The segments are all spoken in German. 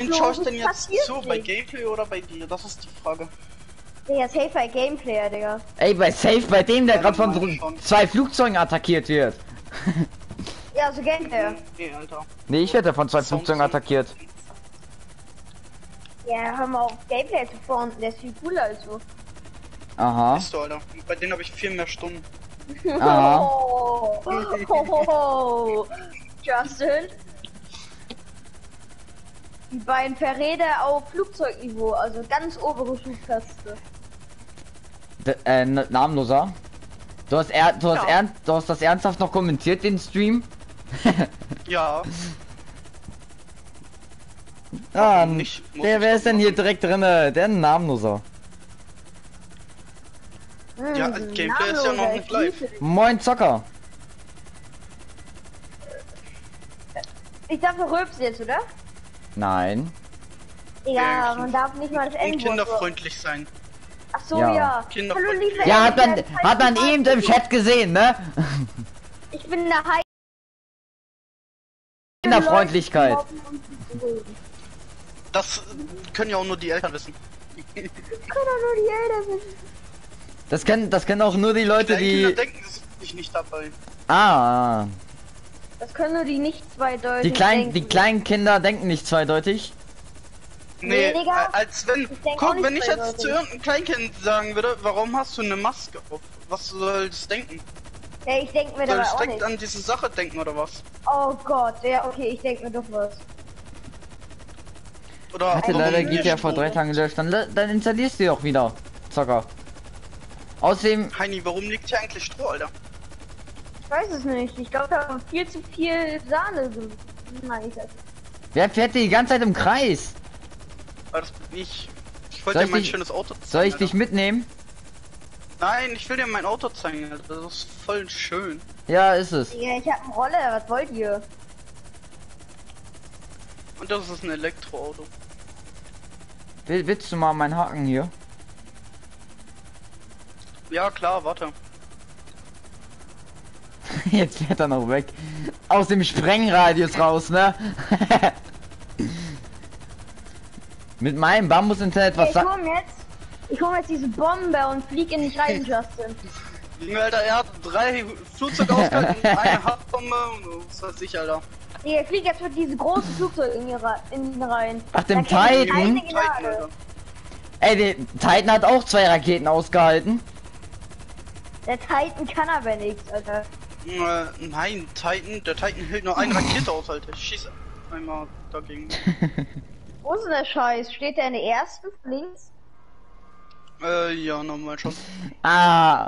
schaue ich denn jetzt passiert zu? Bei nicht. Gameplay oder bei dir? Das ist die Frage. Digga, safe bei Gameplayer, Digga. Ey, bei Safe, bei dem, der Ja, gerade dann von meine schon. 2 Flugzeugen attackiert wird. Ja, so Gameplayer. Nee, Alter. Nee, ich werde von 2 Sonst- Flugzeugen attackiert. Ja, hör mal auf Gameplayer zu fahren, der ist viel cooler als so. Aha. Bist du, Alter. Bei denen habe ich viel mehr Stunden. Aha. Oh. Justin. Die beiden Verräter auf Flugzeugniveau, also ganz obere Flugtaste. Namenloser. Du hast das ernsthaft noch kommentiert, den Stream? Ja. Ah, Nicht, muss wer ich ist denn doch hier machen. direkt drinne? Der Namenloser. Ja, Gameplay ist ja noch nicht live. Moin Zocker. Ich darf noch rülpsen jetzt, oder? Nein. Ja, man darf nicht mal das Und Endwort. kinderfreundlich sein. Ach so, Ja. ja. Kinderfreundlich. liebe Ja, hat Eltern, man eben im Chat gesehen, ne? Ich bin eine High. Kinderfreundlichkeit. Das können ja auch nur die Eltern wissen. Kann doch nur die Eltern wissen. Das können auch nur die Leute, Kinder die... denken sich nicht dabei. Ah, Das können nur die nicht zweideutig denken. die kleinen Kinder denken nicht zweideutig. Nee, Digga. als wenn. Ich denk auch Guck, nicht wenn ich jetzt zweideutig. zu irgendeinem Kleinkind sagen würde, warum hast du eine Maske auf? Was soll das denken? Ja, ich denke mir Soll dabei es auch direkt nicht. an diese Sache denken oder was? Oh Gott, ja, okay, ich denke mir doch was. Oder Hatte warum leider nicht? GTA vor 3 Tagen gelöscht. Dann installierst du die auch wieder. Zocker. Außerdem... Heini, warum liegt hier eigentlich Stroh, Alter? Ich weiß es nicht. Ich glaube, da war viel zu viel Sahne. Nein, ich weiß nicht. Wer fährt die ganze Zeit im Kreis? Aber das bin ich. Ich Soll wollte dir ich mein dich- schönes Auto zeigen. Soll ich Alter. dich mitnehmen? Nein, ich will dir mein Auto zeigen, Alter. Das ist voll schön. Ja, ist es. Digga, ich hab einen Roller, was wollt ihr? Und das ist ein Elektroauto. Willst du mal meinen Haken hier? Ja, klar, warte. Jetzt fährt er noch weg. Aus dem Sprengradius raus, ne? Mit meinem Bambus-Internet, was sagt... Ich hol mir jetzt diese Bombe und flieg in dich rein, Justin. Junge, Alter, er hat 3 Flugzeuge ausgehalten und eine Haftbombe und was weiß ich, Alter. Digga, ich flieg jetzt mit diesem großen Flugzeug in ihn rein. Ach, dem Da krieg ich Titan? keine Titan, Gnade. Alter. Ey, der Titan hat auch 2 Raketen ausgehalten. Der Titan kann aber nichts, Alter. Nein, der Titan hält nur eine Rakete aus, Alter. Ich schieße einmal dagegen. Wo ist denn der Scheiß? Steht der in der ersten links? Ja, nochmal schon. Ah.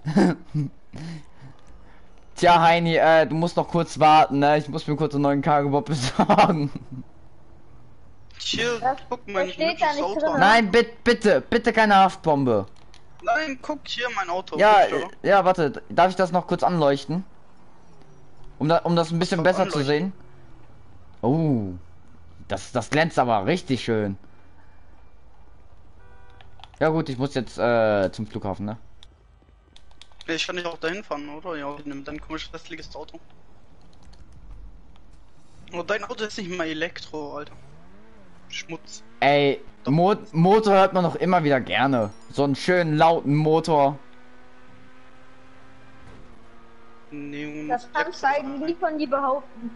Tja, Heini, du musst noch kurz warten, ne? Ich muss mir kurz einen neuen Cargo-Bob besorgen. Hier, Das- guck mein das steht da hübsches nicht Auto. drin. Nein, bitte keine Haftbombe. Nein, guck hier mein Auto. Ja, Guck, ja, warte, darf ich das noch kurz anleuchten? Um das ein bisschen soll besser zu anleuchten? sehen. Oh, das glänzt aber richtig schön. Ja gut, ich muss jetzt zum Flughafen, ne? Ja, ich kann nicht auch dahin fahren, oder? Ja, nimm dein komisches hässliches Auto. Oh, dein Auto ist nicht mal Elektro, Alter. Schmutz. Ey, Motor hört man noch immer wieder gerne. So einen schönen lauten Motor. Nee, Das kannst du eigentlich nie von dir behaupten.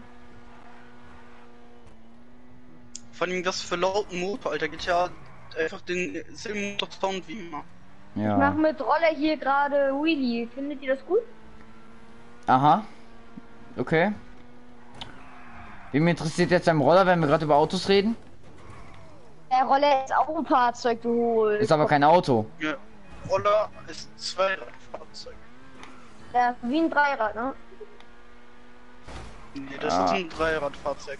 Vor allem das für lauten Motor, Alter, geht ja einfach den selben Motor-Sound wie immer. Ich mach Ja. mit Roller hier gerade Wheelie. Findet ihr das gut? Aha. Okay. Wie mir interessiert jetzt ein Roller, wenn wir gerade über Autos reden? Der Roller ist auch ein Fahrzeug geholt. Ist aber kein Auto. Ja. Roller ist Zweiradfahrzeug. Ja, wie ein Dreirad, ne? Nee, das Ah. ist ein Dreiradfahrzeug.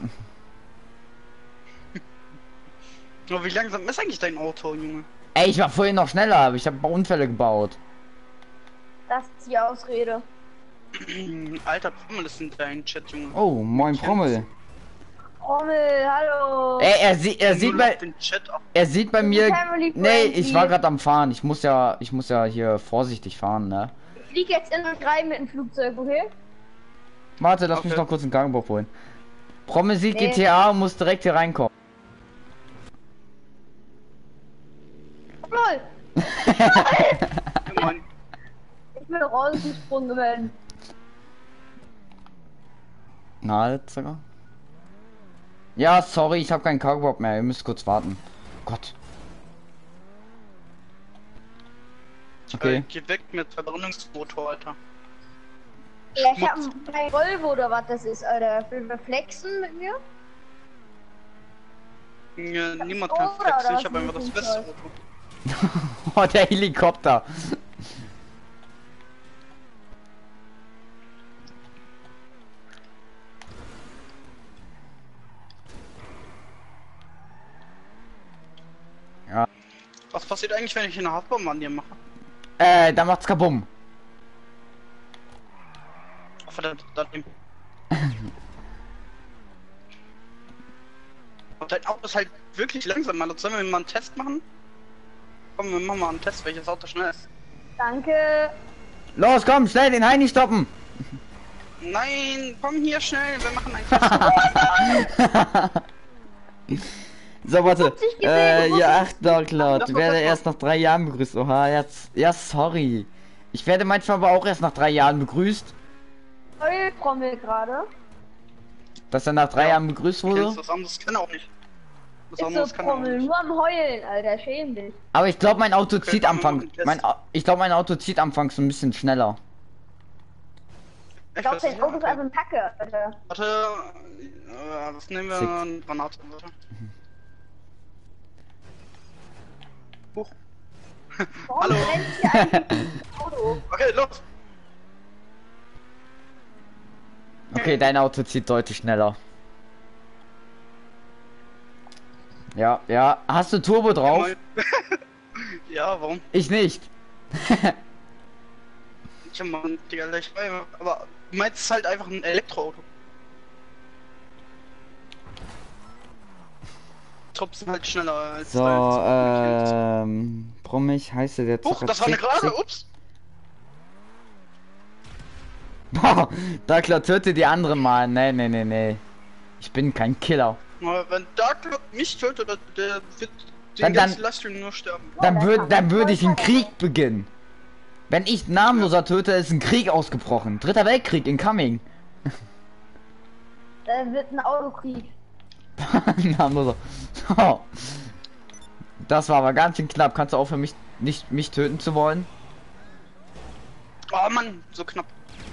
Aber wie langsam ist eigentlich dein Auto, Junge? Ey, ich war vorhin noch schneller, aber ich habe ein paar Unfälle gebaut. Das ist die Ausrede. Alter, Prommel ist in deinem Chat, Junge. Oh, moin Prommel. Rommel, hallo. Ey, er sieht Nur bei auf den Chat ab. er sieht bei mir. Family Nee, friendly. ich war gerade am Fahren. Ich muss ja hier vorsichtig fahren, ne? Ich flieg jetzt in und rein mit dem Flugzeug, okay? Warte, lass mich Okay. noch kurz einen Gangbock holen. Prommel sieht Nee. GTA und muss direkt hier reinkommen. Lol. Ja, Mann. Ich bin rausgesprungen. Na, jetzt sogar. Ja, sorry, ich habe keinen Cargo mehr. Ihr müsst kurz warten. Gott. Okay. Geht weg mit Verbrennungsmotor, Alter. Ja, ich hab ein Volvo oder was das ist, Alter. Will wir flexen mit mir? Ja, niemand kann Oder flexen, was ich habe einfach ist das denn beste das? Auto. Oh, der Helikopter. Ja. Was passiert eigentlich, wenn ich eine Hardbombe an dir mache? Da macht's kabum. Oh, verdammt, daneben. Und dein Auto ist halt wirklich langsam, Mann. Sollen wir mal einen Test machen? Komm, wir machen mal einen Test, welches Auto schnell ist. Danke. Los, komm, schnell den Heini stoppen. Nein, komm hier schnell, wir machen einen Test. So, warte. sich gesehen, wo Ja, ist ach doch, Claude. Doch, Werde doch, erst nach 3 Jahren begrüßt. Oha, jetzt. Ja, sorry. Ich werde manchmal aber auch erst nach 3 Jahren begrüßt. Trommel gerade. Dass er nach 3 Ja. Jahren begrüßt wurde. Kennst du das anderes kann er auch nicht. Das Ist anderes so kann er auch Trommel, nicht. nur am Heulen, Alter, schäm dich. Aber ich glaube, mein Auto Okay, zieht machen wir mal anfangs. einen Test. Ich glaube, mein Auto zieht anfangs so ein bisschen schneller. Ich glaube, dein Auto ist einfach ein Kacke, Alter. Warte, was nehmen wir? Sick. Eine Granate, warte. Huch. Warum Hallo. brennt hier eigentlich das Auto? Okay, los! Okay, dein Auto zieht deutlich schneller. Ja, ja. Hast du Turbo drauf? Ja, warum? Ich nicht. Ich hab mal ein Digga, aber du meinst es ist halt einfach ein Elektroauto. Trups sind halt schneller als So, deins. Brummig heißt der Huch, das war eine Gerade, ups! Boah, da klar, töte die anderen mal. Nee, nee, nee, nee. Ich bin kein Killer. Aber wenn Darklord mich tötet, der wird den Dann- ganzen Livestream nur sterben. Dann würde ich einen Krieg beginnen. Wenn ich Namenloser töte, ist ein Krieg ausgebrochen. Dritter Weltkrieg incoming. Da wird ein Autokrieg. Namenloser. Oh. Das war aber ganz schön knapp. Kannst du aufhören, mich töten zu wollen? Oh Mann, so knapp.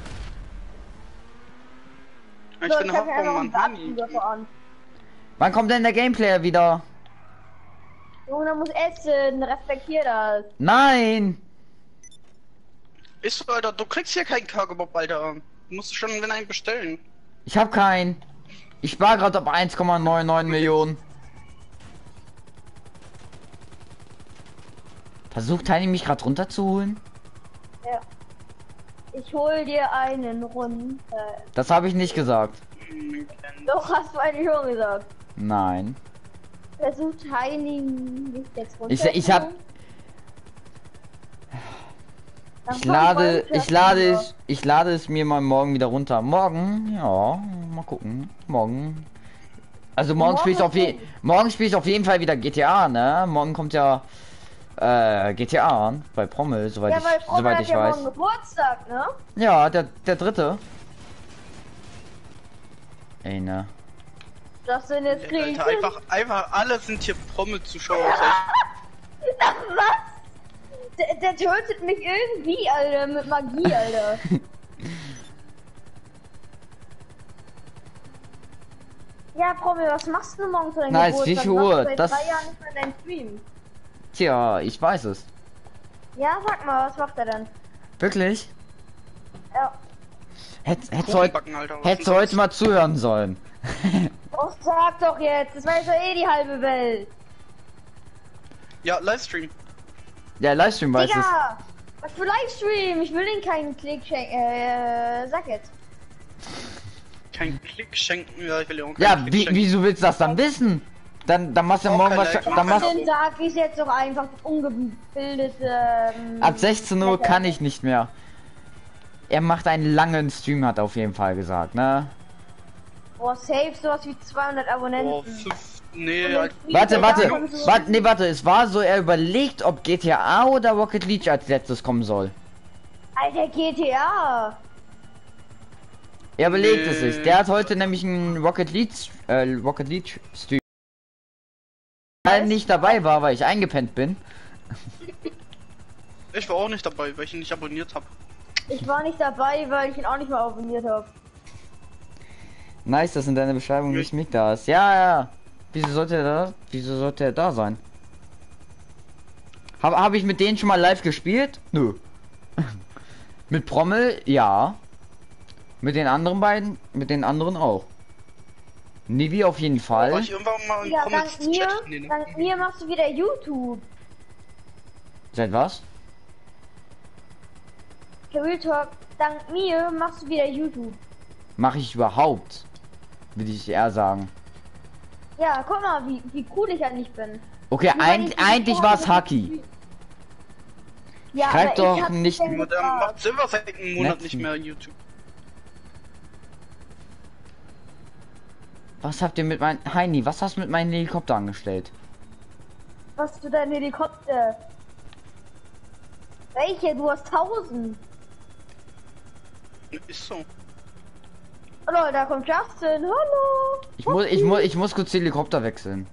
Ich So, bin ich hab ja noch einen Hauptbaum, Mann. Wagen überfahren. Wann kommt denn der Gameplayer wieder? Junge, da muss essen, respektier das. Nein! Ist so, Alter, du kriegst hier keinen Cargo-Bob, Alter. Du musst schon wenn einen bestellen. Ich hab keinen. Ich war gerade auf 1,99 Millionen. Versucht Tiny mich gerade runterzuholen? Ja. Ich hol dir einen runter. Das habe ich nicht gesagt. Doch, hast du eigentlich schon gesagt. Nein. Versucht Tiny mich jetzt runter. Ich hab- Ich lade es mir mal morgen wieder runter. Morgen, ja, mal gucken. Morgen. Also morgen spiele ich auf jeden Fall wieder GTA, ne? Morgen kommt ja GTA an bei Prommel, soweit Ja, weil Frau soweit hat ich ja weiß. morgen Geburtstag, ne? Ja, der dritte. Ey, ne. Das sind jetzt Krieg. Alter, einfach alle sind hier Prommel-Zuschauer. Was? Der tötet mich irgendwie, Alter, mit Magie, Alter. Ja, Promi, was machst du morgen zu deinem Nice, Geburtstag? wie viel Machst du Uhr? seit Das- 3 Jahren nicht mehr deinen Stream. Tja, ich weiß es. Ja, sag mal, was macht er denn? Wirklich? Ja. Hättest Kuchenbacken, Alter. was du ist heute mal zuhören sollen. Oh, sag doch jetzt, das weiß doch eh die halbe Welt. das? Ja, Livestream. Ja, Livestream weiß es. Digga, was für Livestream? Ich will den keinen Klick schenken, sag jetzt. Kein Klick schenken, ja, ich will ja auch keinen Ja, Klick schenken. wieso willst du das dann wissen? Dann machst du Auch morgen kein was. Like, Dann mach machst kein Dann sag ich jetzt doch einfach ungebildete. ab 16 Uhr kann ich nicht mehr. Er macht einen langen Stream, hat er auf jeden Fall gesagt, ne? Boah, safe sowas wie 200 Abonnenten. Oh, Nee, halt, Warte, es war so, er überlegt, ob GTA oder Rocket League als letztes kommen soll. Alter, GTA. Er überlegt es sich. Der hat heute nämlich einen Rocket League Stream. Weil nicht dabei war, weil ich eingepennt bin. ich war auch nicht dabei, weil ich ihn nicht abonniert habe. Ich war nicht dabei, weil ich ihn auch nicht mal abonniert habe. Nice, dass in deiner Beschreibung nicht Mick da ist. Ja. Wieso sollte er da sein? Hab ich mit denen schon mal live gespielt? Nö. Mit Prommel? Ja. Mit den anderen beiden? Mit den anderen auch. Nivi auf jeden Fall. War ich irgendwann mal in Ja, Comments dank mir, Chat? Nee, ne? dank mir machst du wieder YouTube. Seit was? Real Talk, dank mir machst du wieder YouTube. Mache ich überhaupt? Würde ich eher sagen. Ja, guck mal, wie cool ich eigentlich bin. Okay, eigentlich war es Haki. Ja, Schreib aber doch ich hab's nicht- ja Aber der gefragt. macht Silver seit einem Monat Netzen. nicht mehr YouTube. Was habt ihr mit meinem Heini? Was hast du mit meinem Helikopter angestellt? Was für dein Helikopter? Welche? Du hast 1000. Ist so. Hallo, da kommt Justin. Hallo. Ich muss kurz Helikopter wechseln.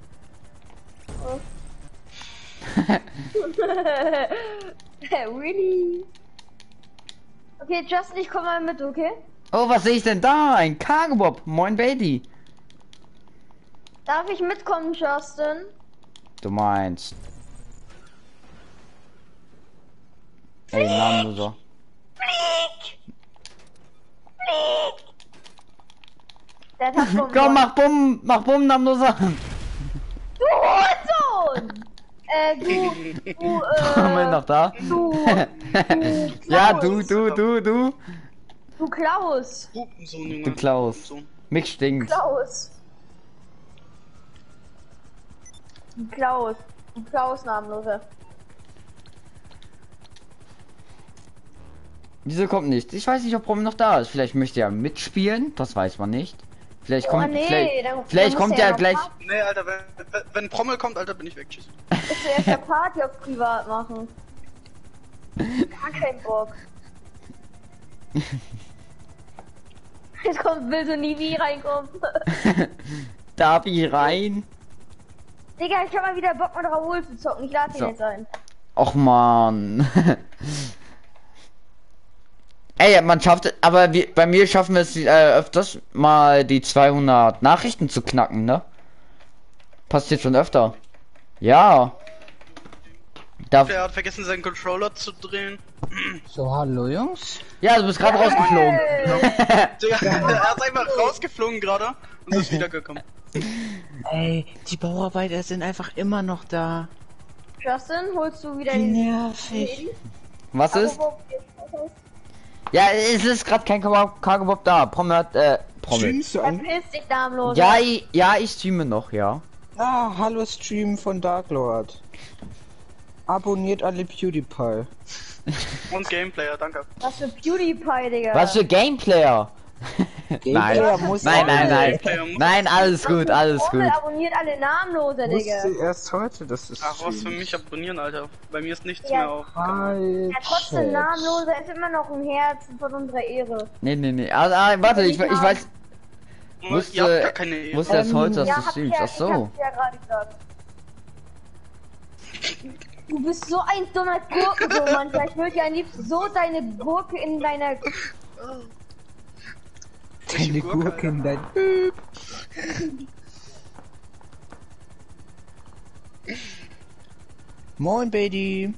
Really? Okay, Justin, ich komm mal mit, okay? Oh, was sehe ich denn da? Ein Cargobob. Moin, Baby. Darf ich mitkommen, Justin? Du meinst. Ey, namenloser. Flieg! Flieg! Der hat Bomben. Komm, mach Bumm, namenloser. Du Hurensohn! Du, Moment noch da. du Ja, Klaus. du. Du Klaus. Hupensohn, Junge. Du Klaus. Hupensohn. Mick stinkt. Klaus. Klaus. Klaus namenloser. Wieso kommt nicht? Ich weiß nicht, ob Rom noch da ist. Vielleicht möchte er mitspielen. Das weiß man nicht. Vielleicht Oh, kommt, nee, vielleicht dann kommt muss er er noch gleich. Nee, Alter, wenn Prommel kommt, Alter, bin ich weg. Tschüss. Ich will erst eine Party auf privat machen. Gar keinen Bock. Jetzt will so nie wie reinkommen. Darf ich rein? Digga, ich hab mal wieder Bock mit Raoul zu zocken. Ich lade ihn So. jetzt ein. Och man. Ey, man schafft es, aber bei mir schaffen wir es öfters mal die 200 Nachrichten zu knacken, ne? Passiert schon öfter. Ja. Der hat vergessen, seinen Controller zu drehen. So, hallo Jungs. Ja, du bist gerade rausgeflogen. Hey. Er ist einfach rausgeflogen gerade und ist wiedergekommen. Ey, die Bauarbeiter sind einfach immer noch da. Justin, holst du wieder Wie den... nervig. Was ist? Ja, es ist gerade kein Cargobob da. Prommel. Streamst du an? Verpiss dich, Damenlos. Ja, ich streame noch, ja. Ah, hallo Stream von Darklord. Abonniert alle PewDiePie. Und Gameplayer, danke. Was für PewDiePie, Digga. Was für Gameplayer? Gameplayer muss Nein, Gameplayer muss- Nein, alles gut, alles Rommel gut. abonniert alle Namenlose, Digga. Wusste erst heute, dass es Ach, was für mich abonnieren, Alter. Bei mir ist nichts Ja. mehr auf. Ja, trotzdem Namenlose ist immer noch ein Herz von unserer Ehre. Nee. Warte, ich weiß. Ihr Wusste- habt gar keine Ehre. Wusste erst heute, dass Ja, du hab ich streamst. ja, Ach so. ich hab's ja gerade gesagt. Du bist so ein dummer Gurkensohn, Mann. Vielleicht würde ich am liebsten so deine Gurke in deiner... Deine Gurke in dein... Moin, Baby.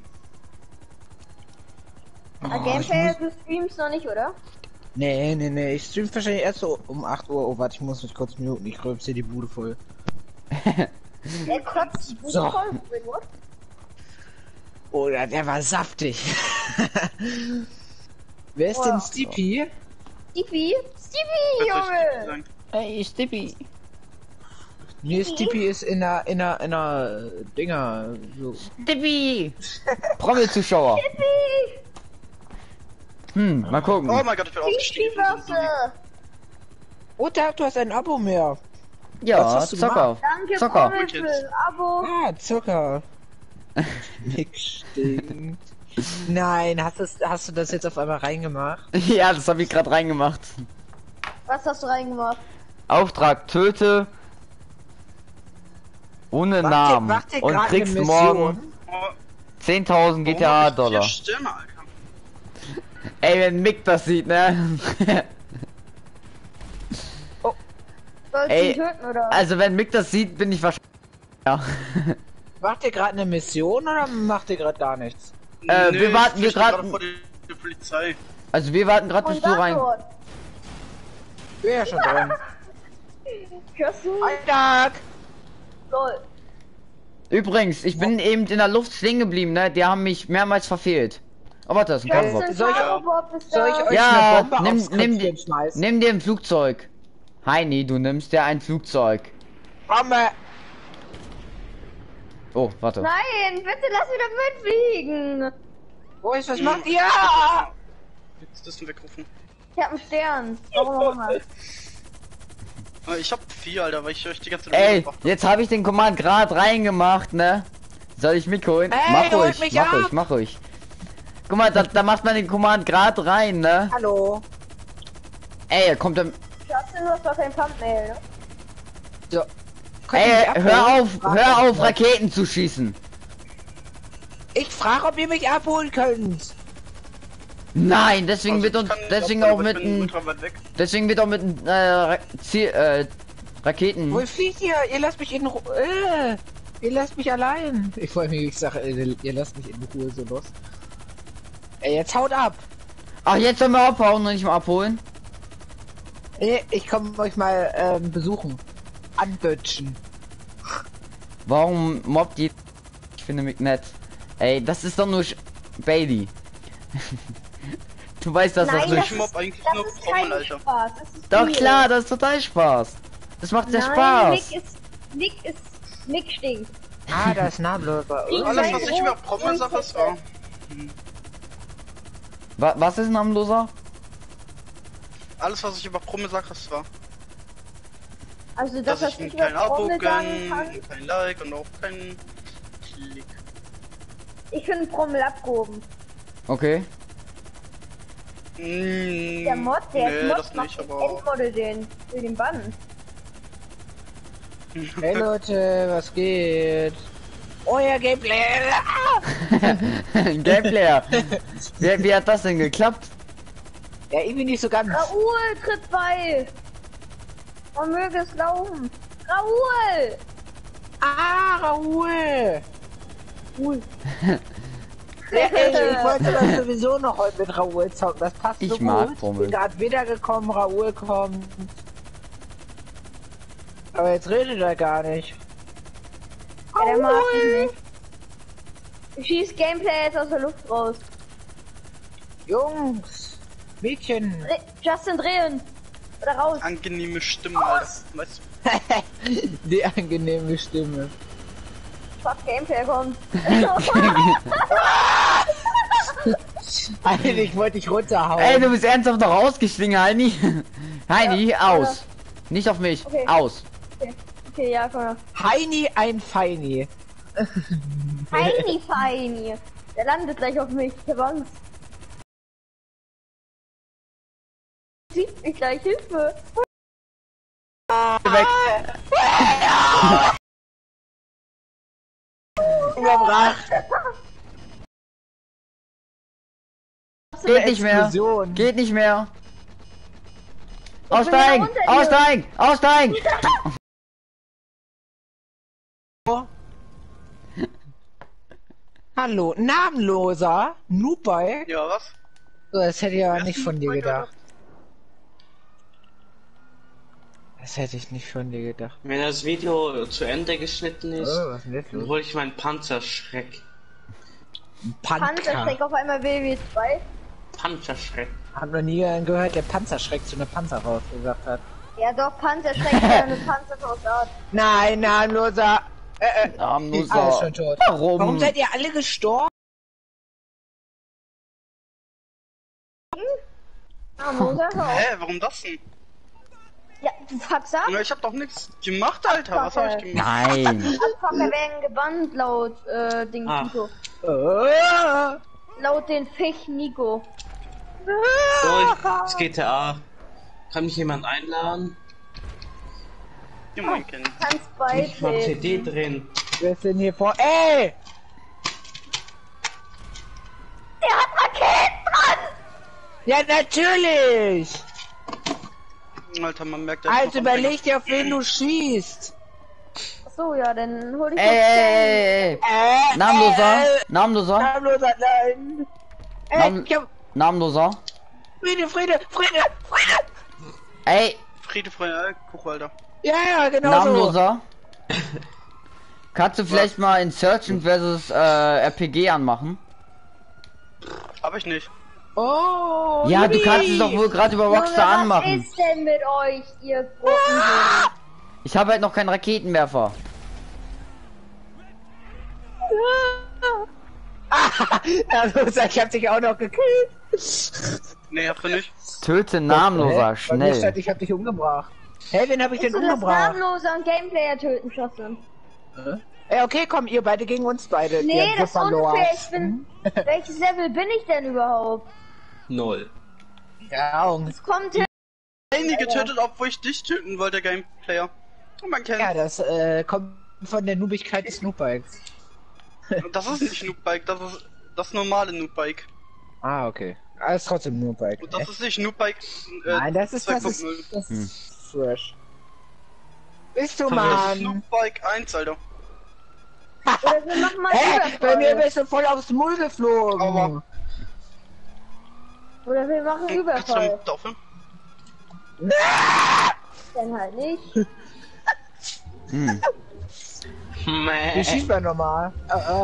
Gameplay, du streamst noch nicht, oder? Nee. Ich stream wahrscheinlich erst so um 8 Uhr. Oh, warte, ich muss mich kurz Minuten. Ich rülpse die Bude voll. Er kotzt die So. voll. Wait, what? Oh, ja, der war saftig. Wer ist Wow. denn Stippy? Stevie? Stevie, Junge! Hey, Stippy. Nee, Stippy ist in einer Dinger. So. Stippy. Prommel-Zuschauer. Stevie! Mal gucken. Oh mein Gott, ich bin aufgestiegen. Stevie-Waffe! Oh, Tag, du hast ein Abo mehr. Ja, hast du Zocker. Danke, Zocker. Prommel für Abo. Ah, Zucker. Nick stinkt. Nein, hast du das jetzt auf einmal reingemacht? Ja, das habe ich gerade reingemacht. Was hast du reingemacht? Auftrag, töte ohne Namen macht ihr und grad kriegst eine morgen Mission? 10.000 Warum hab GTA ich 4 Dollar. Sterne, Alter? Ey, wenn Mick das sieht, ne? Sollst du Ey, ihn töten oder? also wenn Mick das sieht, bin ich wahrscheinlich. Ja. Macht ihr gerade eine Mission oder macht ihr gerade gar nichts? Wir warten ich hier flüchte gerade. vor der Polizei. Also wir warten gerade, bis Und du rein. dort. Ich bin ja schon drin. Hörst du? Alltag! Lol. Übrigens, ich bin eben in der Luft stehen geblieben, ne? Die haben mich mehrmals verfehlt. Oh, warte, das ist ein Kampfbob. Justin Soll ich- Fireball ist Soll ich da. euch Ja, eine Bombe aufs Köpfchen schmeißen? nimm dir ein Flugzeug. Heini, du nimmst dir ein Flugzeug. Bombe! Oh, warte. Nein, bitte lass mich doch mitfliegen. Wo ist, was macht ihr? Jetzt müssen wir wegrufen. Ich hab einen Stern. Warum auch immer. Ich hab 4, Alter, weil ich euch die ganze Zeit Ey, umgebracht hab. jetzt habe ich den Command gerade reingemacht, ne? Soll ich mitholen? Ey, Mach holt ruhig, mich mach ab! ruhig, mach ruhig. Guck mal, da macht man den Command gerade rein, ne? Hallo? Ey, er kommt dann. Justin, du hast doch kein Pumpmail, ne? So. Könnt ihr Ey, mich abholen? hör auf, Frag- Raketen zu schießen. Ich frage, ob ihr mich abholen könnt. Nein, deswegen Also, wird ich uns, kann deswegen nicht, auch aber mit ich bin n, ultra weit weg. deswegen wird auch mit n, Raketen. Wo fliegt ihr? Ihr lasst mich in Ruhe. Ihr lasst mich allein. Ich wollte mir, ich sage, ihr lasst mich in Ruhe so los. Ey, jetzt haut ab. Ach, jetzt sollen wir abhauen und nicht mal abholen? Ich komme euch mal besuchen. Anbötschen. Warum mobbt die? Ich finde mich nett. Ey, das ist doch nur Bailey. Du weißt das doch Nein, nicht. Ich mob eigentlich Das nur ist Prommel, kein Alter. Spaß. Das ist Doch real. klar, das ist total Spaß. Das macht sehr Nein, Spaß. Nick stinkt. Ah, da ist namenloser. Ich Alles, Nein, was ich über Prommel sag, ist wahr. Was ist ein namenloser? Alles, was ich über Prommel sag, ist wahr. Also das, Dass was ich ich kein über Abo Prommel sagen kann, gönn, kein Like und auch kein Klick. ich finde Prommel abgehoben. Okay. Der Mod, der nee, Mod das macht nicht, den aber... Endmodel für den Bann. Hey Leute, was geht? Euer Gameplay. Gameplayer. Wie hat das denn geklappt? Ja, irgendwie nicht so ganz. Raoul tritt bei! Man möge es glauben. Raoul! Ah, Raoul. Raoul. Ja, ey, ich wollte das sowieso noch heute mit Raoul zocken. Das passt Ich so mag gut. Prommel. Ich bin gerade wiedergekommen, Raoul kommt. Aber jetzt redet er gar nicht. Ja, der mag mich nicht. Ich schieß Gameplay jetzt aus der Luft raus. Jungs, Mädchen. Justin drehen! Oder raus! Angenehme Stimme, Alter. Weißt Die angenehme Stimme. Fuck, Gameplay kommt. Alter, ich wollte dich runterhauen. Ey, du bist ernsthaft noch ausgestiegen, Heini. Heini, Ja, aus. Nicht auf mich. Okay. Aus. Okay, ja, komm. Heini ein Feini. Feini, Feini. Der landet gleich auf mich. Ich hab Angst. Sieht mich gleich, Hilfe. Weg. Überbracht. Geht nicht mehr. Explosion. Geht nicht mehr. bin Aussteigen! wieder unter dir. Aussteigen! Aussteigen! Hallo, namenloser Noobboy. Ja, was? So, das hätte ich aber Wer ist nicht ein von dir Noobboy, gedacht. Das hätte ich nicht von dir gedacht. Wenn das Video zu Ende geschnitten ist, Oh, was ist denn jetzt dann los? hole ich meinen Panzerschreck. Panzerschreck auf einmal WW2. Panzerschreck. Hab noch nie einen gehört, der Panzerschreck zu einer Panzerfaust gesagt hat. Ja doch, Panzerschreck ist ja eine Panzerfaustart. Nein, namenloser. Namenloser. Alles schon tot. Warum? Warum seid ihr alle gestorben? Ah, Moser, hör auf. Hä, warum das denn? Ja, du fuckst ab. Ja, ich hab doch nichts gemacht, Alter. Was hab ich gemacht? Nein. Abfucker werden gebannt laut Ding Ah. Nico. Oh. Laut den Fisch Nico. So, das GTA. Kann mich jemand einladen? Ja, mein Kind. Kannst Ich mach beitreten. CD drin. Wir sind hier vor. Ey! Der hat Raketen dran! Ja, natürlich! Alter, man merkt ja. Also überleg dir, auf wen du schießt. Achso, ja, dann hol ich Ey. Namenloser. Namenloser. Namenloser, nein! Namen- Ich hab... Namenloser. Friede! Ey, Friede, Freunde, Kuch, Alter. Ja, genau so. Namenloser. Kannst du vielleicht mal Insurgent versus RPG anmachen? Hab ich nicht. Oh, Ja, du Jubi. kannst es doch wohl gerade über Rockstar Was anmachen. ist denn mit euch, ihr Gruppenhörer? Ich habe halt noch keinen Raketenwerfer. Namenloser, ich hab dich auch noch gekillt. Nee, habt ihr nicht. Töte Namenloser, Bei mir stand, schnell. ich hab dich umgebracht. Hey, wen hab ich denn Du das umgebracht? namenlose an Gameplayer töten, Schossen. Ey, okay, komm, ihr beide gegen uns beide. Nee, ihr das ist verloren. unfair. Ich bin. Welches Level bin ich denn überhaupt? 0. Ja, und Es kommt hin. Einige getötet, obwohl ich dich töten wollte, Gameplayer. Und man kennt. ja, das kommt von der Noobigkeit des Noobbikes. Das ist nicht Noobbike, das ist das normale Noobbike. Ah, okay. Aber ist trotzdem Noobbike. Und das ist nicht Noobbike. Nein, das ist 2.0. fresh. Bist du, Das ist Mann? Noobbike 1, Alter. Oder wir machen mal Hä? Bei mir Überfall. bist du voll aufs Maul geflogen. Aber- Oder wir machen Kannst du Überfall. damit aufhören? Dann halt nicht. Hm. Wie schießt man nochmal?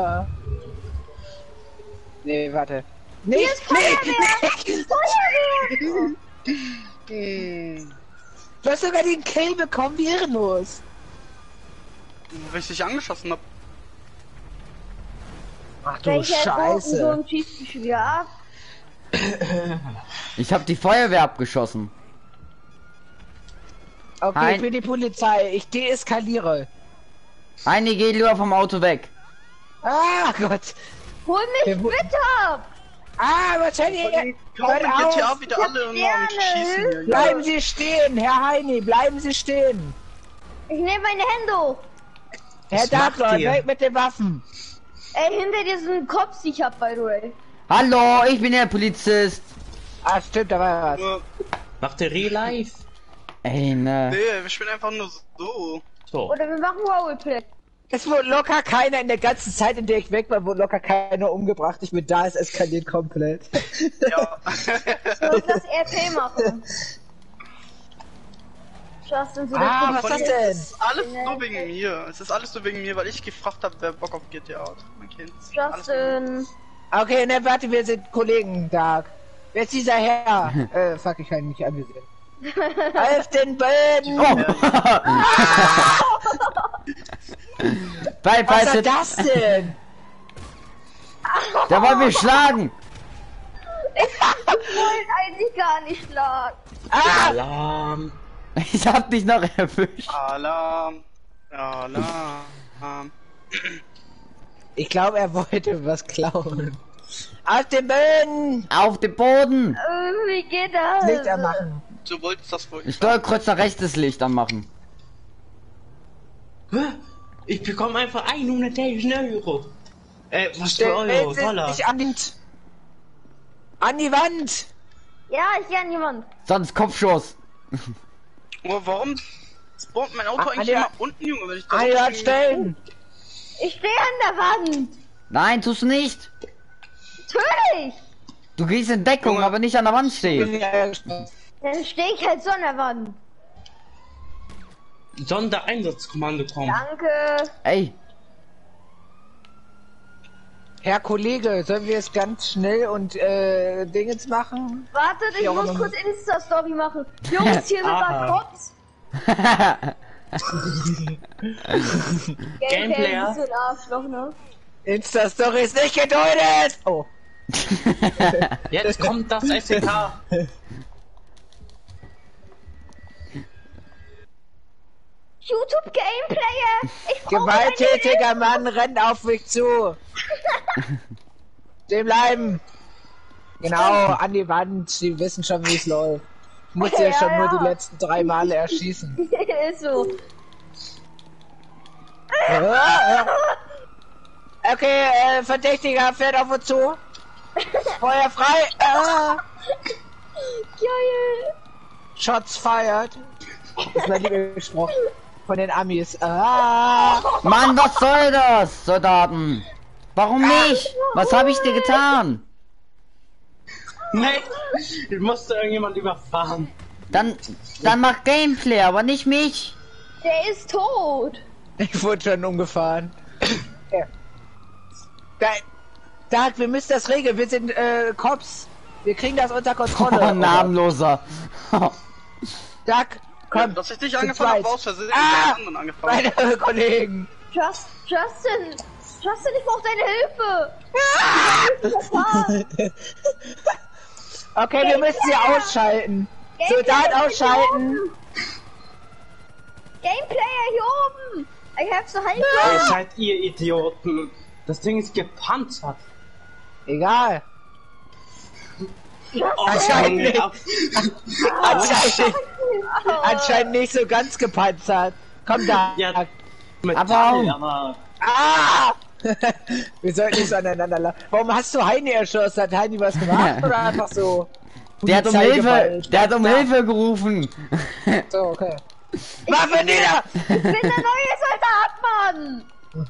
Nee, warte. Nee, Hier ist Feuerwehr! Feuerwehr! Hm. Du hast sogar den Kill bekommen, wie ehrenlos. Weil ich dich angeschossen hab. Ach du Welcher Scheiße. Sohn schießt dich wieder ab? Ich habe die Feuerwehr abgeschossen. Okay, Nein. für die Polizei. Ich deeskaliere. Eine geht lieber vom Auto weg. Ah, Gott. Hol mich Der wo- bitte ab! Ah, was hat ihr... Kaum in Hört GTA auf. wieder alle immer am Sterne, Schießen hier. Bleiben Sie stehen, Herr Heini, bleiben Sie stehen. Ich nehme meine Hände hoch. Herr Was macht Darkler, ihr? weg mit den Waffen. Ey, hinter dir ist ein Kopf, ich hab, by the way. Hallo, ich bin der Polizist. Ah, stimmt, da war was. Nur- Macht der Real Life? Ey, ne. Nee, ich spielen einfach nur so. So. Oder wir machen Roleplay. Es wurde locker keiner in der ganzen Zeit, in der ich weg war, wurde locker keiner umgebracht. Ich bin da, es eskaliert komplett. Ja. Du musst das RP machen. Schaffst du so Ah, das was ist Ding? das denn? Es ist alles nur wegen mir. Es ist alles nur wegen mir, weil ich gefragt habe, wer Bock auf GTA hat. Man kennt's. Alles wegen mir. Justin. Okay, ne, warte, wir sind Kollegen, Dark. Wer ist dieser Herr? Fuck, ich habe ihn nicht angesehen. Auf den Böden! Oh. Bye, Was bye, war das denn? der wollte mich schlagen. Ich wollte eigentlich gar nicht schlagen. Ah! Alarm. Ich hab dich noch erwischt. Alarm. Alarm. Ich glaube, er wollte was klauen. Auf den Böden! Auf den Boden. Wie geht das? Licht anmachen. Du wolltest das wohl. Steuerkreuz nach rechts das Licht anmachen. Hä? Ich bekomme einfach 100.000 Euro. Was für Stellt Euro? sich Dollar. nicht an die Wand! Ja, ich kann jemand. Sonst Kopfschuss. Oh, warum spawnt mein Auto eigentlich Anja- immer unten, Junge? Wenn ich da An die so Wand stellen! Ich stehe an der Wand. Nein, tust du nicht. Natürlich. Du gehst in Deckung, Junge. aber nicht an der Wand stehen. Dann stehe ich halt so an der Wand. Sondereinsatzkommando kommen. Danke. Ey, Herr Kollege, sollen wir es ganz schnell und Dingens machen? Wartet, ich Ja, muss aber- kurz Insta-Story machen. Jungs, hier sind Aha. da Cops. Gameplay, ein bisschen Arschloch, ne? Insta-Story ist nicht geduldet! Oh. Jetzt kommt das SEK. YouTube Gameplayer! Ich brauche Gewalttätiger Mann rennt auf mich zu. Stehen bleiben. Genau, an die Wand. Sie wissen schon, wie es läuft. Ich musste ja schon nur die letzten 3 Male erschießen. Ist so. Okay, Verdächtiger fährt auf uns zu. Feuer frei. Geil. Shots fired. Das ist mein Lieblingsspruch von den Amis. Mann, was soll das, Soldaten? Warum nicht? Was habe ich dir getan? Nein, ich musste irgendjemand überfahren. Dann mach Gameplay, aber nicht mich. Der ist tot. Ich wurde schon umgefahren. Dark, wir müssen das regeln. Wir sind Cops. Wir kriegen das unter Kontrolle. Oh, namenloser. Dark, komm. Dass ich dich zu angefangen habe, zweit. aus Versehen den anderen angefangen. Meine Kollegen. Justin, ich brauche deine Hilfe. Okay, wir müssen sie ausschalten. Soldat ausschalten. Gameplayer hier oben. I have to help Ihr you. seid ihr Idioten. Das Ding ist gepanzert. Egal. Oh, Anscheinend nicht. ab. Anscheinend nicht so ganz gepanzert. Komm da. Ja, mit Aber- Teil, aber Wir sollten nicht so aneinander lachen. Warum hast du Heini erschossen? Hat Heini was gemacht oder einfach so? Der hat um Hilfe, Polizeigewalt? der hat um Hilfe gerufen. So, okay. Waffe nieder! Ich bin der neue Soldat, Mann.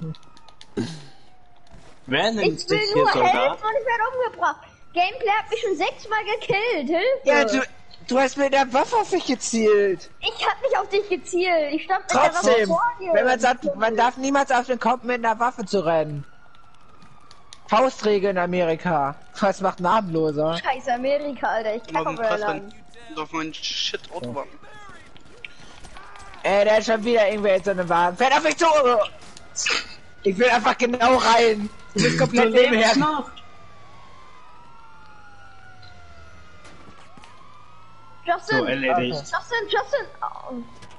wer nennt Ich will dich nur hier helfen Soldat? und ich werde umgebracht. Gameplay hat mich schon 6-mal gekillt. Hilfe. Ja, du hast mit der Waffe auf mich gezielt. Ich hab nicht auf dich gezielt. Ich stand mit der Waffe Trotzdem, vor dir. wenn man sagt, man darf niemals auf den Kopf mit einer Waffe zu rennen. Faustregel in Amerika. Was macht namenloser? Scheiß Amerika, Alter. Ich kann Und aber dann lang. auf meinen Shit Autobahn. Der ist schon wieder irgendwer in so einem Wagen. Fährt auf mich zu! Ich will einfach genau rein. Du bist komplett lebst nebenher. noch. Justin, So erledigt. Justin. Oh.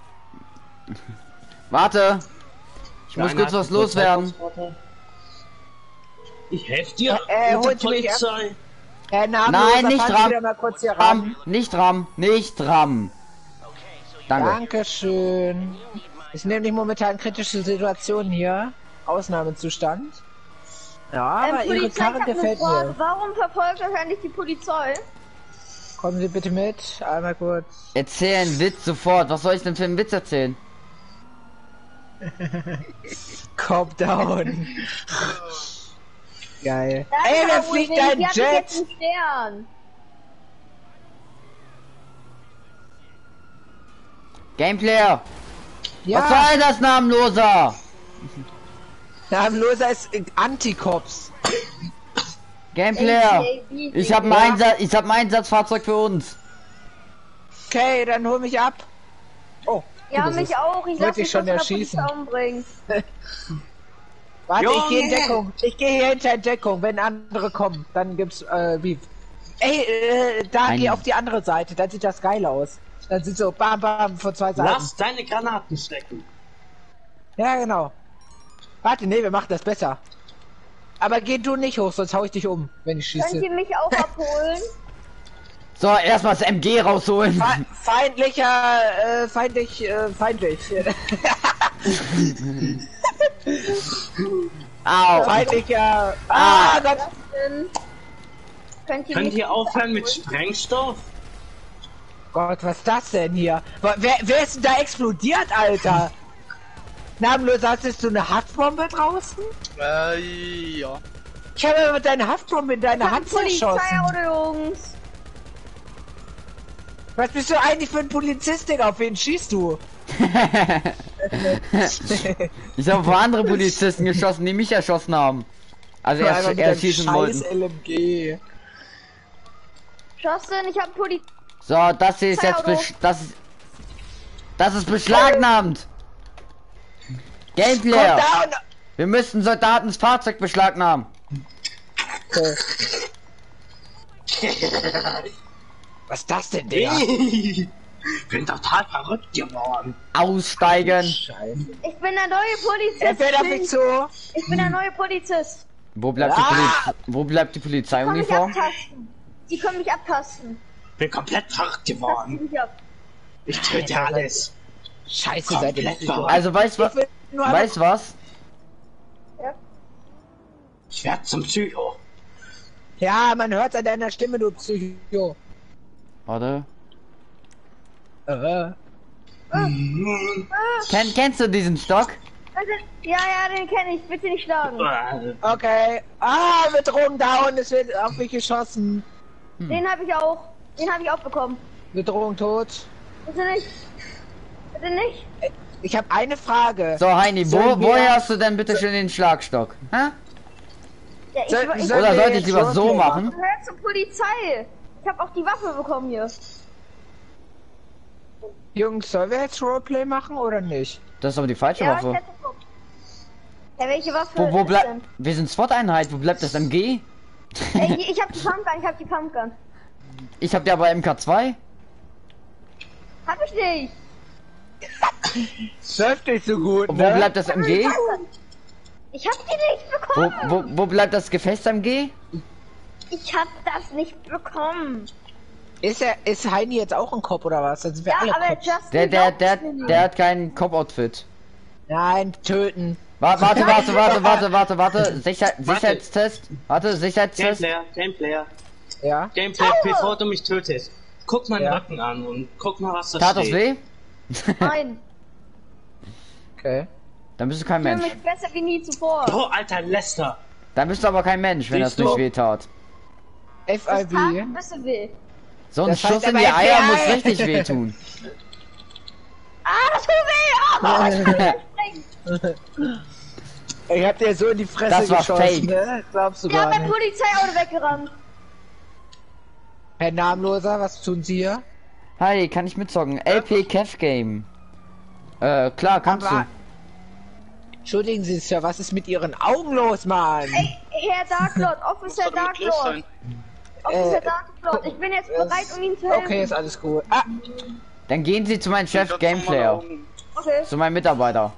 Warte. Ich muss Einer kurz hat was die loswerden. Polizeikontrolle. Ich helfe dir. holt mich Polizei. Namenloser, Nein, nicht fahren Sie Ram. wieder mal kurz hier ran. Nicht Ram. Danke. Dankeschön. Ist nämlich momentan kritische Situation hier. Ausnahmezustand. Ja, aber Ihre Polizei, Karre ich hab eine gefällt Frage. mir. Warum verfolgt euch eigentlich die Polizei? Kommen Sie bitte mit. Einmal kurz. Erzähl einen Witz sofort. Was soll ich denn für einen Witz erzählen? Calm down. Geil. Danke, Ey, da Herr fliegt Ulrich, ein die hat Jet. jetzt einen Stern. Gameplayer. Ja, Was soll das, namenloser? namenloser ist Anti-Cops. Gameplayer. Ich habe ein Einsatzfahrzeug für uns. Okay, dann hol mich ab. Oh. Ja, das mich ist- auch. Ich wollte lass mich ich schon von der erschießen. Polizei umbringen. Warte, ich gehe in Junge! Deckung. Ich gehe hier hinter in Deckung. Wenn andere kommen, dann gibt's Beef. Ey, da Ein- geh auf die andere Seite. Dann sieht das geil aus. Dann sieht so bam bam von zwei Seiten. Lass deine Granaten stecken. Ja, genau. Warte, nee, wir machen das besser. Aber geh du nicht hoch, sonst hau ich dich um, wenn ich Könnt schieße. ihr mich auch abholen? So, erstmal das MG rausholen. Feindlich. Au. Feindlicher. Gott. Justin, könnt ihr Könnt mich ihr aufhören mit Sprengstoff? Gott, was ist das denn hier? Wer ist denn da explodiert, Alter? Namenlos, hattest du eine Haftbombe draußen? Ja. Ich habe mit deiner Haftbombe in deine Hand verschossen. Polizeiauto, Jungs. Was bist du eigentlich für ein Polizist, Digga? Auf wen schießt du? Ich habe vor andere Polizisten geschossen, die mich erschossen haben. Also Einfach mit deinem schießen scheiß wollten. LMG. Justin, ich hab Polizei. So, das hier ist jetzt das ist beschlagnahmt. Gameplayer. Komm down! Wir müssen Soldatens Fahrzeug beschlagnahmen. Okay. Was ist das denn, Digga? Bin total verrückt geworden. Aussteigen. Scheiße. Ich bin der neue Polizist. Er fährt auf mich zu. Ich bin der neue Polizist. Wo bleibt die Die können mich Polizeiuniform? abtasten. Die können mich abtasten. Bin komplett verrückt Tasten geworden. mich ab. Ich töte alles. Scheiße, seid ihr Komplett nicht so. Also weißt was? Weißt was? Ja. Ich werde zum Psycho. Ja, man hört an deiner Stimme, du Psycho. Warte. Äh. Kennst du diesen Stock? Also, ja, den kenne ich. Bitte nicht schlagen. Okay. Ah, mit Drogen down, es wird auf mich geschossen. Den habe ich auch. Den habe ich auch bekommen. Mit Drogen tot. Bitte nicht. Bitte nicht. Ich habe eine Frage. So, Heini, Sollen woher wir- hast du denn bitte schön den Schlagstock? Hä? Ja, ich, Soll- ich, soll- Oder wir sollte ich jetzt lieber so Roleplay machen? gehört zur Polizei. Ich habe auch die Waffe bekommen hier. Jungs, sollen wir jetzt Roleplay machen oder nicht? Das ist aber die falsche Ja, Waffe. ich hätte geguckt. Ja, welche Waffe Wo ist bleibt... denn? Wir sind SWAT-Einheit, wo bleibt das MG? Ich habe die Pumpgun, Ich hab ja aber MK2. Hab ich nicht. Läuft nicht so gut, Wo bleibt das MG? Ich hab die nicht bekommen. Wo bleibt das Gefechts-MG? Ich hab das nicht bekommen. Ist Heini jetzt auch ein Cop oder was? Dann sind wir Ja, alle aber Cops. Justin Der hat kein Cop-Outfit. Nein, töten. Warte. Sicherheitstest. Warte, Sicherheitstest. Gameplayer. Ja? Gameplayer, bevor du mich tötest. Guck mal den Ja. Rücken an und guck mal, was da Tat das steht. weh? Nein, Okay. Dann bist du kein ich fühle Mensch. mich besser wie nie zuvor. Oh, alter Lester. Dann bist du aber kein Mensch, wenn das Siehst du? nicht weh tat. Das tat FIB. ein bisschen weh. So ein Das Schuss heißt in aber die Eier FBI. muss richtig wehtun. Ah, das tut weh! Oh, ich bin gesprengt. Ich hab dir so in die Fresse Das war geschossen, fake. ne? Glaubst du Die haben gar mein nicht. Polizeiauto weggerannt. Herr Namenloser, was tun Sie hier? Hi, kann ich mitzocken? LP Cav Game. Klar, kannst Aber- du. Entschuldigen Sie, Sir, was ist mit Ihren Augen los, Mann? Ey, Herr Darklord, Officer Was soll damit los Darklord. sein? Officer Darklord, ich bin jetzt bereit, um Ihnen zu helfen. Okay, ist alles gut. Ah, Dann gehen Sie zu meinem Chef Ganz normale Gameplayer. Augen. Okay. Zu meinem Mitarbeiter.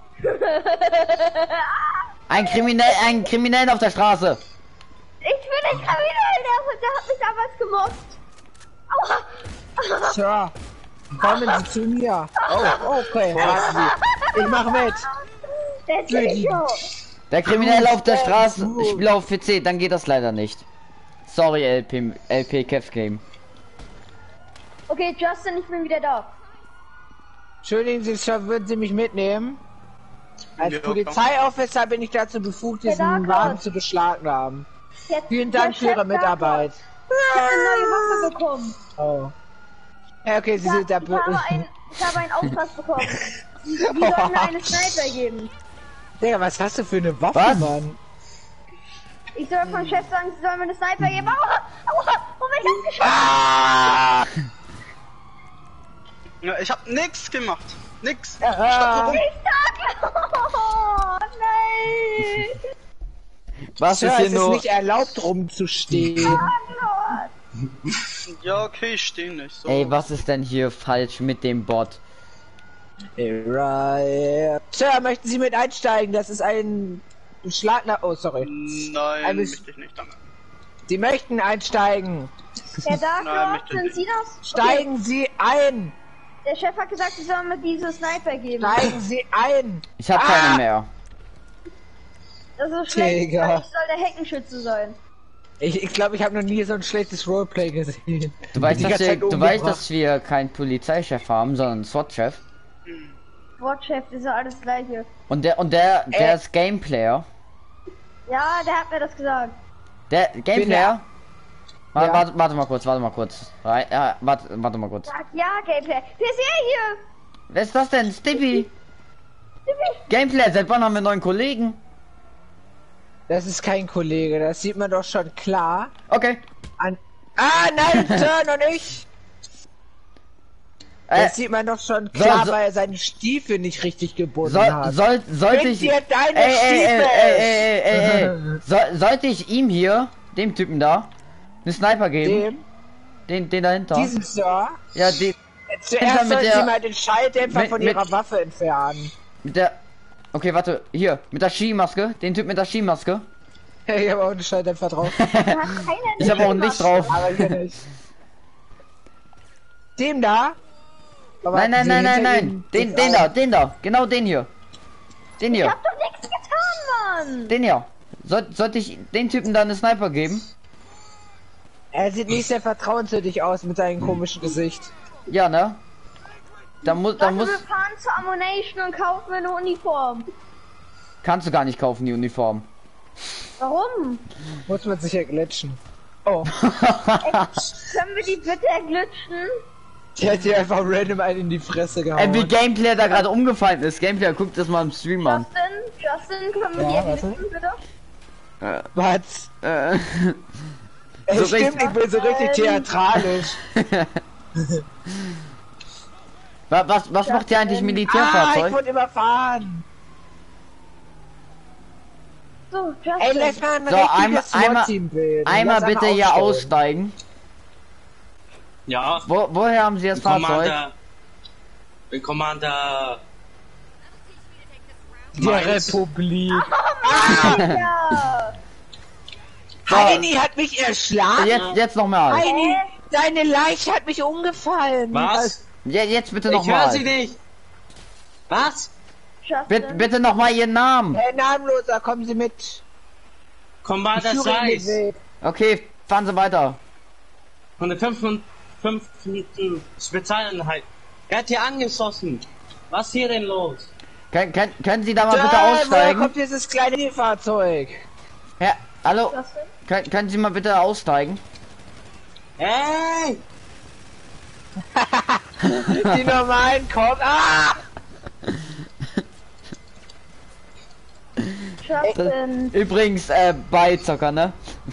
Ein Kriminellen auf der Straße. Ich bin nicht kriminell, der hat mich damals gemobbt. Aua. Sir, kommen Sie zu mir. Oh, okay, warten Sie. Ich mach mit. Der Psycho. Der Kriminelle auf der Straße. Ich spiele auf PC, dann geht das leider nicht. Sorry, LP Cav Game. Okay, Justin, ich bin wieder da. Entschuldigen Sie, Sir, würden Sie mich mitnehmen? Als Ja, Polizeiofficer bin ich dazu befugt, Ja, diesen Darklord. Wagen zu beschlagnahmen. Der, Vielen Dank für der Ihre Chef Mitarbeit. Darklord, ich habe eine neue Waffe bekommen. Oh. Ja, okay, Sie sind der Ich habe einen Auftrag bekommen. Sie sollen mir eine Sniper geben. Digga, was hast du für eine Waffe, Was? Mann? Ich soll vom Chef sagen, sie sollen mir eine Sniper geben. Aua! Aua! Oh mein Gott, geschossen! Ah! Ja, ich hab nix gemacht. Nix. Ah. Ich sag! Oh, nein! Was Sir, ist es hier ist nur? nicht erlaubt, rumzustehen. Darklord. Ja, okay, ich steh nicht. So. Ey, was ist denn hier falsch mit dem Bot? Right. Sir, möchten Sie mit einsteigen? Das ist ein Beschlagner... Oh, sorry. Nein, Ein möchte ich nicht, danke. Sie möchten einsteigen. Herr Nein, Darklord, möchte sind nicht. Sie das? Steigen Sie ein. Der Chef hat gesagt, sie sollen mir diese Sniper geben. Steigen Sie ein. Ich habe keine mehr. Das ist schlecht, Digga. weil ich soll der Heckenschütze sein. Ich glaube, ich habe noch nie so ein schlechtes Roleplay gesehen. Du weißt, Die dass ganze wir, Zeit du umgebracht. weißt, dass wir keinen Polizeichef haben, sondern einen SWAT-Chef. Wortchef, das ist ja alles gleiche. Und der ist Gameplayer. Ja, der hat mir das gesagt. Der Gameplayer. Ja. Warte mal kurz. Warte mal kurz. Sag ja, Gameplay. Wer ist er hier? Wer ist das denn? Stippy. Gameplayer, seit wann haben wir einen neuen Kollegen? Das ist kein Kollege, das sieht man doch schon klar. Okay. An nein, Sir, noch nicht. Das sieht man doch schon klar, so- weil er seine Stiefel nicht richtig gebunden hat. Sollte Bring ich. dir deine Ey. Sollte ich ihm hier, dem Typen da, einen Sniper geben? Dem, Den dahinter. diesem Sir, Ja, den. Zuerst mit soll der- sie mal den Schalldämpfer mit- von mit- ihrer Waffe entfernen. Mit der... Okay, warte. Hier. Mit der Skimaske. Den Typ mit der Skimaske. Ich habe auch einen Schalldämpfer drauf. Da hat keiner Ich habe auch ein Licht drauf. Aber hier nicht. Dem da? Aber Nein, nein, sie nein, nein, hinter nein. ihm Den, ist den auch- da, den da. Genau den hier. Den Ich hier. hab doch nichts getan, Mann! Den hier. Sollte ich den Typen da eine Sniper geben? Er sieht nicht sehr vertrauenswürdig aus mit seinem komischen Gesicht. Ja, ne? Da muss, Warte, muss, wir fahren zur Ammunition und kaufen eine Uniform. kannst du gar nicht kaufen, die Uniform. Warum? Muss man sich ja glitschen. Oh, Können wir die bitte erglitschen? die hat dir einfach random einen in die Fresse gehauen. Ey, wie Gameplay da gerade umgefallen ist. Gameplay, guckt das mal im Stream an. Justin, können wir Ja, die erglitschen, bitte? Was? So Stimmt, richtig- ich bin so richtig theatralisch. Was macht ihr eigentlich Ich Militärfahrzeug? wurde überfahren. So, Ey, Justin. lass mal ein So, richtiges einmal- SWAT-Team bilden. Einmal Lass bitte hier aufstellen. aussteigen. Ja, Woher haben Sie das Fahrzeug? Commander. Commander. Der Republik. Ja. So, Heini hat mich erschlagen. jetzt nochmal. Heini, deine Leiche hat mich umgefallen. Was? Jetzt bitte Ich höre sie nochmal. nicht. Was? Justin. Bitte nochmal Ihren Namen. Herr Namenloser, kommen Sie mit. Commander Ich führe Ihnen den Zeiss. Weg. Okay, fahren Sie weiter. Von der 5. Spezialeinheit. Er hat hier angeschossen. Was ist hier denn los? Können Sie da mal bitte Woher aussteigen? kommt dieses kleine Fahrzeug? Ja, hallo? Justin. Können Sie mal bitte aussteigen? Hey! Die normalen kommen. Ah! Justin. Übrigens, Beizocker, ne?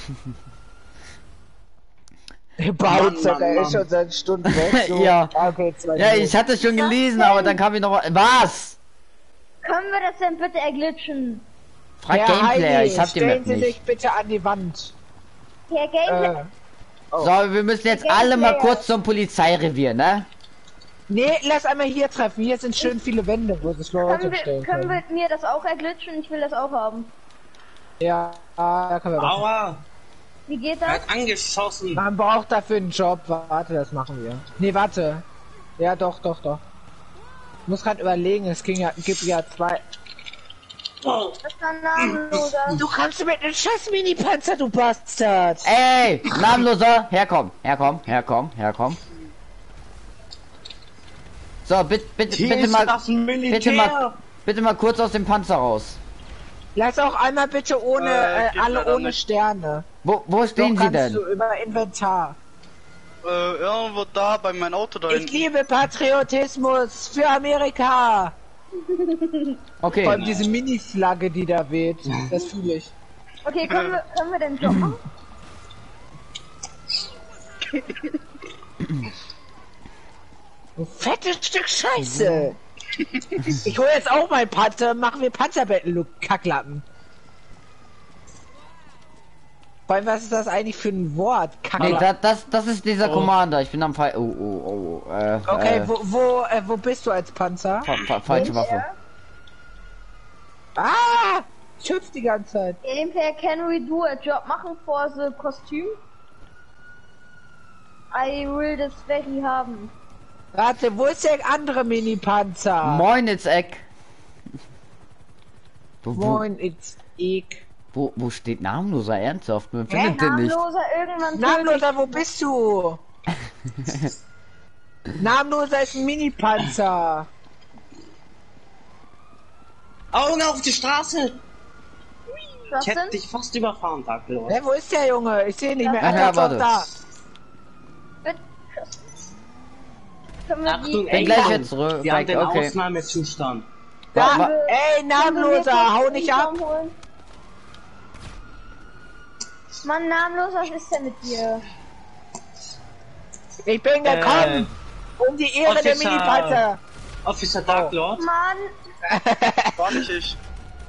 Bautzocker Mann, ist schon seit Stunden weg. So. Ja. Okay, 2 Ja, ich hatte schon gelesen, aber dann kam ich noch... Was? Können wir das denn bitte erglitschen? Frag Herr Gameplayer, Heini, ich hab die stellen Map Sie sich nicht. bitte an die Wand. Herr Gameplay. So, wir müssen jetzt alle mal kurz zum Polizeirevier, ne? Nee, lass einmal hier treffen. Hier sind schön viele Wände, wo sich Leute stellen Können können. wir mir das auch erglitschen? Ich will das auch haben. Ja, da können wir doch. Aua! Wie geht Er das? hat angeschossen. Man braucht dafür einen Job. Warte, das machen wir. Nee, warte. Ja, doch. Ich muss gerade überlegen, es gibt ja 2. Oh. Das ist ein Namenloser. Du kannst mit einem scheiß Mini-Panzer, du Bastard! Ey, Namenloser, herkommen. So, bitte Hier bitte ist mal, das Militär. bitte mal kurz aus dem Panzer raus. Lass auch einmal bitte ohne, geht alle leider ohne nicht. Sterne. Wo stehen Doch Sie kannst denn? du über Inventar. Irgendwo da bei meinem Auto da Ich hinten. liebe Patriotismus für Amerika! Vor allem Okay, diese Mini-Flagge, die da weht. Das fühle ich. Okay, können wir den Job machen? Du fettes Stück Scheiße! Ich hole jetzt auch mein Panzer, machen wir Panzerbattle, du Kacklappen. Vor allem, was ist das eigentlich für ein Wort? nee, Kacklappen. das ist dieser Commander. Ich bin am Fall. Okay, wo bist du als Panzer? Falsche Waffe. Ah! Ich hüpf die ganze Zeit. Gameplay, can we do a job machen for the costume? I will this very haben. Warte, wo ist der andere Mini-Panzer? Moin, it's Eck. Moin, it's ich. Wo steht Namenloser ernsthaft? Man findet den nicht. Namenloser irgendwann Namenloser, wo bist du? Namenloser ist ein Mini-Panzer. Augen auf die Straße! Ich hätte Justin? dich fast überfahren, Taglos. Hä, wo ist der Junge? Ich sehe ihn nicht mehr. Ja, Ach, ja, doch, warte. da. Bitte. Können wir Achtung, die... Bin gleich England. jetzt zurück. Wir haben den Okay. Ausnahmezustand. Da. Wa- Ey, Namenloser, hau nicht ab. Holen? Mann, Namenloser, was ist denn mit dir? Ich bin gekommen. Um die Ehre der Officer. Mini-Panzer. Officer Dark Lord, Mann, War nicht ich.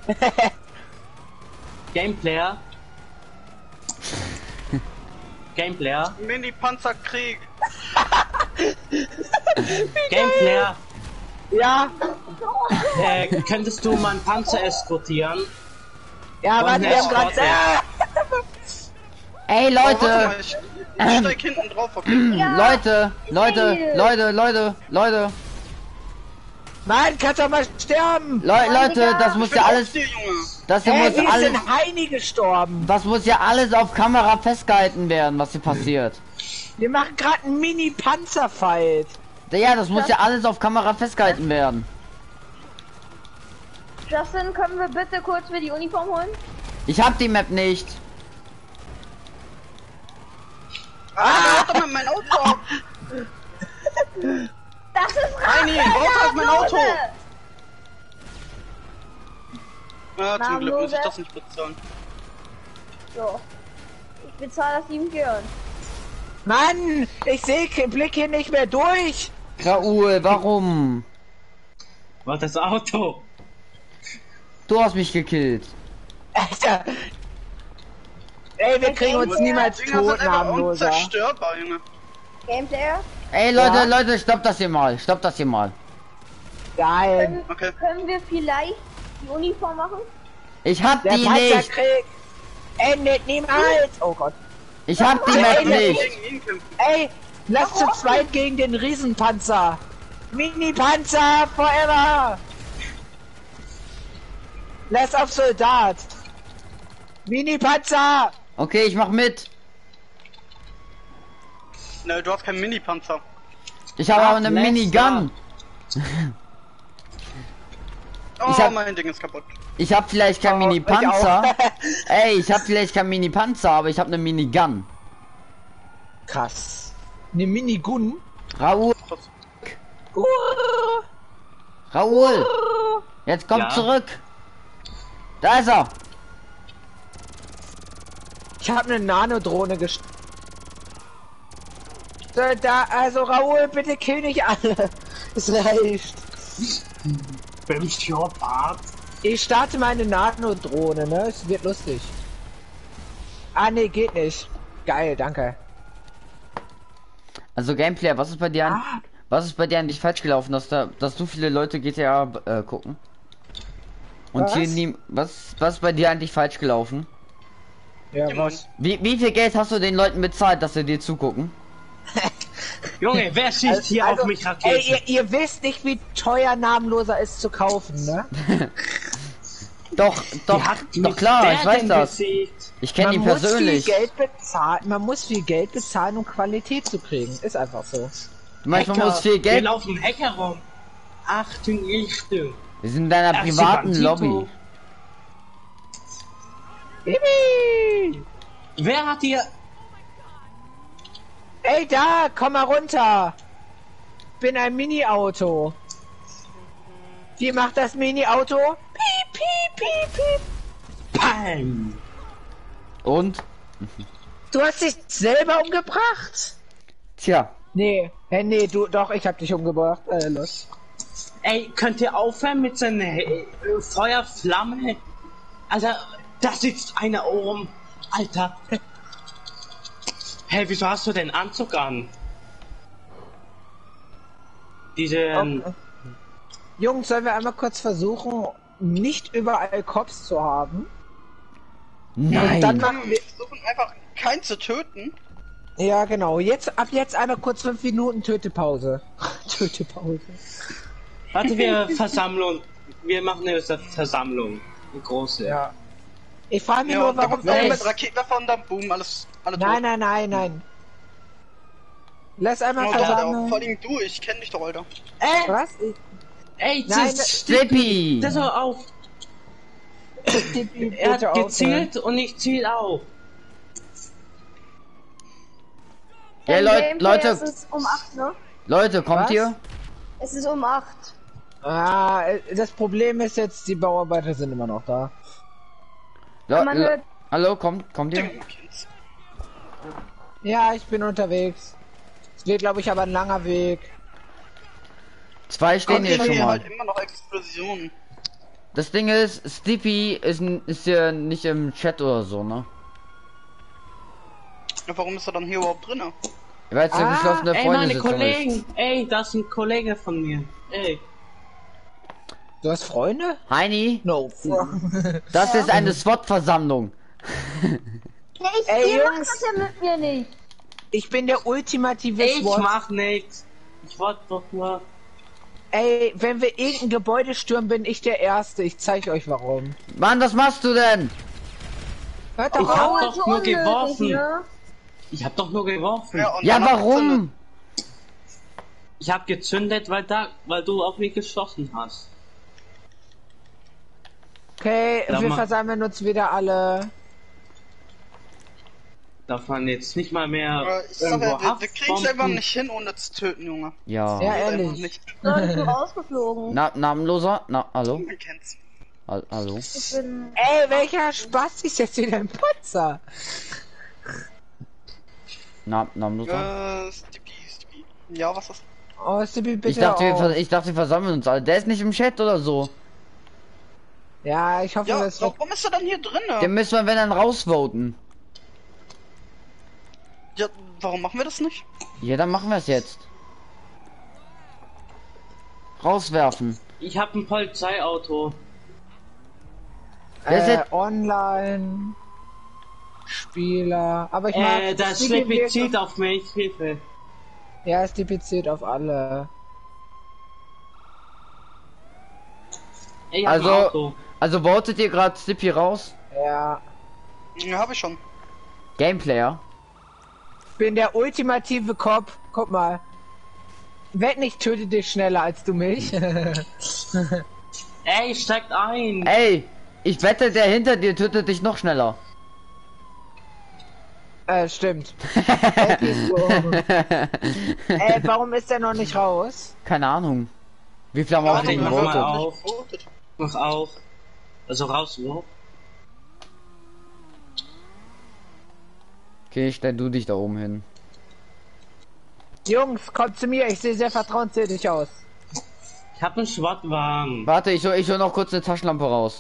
Gameplayer. Gameplayer. Mini-Panzerkrieg. Gameplayer, Ja, könntest du mal einen Panzer eskortieren? ja, Und warte, wir haben Escort. gerade. Ey, Oh, warte Leute! mal, ich steig hinten drauf, okay? Ja, Leute! Nein, kannst doch mal sterben! Leute, das muss Ich bin ja auf alles, dir, Junge. das hier muss Wie alles, sind Heini gestorben? das muss ja alles auf Kamera festgehalten werden, was hier passiert. Wir machen gerade einen Mini-Panzer-Fight. Ja, das muss ja alles auf Kamera festgehalten werden. Justin, können wir bitte kurz für die Uniform holen? Ich hab die Map nicht. Ah, warte mal, mein Auto ab. Das ist Heini, brauch auf mein Auto. Ja, zum Glück muss ich Namenlose. das nicht bezahlen. So. Ich bezahle das ihm gern. Mann, ich sehe Blick hier nicht mehr durch. Raoul, warum? Was das Auto? Du hast mich gekillt. Alter. Ey, wir kriegen uns niemals Dinger sind tot, einfach namenloser. unzerstörbar, Junge. Gameplayer? Ey, Leute, Ja. Leute, stopp das hier mal. Stopp das hier mal. Geil. Okay. Können wir vielleicht die Uniform machen? Ich hab Der die nicht. Panzerkrieg endet niemals. Oh Gott. Ich hab die Map nicht. Gegen ihn kämpfen. Ey, lass zu zweit gegen den Riesenpanzer. Mini-Panzer forever. Lass auf Soldat. Mini-Panzer. Okay, ich mach mit. Ne, du hast keinen Mini-Panzer. Ich habe Ach, aber eine Lester. Minigun. Oh, Ich hab- mein Ding ist kaputt. Ich hab vielleicht kein Oh, Mini-Panzer. ich auch. Ey, ich hab vielleicht kein Mini-Panzer, aber ich hab eine Minigun. Krass. Eine Minigun. Raoul, Raoul. Jetzt komm Ja? zurück. Da ist er. Ich habe eine Nanodrohne gestartet. Da, also Raoul, bitte kill nicht alle. Es reicht. Bin ich Part? Ich starte meine Nanodrohne, ne? Es wird lustig. Ah, ne, geht nicht. Geil, danke. Also Gameplay, was ist bei dir was ist bei dir eigentlich falsch gelaufen, dass so viele Leute GTA gucken? Und Was? hier nie was ist bei dir eigentlich falsch gelaufen? Ja, Immer. was? Wie viel Geld hast du den Leuten bezahlt, dass sie dir zugucken? Junge, wer schießt hier auf mich Raketen? Ey, ihr wisst nicht, wie teuer namenloser ist zu kaufen, ne? Doch Wie hat klar, der ich weiß denn das. besiegt? Ich kenne ihn Man muss persönlich. viel Geld bezahlen. Man muss viel Geld bezahlen, um Qualität zu kriegen. Ist einfach so. Manchmal Hacker. muss viel Wir Geld. laufen Hacker rum. Achtung, Richtung. Wir sind in deiner Ach, privaten Bandito. Lobby. Bibi! Wer hat hier... Ey, da, komm mal runter. Bin ein Mini-Auto. Wie macht das Mini-Auto? Piep, piep, piep, piep. Bam! Und? Du hast dich selber umgebracht? Tja. Nee, nee, du, doch, ich hab dich umgebracht. Los. Ey, könnt ihr aufhören mit seiner Feuerflamme? Alter, da sitzt einer oben. Alter. Hey, wieso hast du den Anzug an? Diese... Jungs, sollen wir einmal kurz versuchen, nicht überall Cops zu haben? Nein. Dann machen wir... Versuchen einfach keinen zu töten. Ja, genau. Ab jetzt einmal kurz 5 Minuten Tötepause. Tötepause. Warte, wir Versammlung. Wir machen eine Versammlung. Eine große. Ja. Ich frage mich Ja, nur, und da warum... kommt einer mit Raketenwerfer und dann boom, alle tot. Nein. Lass einmal Oh, Alter, versammeln. vor allem du, ich kenn dich doch, Alter. Was? Ey, Nein, Stippy! das hör auf. Er hat gezielt und ich ziel auch. Ja, Im Gameplay Leute, Es ist um 8, ne? Leute, kommt Was? ihr? Es ist um 8. Ah, das Problem ist jetzt, die Bauarbeiter sind immer noch da. Man hört- Hallo, kommt ihr? Ja, ich bin unterwegs. Es wird, glaube ich, aber ein langer Weg. 2 stehen Kommt hier schon hier mal. halt immer noch Explosionen. Das Ding ist, Stippy ist ja nicht im Chat oder so, ne? Ja, warum ist er dann hier überhaupt drinne? Weil es eine geschlossene Ey, meine Freundesitzung Kollegen. ist. Ey, das ist ein Kollege von mir. Ey. Du hast Freunde? Heini, No. das ist eine SWAT-Versammlung. Ey, Ihr macht Jungs. das ja mit mir nicht. Ich bin der ultimative Ich SWAT. mach nichts. Ich wollte doch nur. Ey, wenn wir irgendein Gebäude stürmen, bin ich der Erste. Ich zeige euch warum. Mann, was machst du denn? Hört Ich doch hab auf. doch so nur unnötig, geworfen. ne? Ich hab doch nur geworfen. und Ja, danach gezündet. warum? Ich hab gezündet, weil du auf mich geschossen hast. Okay, Ja, wir mach. versammeln uns wieder alle. Darf man jetzt nicht mal mehr Aber ich sag irgendwo ja, wir kriegen es einfach Haftbomben- nicht hin, ohne zu töten, Junge. Ja. Ja, Geht einfach ehrlich. nicht. So, ich bin rausgeflogen. Namenloser? Hallo? Man kennt's. Hallo? Ich bin. Ey, welcher Spaß ist jetzt wieder im Panzer? Namenloser? Stippy. Ja, was ist? Oh, Sibi, bitte Ich dachte, auf. ich dachte, wir versammeln uns alle. Der ist nicht im Chat oder so. Ja, ich hoffe, Ja, das wird... warum ist er dann hier drin? Den müssen wir, wenn dann, rausvoten. Ja, warum machen wir das nicht? Ja, dann machen wir es jetzt. Rauswerfen. Ich hab ein Polizeiauto. Wer ist jetzt- Online... Spieler... Aber ich mag... Das Sibi Schleppi zieht wirkt- auf mich. Hilfe. Ja, es depiziert auf alle. Ey, ich hab ein Auto. Also votet ihr gerade Stippy raus? Ja. Ja, habe ich schon. Gameplayer. Bin der ultimative Cop. Guck mal. Wett nicht, töte dich schneller als du mich. Ey, steigt ein. Ey, ich wette, der hinter dir tötet dich noch schneller. Stimmt. Warum ist der noch nicht raus? Keine Ahnung. Wie viel haben wir Ja, auf Warte, den ich mach gevotet? mal auf. Votet. Mach auf. Also raus, wo? Okay, stell du dich da oben hin. Jungs, kommt zu mir. Ich sehe sehr vertrauenswürdig aus. Ich hab einen Schrottwagen. Warte, ich hol noch kurz eine Taschenlampe raus.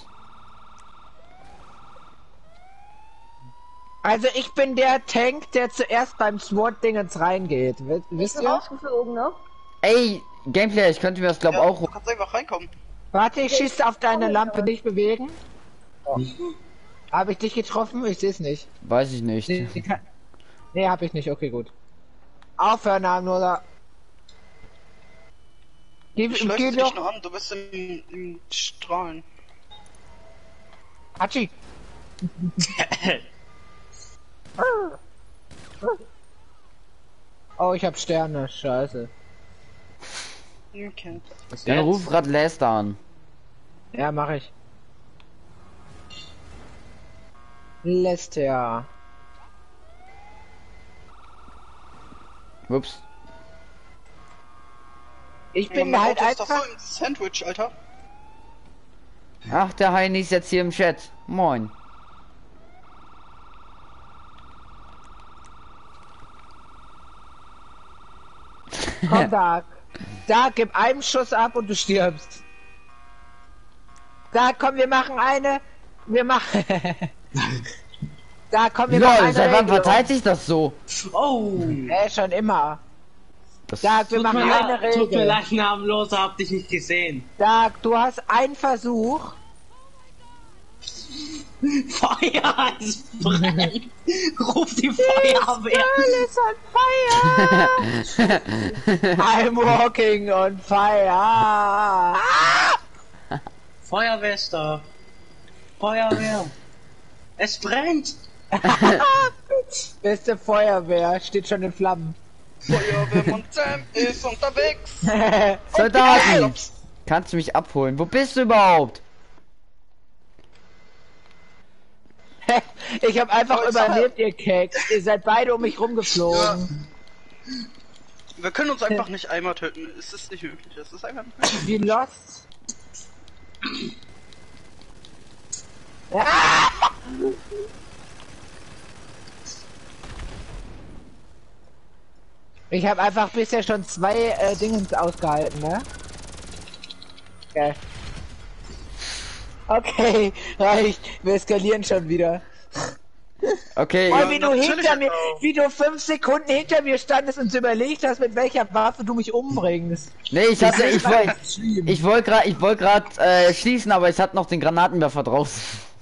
Also ich bin der Tank, der zuerst beim SWAT-Dingens reingeht. Ich Wisst bin ihr? rausgeflogen, ne? Ey, Gameplayer, ich könnte mir das glaub Ja, auch. du kannst einfach reinkommen. Warte, ich schieße auf deine Lampe. Nicht bewegen. Habe ich dich getroffen? Ich sehe es nicht. Weiß ich nicht. Nee, habe ich nicht. Okay, gut. Aufhören, nur. Ich Geh leuchte dich doch. nur an, du bist im Strahlen. Hatschi. Oh, ich hab Sterne. Scheiße. Okay. Dann ruf grad Lester an. Ja, mach ich. Lester. Ups. Ich bin Mein halt Auto ist doch einfach. so im Sandwich, Alter. Ach, der Heini ist jetzt hier im Chat. Moin. Komm, Dark. Dark, gib einen Schuss ab und du stirbst. Dark, komm, wir machen eine. Wir machen. Dark, komm, wir machen Lol, eine. seit wann Regelung. verteilt sich das so? Oh. Schon immer. Das Dark, wir Tut machen mir, eine tut mir Regel. leid, namenloser, hab dich nicht gesehen. Dark, du hast einen Versuch. Feuer, es brennt. Ruf die Feuerwehr. Alles on fire. I'm walking on fire. Ah! Feuerwehr ist da. Feuerwehr. Es brennt. Beste Feuerwehr, steht schon in Flammen. Feuerwehrmann Sam ist unterwegs. Soldaten! Kannst du mich abholen? Wo bist du überhaupt? Ich habe einfach Oh, ich sag überlebt, ihr Keks. Ihr seid beide um mich rumgeflogen. Wir können uns einfach nicht einmal töten. Es ist nicht möglich. Es ist einfach nicht möglich. Wie lost. Ich habe einfach bisher schon zwei Dingens ausgehalten, ne? Okay. Okay, reicht. Wir eskalieren schon wieder. Okay, Voll, wie du natürlich hinter mir, auch. wie du 5 Sekunden hinter mir standest und überlegt hast, mit welcher Waffe du mich umbringst. nee, ich wollte grad schießen, aber ich hatte noch den Granatenwerfer draußen.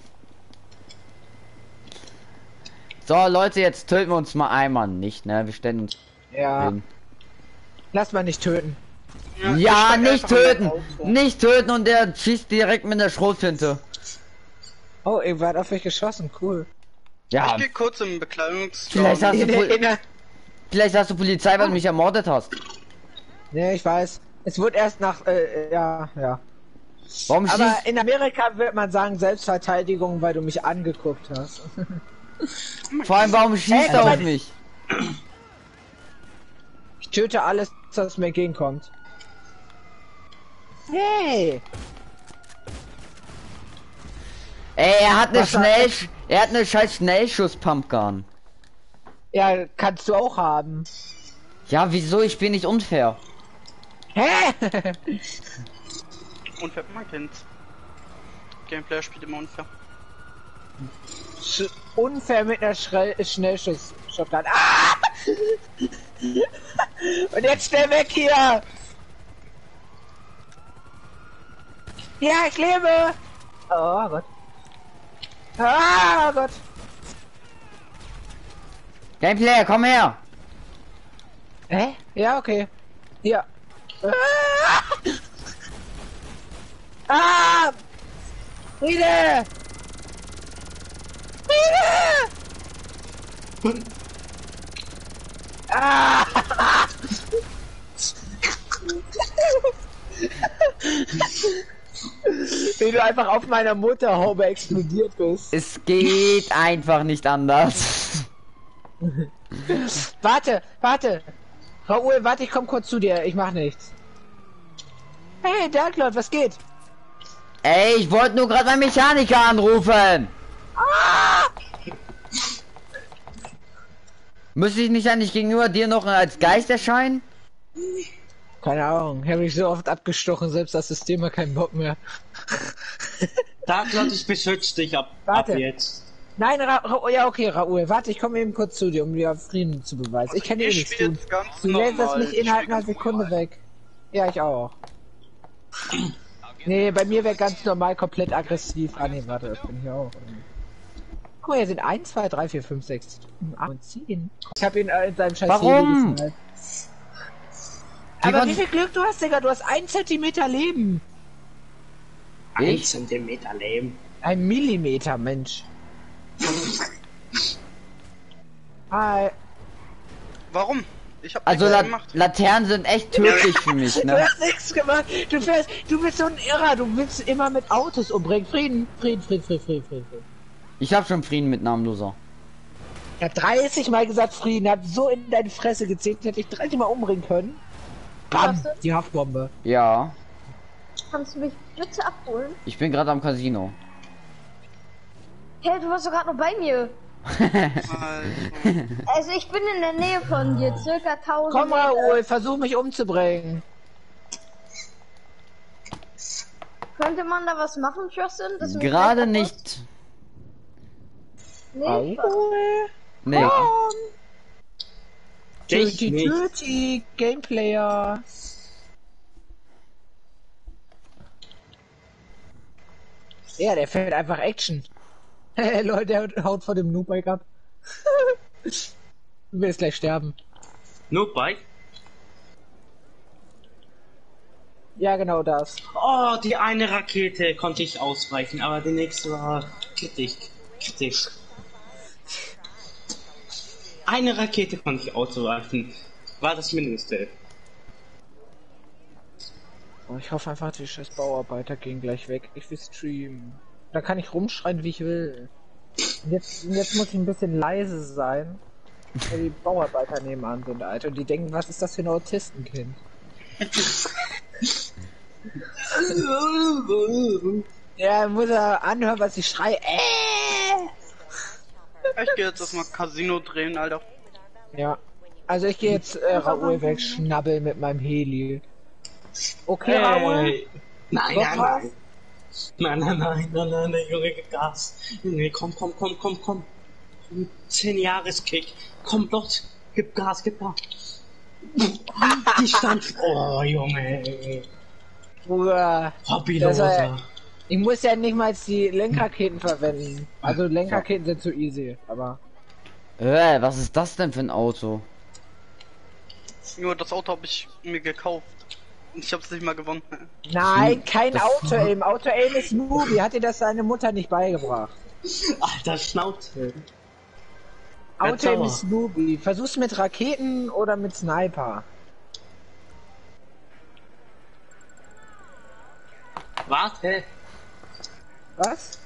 So, Leute, jetzt töten wir uns mal einmal nicht, ne? Wir stellen uns Ja, hin. lass mal nicht töten. ich Ja, steig nicht einfach in töten! mein Auto. Nicht töten und der schießt direkt mit der Schrotflinte. Oh, ihr wart auf mich geschossen, cool. Ja, Ich geh kurz im Bekleidungsraum. vielleicht hast, In du der, in der, vielleicht hast du Polizei, weil du mich ermordet hast. nee, ich weiß. Es wurde erst nach, ja. Warum Aber schießt... in Amerika wird man sagen Selbstverteidigung, weil du mich angeguckt hast. Vor allem, warum schießt guck er mal, auf mich? Ich töte alles, was mir entgegenkommt. Hey! Ey, er hat eine Was war- er hat eine scheiß Schnellschuss-Pumpgun. Ja, kannst du auch haben. Ja, wieso? Ich bin nicht unfair. Hä? Unfair, man kennt's. Gameplayer spielt immer unfair. Unfair mit einer Schnellschuss-Shotgun. Ah! Und jetzt schnell weg hier! Ja, ich lebe! Oh Gott. Ah Gott. Gameplayer, komm her! Hä? Ja, okay. Ja. Ah! Ah! Friede! Friede! Ah! Wie du einfach auf meiner Mutterhaube explodiert bist. Es geht einfach nicht anders. Warte! Raoul, warte, ich komm kurz zu dir. Ich mach nichts. Hey, Darklord, was geht? Ey, ich wollte nur gerade meinen Mechaniker anrufen. Müsste ich nicht eigentlich gegenüber dir noch als Geist erscheinen? Keine Ahnung, habe ich so oft abgestochen, selbst das System hat keinen Bock mehr. Darklord, ich beschütze dich ab Warte. jetzt. Nein, ja okay, Raoul, warte, ich komme eben kurz zu dir, um dir Frieden zu beweisen. Ich kann eh Ich nichts spiel tun. jetzt ganz Du lässt das normal. nicht Ich innerhalb spiel einer ganz Sekunde normal. weg. Ja, ich auch. Nee, bei mir wäre ganz normal komplett aggressiv. Ah nee, warte, das bin ich auch. Guck mal, hier sind 1, 2, 3, 4, 5, 6, 7, 8 und 10. Ich habe ihn in seinem scheiß Warum? Hebel geschnallt. Aber wie viel Glück du hast, Digga, du hast 1 Zentimeter Leben. 1 Zentimeter Leben. 1 Millimeter, Mensch. Hi. Warum? Ich hab Also nichts gemacht. Laternen sind echt tödlich für mich, Du ne? hast nichts gemacht. Du bist so ein Irrer. Du willst immer mit Autos umbringen. Frieden. Ich hab schon Frieden mit Namenloser. Ich hab 30 Mal gesagt Frieden. Hab so in deine Fresse gezählt. Hätte ich 30 Mal umbringen können. Bam. Was denn? Die Haftbombe. Ja, Kannst du mich bitte abholen? ich bin gerade am Casino. Hey, du warst doch gerade noch bei mir. Also, Also ich bin in der Nähe von dir, circa 1000 Komm, Meter. Raoul. Versuch mich umzubringen. Könnte man da was machen, Justin? dass du mich Gerade gleich nicht. abholst? Nee, Raoul. Nee. Komm. Dich nicht. Töti. Gameplayer. Ja, der fährt einfach Action. Leute, der haut vor dem Noob-Bike ab. Du wirst gleich sterben. Nur Bike? Ja, genau das. Oh, die eine Rakete konnte ich ausweichen, aber die nächste war kritisch. Eine Rakete konnte ich ausweichen. War das Mindeste. Oh, ich hoffe einfach, die scheiß Bauarbeiter gehen gleich weg. Ich will streamen. Da kann ich rumschreien, wie ich will. Und jetzt muss ich ein bisschen leise sein, weil die Bauarbeiter nebenan sind, Alter. Und die denken, was ist das für ein Autistenkind? Ja, muss er anhören, was ich schreie. ich geh jetzt erstmal Casino drehen, Alter. Ja. Also ich gehe jetzt Raoul wegschnabbeln mit meinem Heli. Okay, Raoul. Hey. Nein, Noch nein, was? nein. Nein, Junge, Gas. Junge, komm. 10-Jahres-Kick. Komm, los. Gib Gas, gib Gas. Die stand... Oh, Junge. Bruder. Hobbyloser. Ich muss ja nicht mal die Lenkraketen verwenden. Also Lenkraketen sind zu easy, aber... Was ist das denn für ein Auto? Nur das Auto habe ich mir gekauft. Und ich habe es nicht mal gewonnen. Nein, kein Auto-Aim. Auto-Aim ist Nubi. Hat dir das seine Mutter nicht beigebracht? Alter Schnauze. Auto-Aim ist Nubi. Versuch's mit Raketen oder mit Sniper. Warte. Was?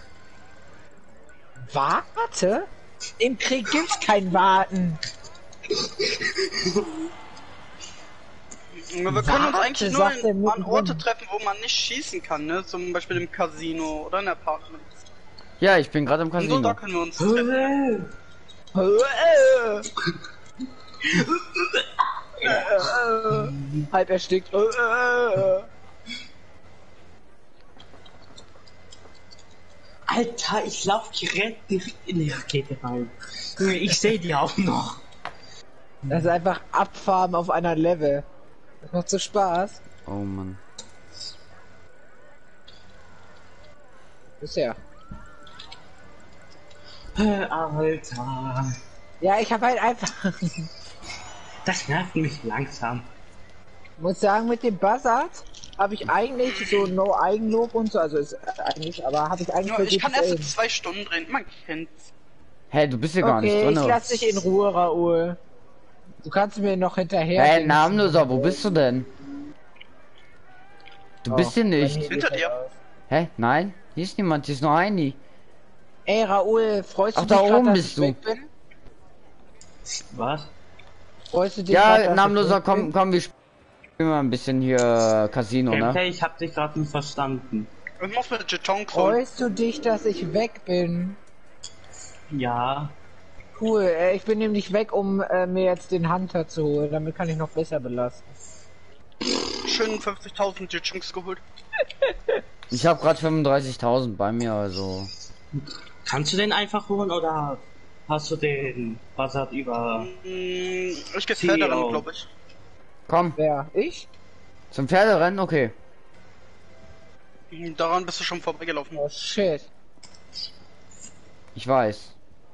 Warte? Im Krieg gibt's kein Warten. Wir können uns eigentlich nur sagt der an Orte mittendrin. treffen, wo man nicht schießen kann, ne? Zum Beispiel im Casino oder in Apartments. Ja, ich bin gerade im Und so, da Casino. können wir uns treffen. Halb erstickt. Alter, ich lauf direkt in die Rakete rein. Junge, ich sehe die auch noch. Das ist einfach Abfahren auf einer Level. Das macht so Spaß. Oh Mann. Bisher. Alter. Ja, ich habe halt einfach... Das nervt mich langsam. muss sagen, mit dem Buzzard habe ich eigentlich so no Eigenlob und so, also ist eigentlich, aber habe ich eigentlich... Nur, ich kann erst in Aim. 2 Stunden drehen, man kennt's. Hä, du bist hier gar nicht Okay, drin. ich lass dich in Ruhe, Raoul. Du kannst mir noch hinterher... Hä, dingsen. Namenloser, wo bist du denn? Du bist hier bei nicht. mir Hinter sieht dir. das aus. Hä? Nein? Hier ist niemand, hier ist nur Heini. Ey, Raoul, freust Ach, du da dich grad, oben dass bist ich du. weg bin? Was? Freust du dich grad, dass Ja, ich Namenloser, weg bin? komm, wir spielen mal ein bisschen hier Casino, ne? Okay, ich hab dich gerade nicht verstanden. Ich muss mit Jetons holen. Freust du dich, dass ich weg bin? Ja. Cool, ich bin nämlich weg, um mir jetzt den Hunter zu holen, damit kann ich noch besser belasten. Schön 50.000 Jetons geholt. Ich habe gerade 35.000 bei mir, also. Kannst du den einfach holen oder hast du den Buzzard über... Ich geh CEO. Pferderennen, glaube ich. Komm, Wer? Ich? zum Pferderennen, okay. Daran bist du schon vorbeigelaufen. Oh shit. Ich weiß.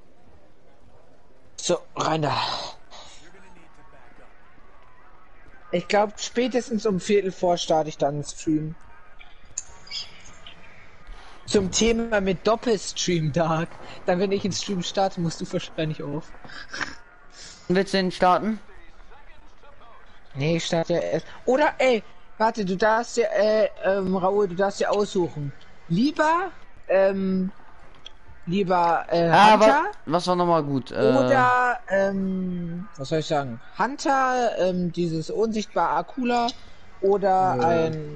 So, rein da. Ich glaube, spätestens um Viertel vor starte ich dann einen Stream. Zum Thema mit Doppelstream, Dark. Dann, wenn ich einen Stream starte, musst du wahrscheinlich auf. Willst du den starten? Nee, ich starte ja erst. Oder, ey, warte, du darfst ja, Raoul, du darfst ja aussuchen. Lieber, Hunter was war nochmal gut? oder, was soll ich sagen? Hunter, dieses unsichtbare Akula oder ein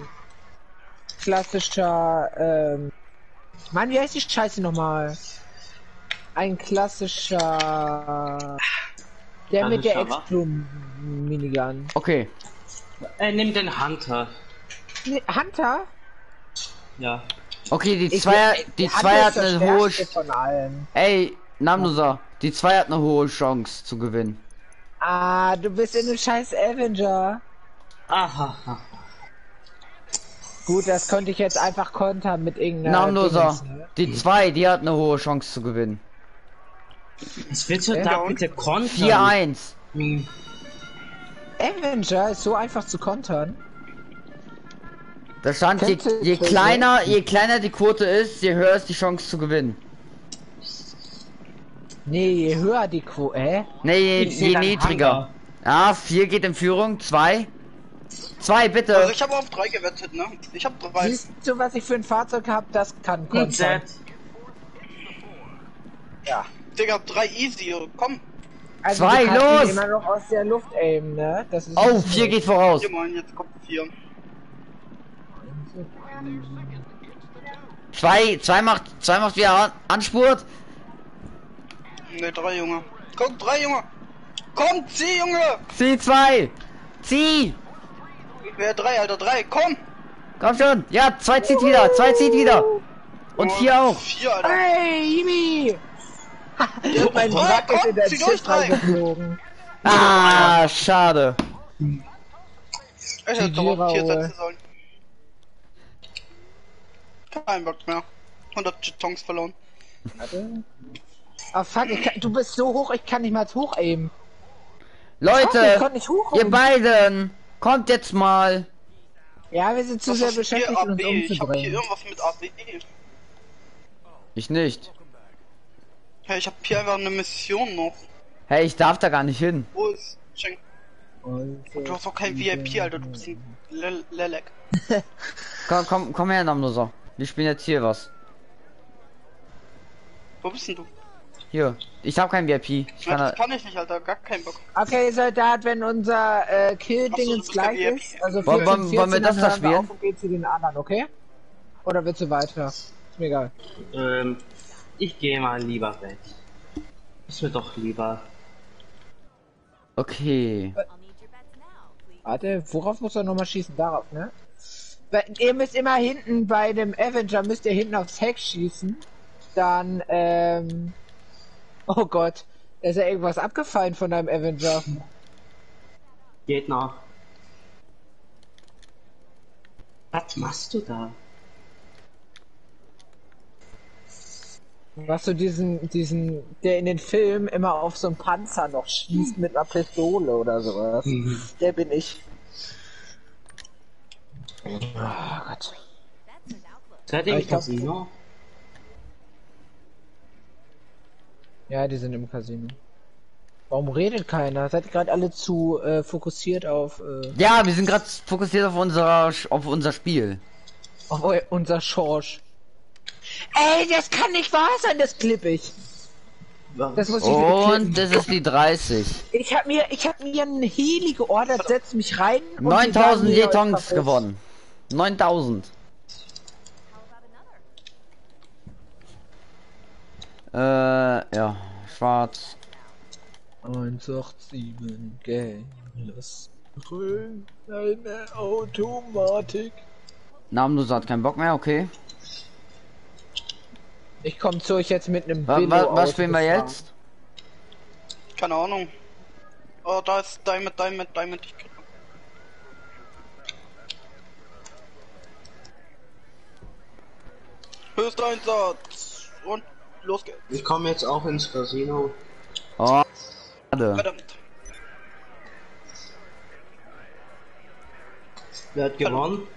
klassischer, Mann, wie heißt die Scheiße nochmal? Ein klassischer, der mit der Klassischer was? Explo-Minigun. Okay. Nimm den Hunter. Nee, Hunter? Ja. Okay, die Ich zwei, will- die Hunter zwei ist hat der eine hohe, stärkste von allen. ey, Namenloser, die zwei hat eine hohe Chance zu gewinnen. Ah, du bist in einem scheiß Avenger. Aha. Gut, das konnte ich jetzt einfach kontern mit irgendeiner... Namenloser, Dingens, ne? die zwei, die hat eine hohe Chance zu gewinnen. Was willst du Ja, da und? bitte kontern? 4-1. Hm. Avenger ist so einfach zu kontern. Da stand, je Könnte- je kleiner die Quote ist, je höher ist die Chance zu gewinnen. Nee, je höher die Quote, Nee, Ich seh je deinen niedriger. Hunger. Ah, 4 geht in Führung, 2. 2, bitte. Also ich habe auf 3 gewettet, ne? Ich habe 3. Siehst du, was ich für ein Fahrzeug habe? Das kann Ein kontern. Set. Ja. Digga, 3 easy, komm. Also Zwei, du kannst ihn los! immer noch aus der Luft aimen, ne? Das ist Oh, 4 geht voraus. Hier mal, jetzt kommt 4. 2 macht wieder Anspurt. Ne, 3, Junge. Komm, 3, Junge. Komm, zieh, Junge. Zieh 2. Zieh. Wer 3, Alter, 3, komm. Komm schon. Ja, 2 zieht wieder. 2 zieht wieder. Und 4 auch. 4, Alter. Hey, Jimmy! Der mein Oh, Wrack ist in der zieh Schiff durch, drei. reingeflogen. Ah, schade. Ich hätte GG, doch auf 4 Raoul. setzen sollen. Kein Bock mehr. 100 Jetons verloren. Warte. Ah fuck, du bist so hoch, ich kann nicht mal hoch aimen. Ich Leute, konnte nicht hoch ihr aimen. beiden, kommt jetzt mal. Ja, wir sind zu Was sehr ist hier beschäftigt, uns AB? Ich hab hier umzubringen. irgendwas mit AB. Ich nicht. Hey, ich hab hier einfach eine Mission noch. Hey, ich darf da gar nicht hin. Wo ist Schenk? Du hast auch kein VIP, Alter, du bist ein Lelek. Komm her, Namloser. Wir spielen jetzt hier was. Wo bist denn du? Hier. Ich habe kein VIP. Ich Ja, kann das da, kann ich nicht, Alter, gar keinen Bock. Okay, Soldat, wenn unser Kill-Ding Ach so, ins du bist der gleich VIP. ist, also Wollen- 14, wollen wir das da dann hören wir spielen? auf und gehen zu den anderen, okay? Oder willst du weiter? Ist mir egal. Ich gehe mal lieber weg. Ist mir doch lieber. okay. Warte, worauf muss er nochmal schießen? Darauf, ne? Weil, ihr müsst immer hinten bei dem Avenger, müsst ihr hinten aufs Heck schießen. Dann, oh Gott. Da ist ja irgendwas abgefallen von deinem Avenger. Geht noch. Was machst du da? Was du der in den Filmen immer auf so einen Panzer noch schießt mit einer Pistole oder sowas. Der bin ich. Oh Gott. Seid ihr Aber im ich glaub- Casino? Ja, die sind im Casino. Warum redet keiner? Seid ihr gerade alle zu fokussiert auf Ja, wir sind gerade fokussiert auf unser Spiel. unser Schorsch? Ey, das kann nicht wahr sein, das klipp ich. Das muss ich wieder klippen. Und das ist die 30. Ich hab mir einen Heli geordert, setz mich rein. und die 9000 sagen mir, Jetons verpiss. gewonnen. 9000. Ja, schwarz. 187 Gang, lass eine Automatik. Namenlos hat keinen Bock mehr, okay. Ich komm zu euch jetzt mit einem Was spielen wir jetzt? Keine Ahnung. Oh, da ist Diamond. Ich krieg. Höchster Einsatz. Und los geht's. Ich komme jetzt auch ins Casino. Oh, schade. Verdammt. Wer hat gewonnen?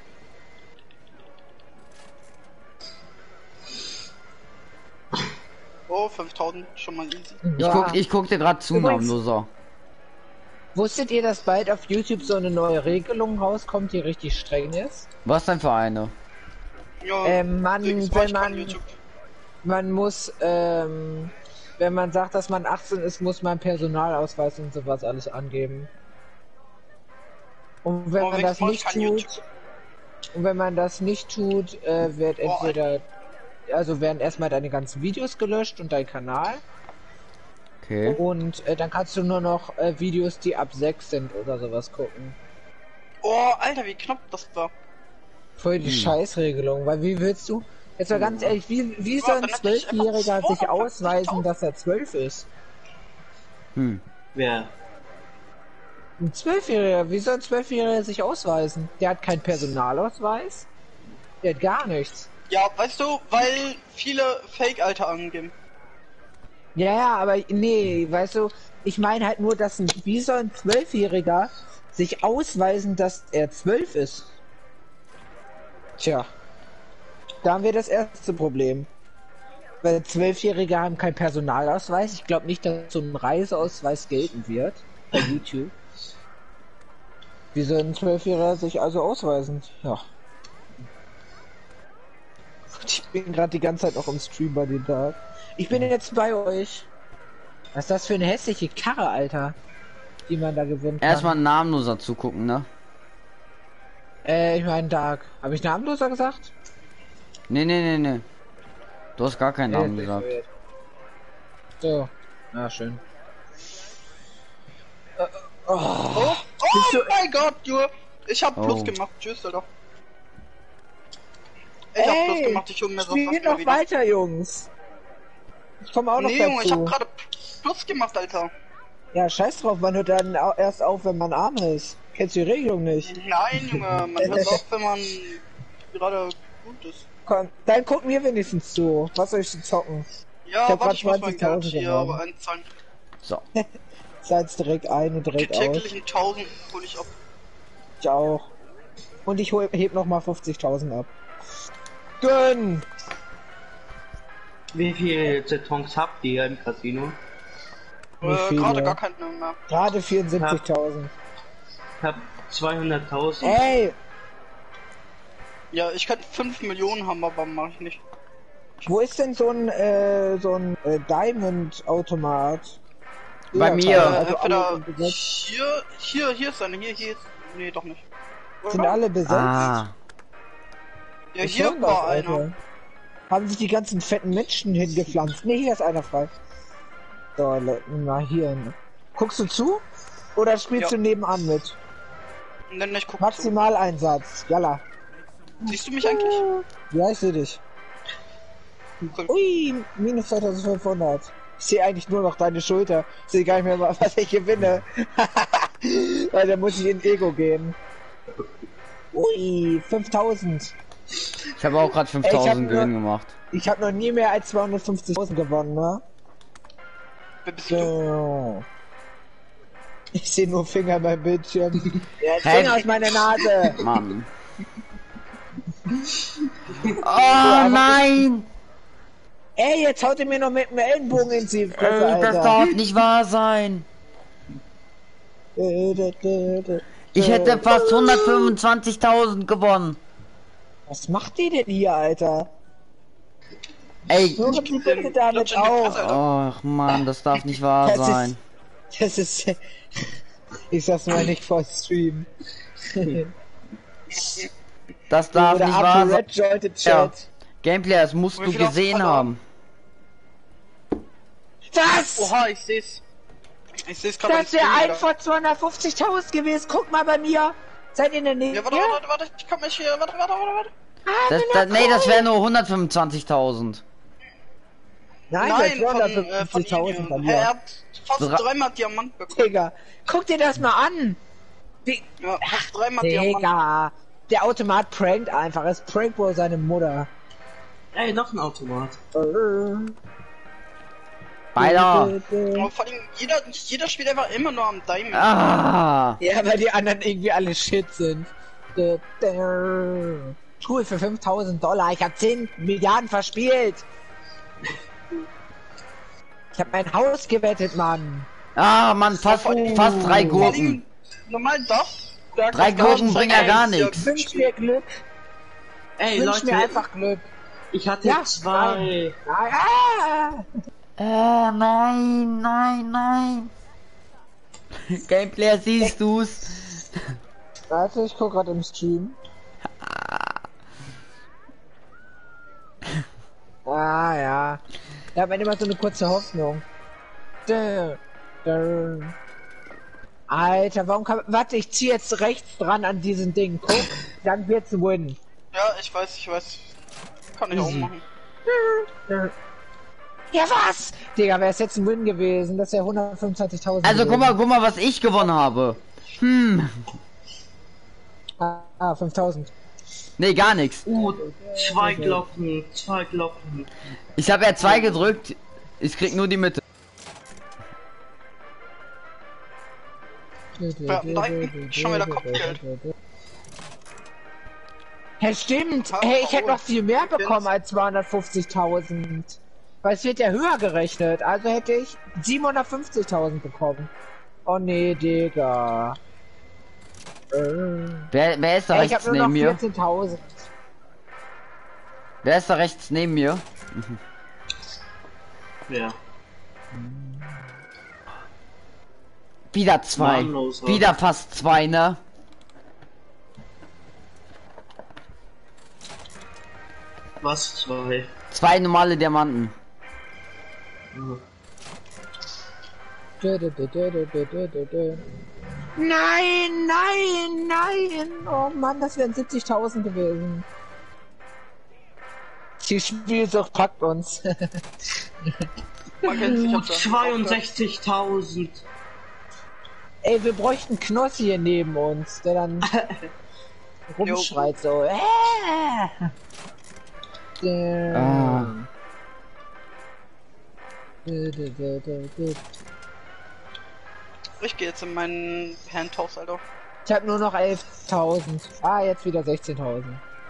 Oh, 5000, schon mal easy. Ich guck dir gerade zu, Übrigens- Namenloser. Wusstet ihr, dass bald auf YouTube so eine neue Regelung rauskommt, die richtig streng ist? Was denn für eine? Ja, Wenn wenn man muss, wenn man sagt, dass man 18 ist, muss man Personalausweis und sowas alles angeben. Und wenn Oh, man wegen das nicht kein tut, wird entweder, also werden erstmal deine ganzen Videos gelöscht und dein Kanal. Okay. Und dann kannst du nur noch Videos, die ab 6 sind oder sowas gucken. Oh, Alter, wie knapp das war. Voll die Scheißregelung, weil wie willst du, jetzt mal ganz ehrlich, wie Ja, soll ein dann hätte ich einfach 12-Jähriger sich 250.000. ausweisen, dass er 12 ist? Wer? Ein 12-Jähriger, wie soll ein 12-Jähriger sich ausweisen? Der hat keinen Personalausweis? Der hat gar nichts. Ja, weißt du, weil viele Fake-Alter angeben. Ja, aber nee, weißt du, ich meine halt nur, dass wie soll ein 12-Jähriger sich ausweisen, dass er 12 ist? Tja, da haben wir das erste Problem. Weil 12-Jährige haben keinen Personalausweis. Ich glaube nicht, dass so ein Reiseausweis gelten wird bei YouTube. Wie soll ein 12-Jähriger sich also ausweisen? Ja. Ich bin gerade die ganze Zeit noch im Stream bei den Tag. Ich bin jetzt bei euch. Was ist das für eine hässliche Karre, Alter? Die man da gewinnt. Erstmal einen Namenloser zugucken, ne? Ich meine Dark. Habe ich Namenloser gesagt? Nee. Du hast gar keinen Namen gesagt. So. Na schön. Oh Bist du- mein Gott, Junge. Ich hab Plus Oh. gemacht. Tschüss, Alter. Ich hab Plus gemacht, ich hol mir so Spielt fast noch mal wieder. weiter, Jungs. Ich komme auch noch Nee, dazu. Junge, ich hab gerade Plus gemacht, Alter. Ja, scheiß drauf, man hört dann erst auf, wenn man arm ist. Kennst du die Regelung nicht? Nein, Junge, man hört auf, wenn man gerade gut ist. Komm, dann guck mir wenigstens zu. Was soll ich denn zocken? Ja, hab warte, ich grad muss mein Geld 20.000 hier gewonnen. aber einzahlen. So. Seid's direkt ein und Die direkt aus. täglichen 1000 hol ich ab. Ich auch. Und ich heb noch mal 50.000 ab. Gönn! Wie viele Jetons habt ihr im Casino? Nicht viele. Gerade gar keine mehr. Gerade 74.000. Ich hab 200.000. Ey! Ja, ich könnte 5 Millionen haben, aber mach ich nicht. Wo ist denn so ein Diamond-Automat? Bei Ja, mir. also Entweder alle besetzt. hier ist eine, hier ist. Nee, doch nicht. Sind alle besetzt? Ah. Ja, Ich hier höre war das, einer. Alter. Haben sich die ganzen fetten Menschen hingepflanzt? Ne, hier ist einer frei. So, mal hier. Guckst du zu? Oder spielst Ja. du nebenan mit? Nenn ich guck zu. Maximaleinsatz. Jalla. Siehst du mich eigentlich? Ja, ich sehe dich. Cool. Ui, minus 2500. Ich sehe eigentlich nur noch deine Schulter. Ich sehe gar nicht mehr, was ich gewinne. Weil da muss ich in Ego gehen. Ui, 5000. Ich habe auch gerade Ey, ich 5000 hab Gewinn nur- gemacht. Ich habe noch nie mehr als 250.000 gewonnen, ne? Wer bist du? So. Ich sehe nur Finger beim Bildschirm. Ja, Hä? Finger aus meiner Nase. Mann. Oh nein! Ey, jetzt haut ihr mir noch mit dem Ellenbogen in die Fresse, Ey, das Alter. darf nicht wahr sein. Ich hätte fast 125.000 gewonnen. Was macht die denn hier, Alter? Ey. Hören Sie bitte damit auf. Ach Mann, das darf nicht wahr Das ist- sein. Das ist... Ich sag's mal nicht vor Stream. Das darf Oder nicht wahr sein. Red Jointed Ja. Chat. Gameplay, das musst Wie du viel hast du gesehen verloren? haben. Was? Oha, ich seh's. Ich seh's gerade. Das wäre ein von 250.000 gewesen. Guck mal bei mir. Seid ihr in der Nähe? Ja, warte, ich komm mich hier. Warte. Nee, das wäre nur 125.000. Nein, Nein, das von 250.000 bei ihm. mir. Er hat fast Dra- 3-mal Diamant bekommen. Digga, guck dir das mal an. Wie, Ja, fast 3-mal Diamant. Digga, der Automat prankt einfach. Es prankt wohl seine Mutter. Ey, noch ein Automat. Beide. Aber vor allem, jeder spielt einfach immer nur am Diamond. Ah. Ja, weil die anderen irgendwie alle shit sind. Cool, für $5.000. Ich hab 10 Milliarden verspielt. Ich hab mein Haus gewettet, Mann. Ah, Mann, fast 3 Vor allem, Gurken. normal das. 3 Gurken bringen ja gar nichts. Wünsch mir Glück. Ey, Wünsch mir Leute, einfach Glück. ich hatte Ja, 2. Ah! Nein. Gameplay, siehst du's? Warte, ich guck gerade im Stream. Ah, ja. Da hat man immer so eine kurze Hoffnung. Alter, warum kann... Warte, ich zieh jetzt rechts dran an diesen Ding. Guck, dann wird's Win. Ja, ich weiß. Kann ich auch machen. Ja, was? Digga, wäre es jetzt ein Win gewesen, das wäre 125.000. Also gewesen. guck mal, was ich gewonnen habe. Ah, 5.000. Nee, gar nichts. 2 Glocken. Ich habe R2 gedrückt. Ich krieg nur die Mitte. Ja, da hinten schon wieder Kopfgeld. Hey, stimmt. Ja, Hey, ich hätte oh, noch viel mehr bekommen als 250.000. Weil es wird ja höher gerechnet. Also hätte ich 750.000 bekommen. Oh nee, Digga. Wer ist da Hey, ich rechts hab nur noch neben mir? 14.000. Wer ist da rechts neben mir? Ja. Wieder 2. Namenloser. Wieder fast 2, ne? Was? 2. 2 normale Diamanten. Nein! Oh Mann, das wären 70.000 gewesen. Die Spielsucht packt uns. Man kennt sich auf der- 62.000. Ey, wir bräuchten Knossi hier neben uns, der dann rumschreit so. Ich gehe jetzt in meinen Penthouse, Alter. Ich hab nur noch 11.000. Ah, jetzt wieder 16.000.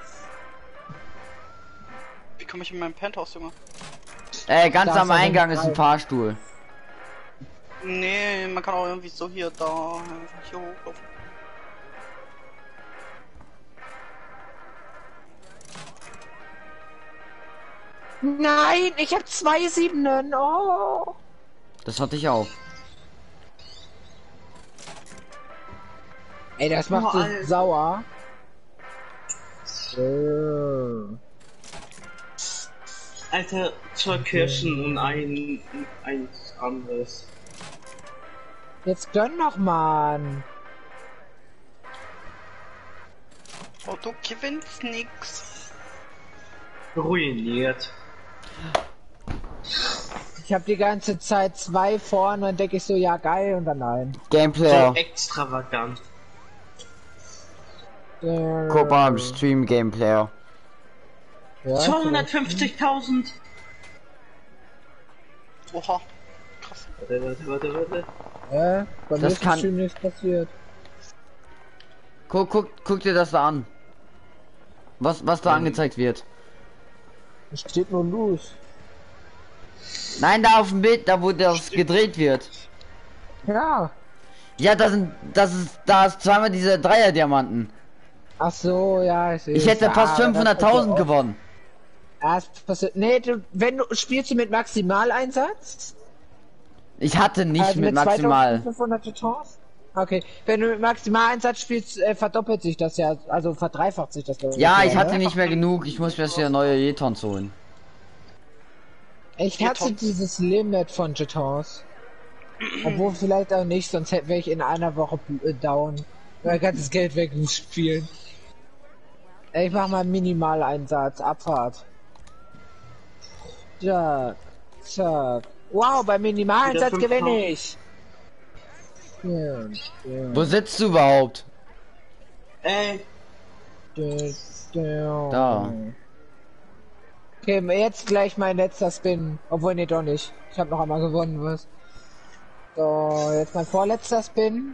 Wie komme ich in meinen Penthouse, Junge? Ganz Da am ist er Eingang denn ist ein rein. Fahrstuhl. Nee, man kann auch irgendwie so hier, da, hier hochlaufen. Nein, ich hab 2 Siebenen. Oh. Das hatte ich auch. Ey, das macht Oh, so Alter. sauer. Alter, 2 Kirschen und ein anderes. Jetzt gönn doch, Mann. Oh, du gewinnst nix. Ruiniert. Ich hab die ganze Zeit 2 vorne und denke ich so, ja geil, und dann nein. Gameplayer. So extravagant. Guck mal im Stream Gameplayer. Ja, 250.000. Oha. Krass. Warte. ja, bei mir Das ist kann- bestimmt nichts passiert. Guck dir das da an. Was da angezeigt wird. Es steht nur los. Nein, da auf dem Bild, da wo das gedreht wird. Ja. Ja, da ist zweimal diese Dreier-Diamanten. Ach so, ja, ich sehe. Ich hätte fast 500.000 gewonnen. passiert. Nee, wenn du spielst du mit Maximaleinsatz? Ich hatte nicht Also mit maximal. 2500 Jetons? Okay, wenn du mit Maximaleinsatz spielst, verdoppelt sich das ja, also verdreifacht sich das. glaub Ja, ich ne? hatte nicht mehr genug. Ich muss mir jetzt wieder neue Jetons holen. Ich hatte dieses Limit von Jetons. Obwohl vielleicht auch nicht, sonst wäre ich in einer Woche down. Mein ganzes Geld weg im Spielen. Ich mach mal Minimaleinsatz, Abfahrt. Zack, zack. Wow, beim Minimaleinsatz Wieder 5000. gewinne ich. Ja, Wo sitzt du überhaupt? Ey, Da. Okay, jetzt gleich mein letzter Spin. Obwohl, nee, doch nicht. Ich habe noch einmal gewonnen, was? So, jetzt mein vorletzter Spin.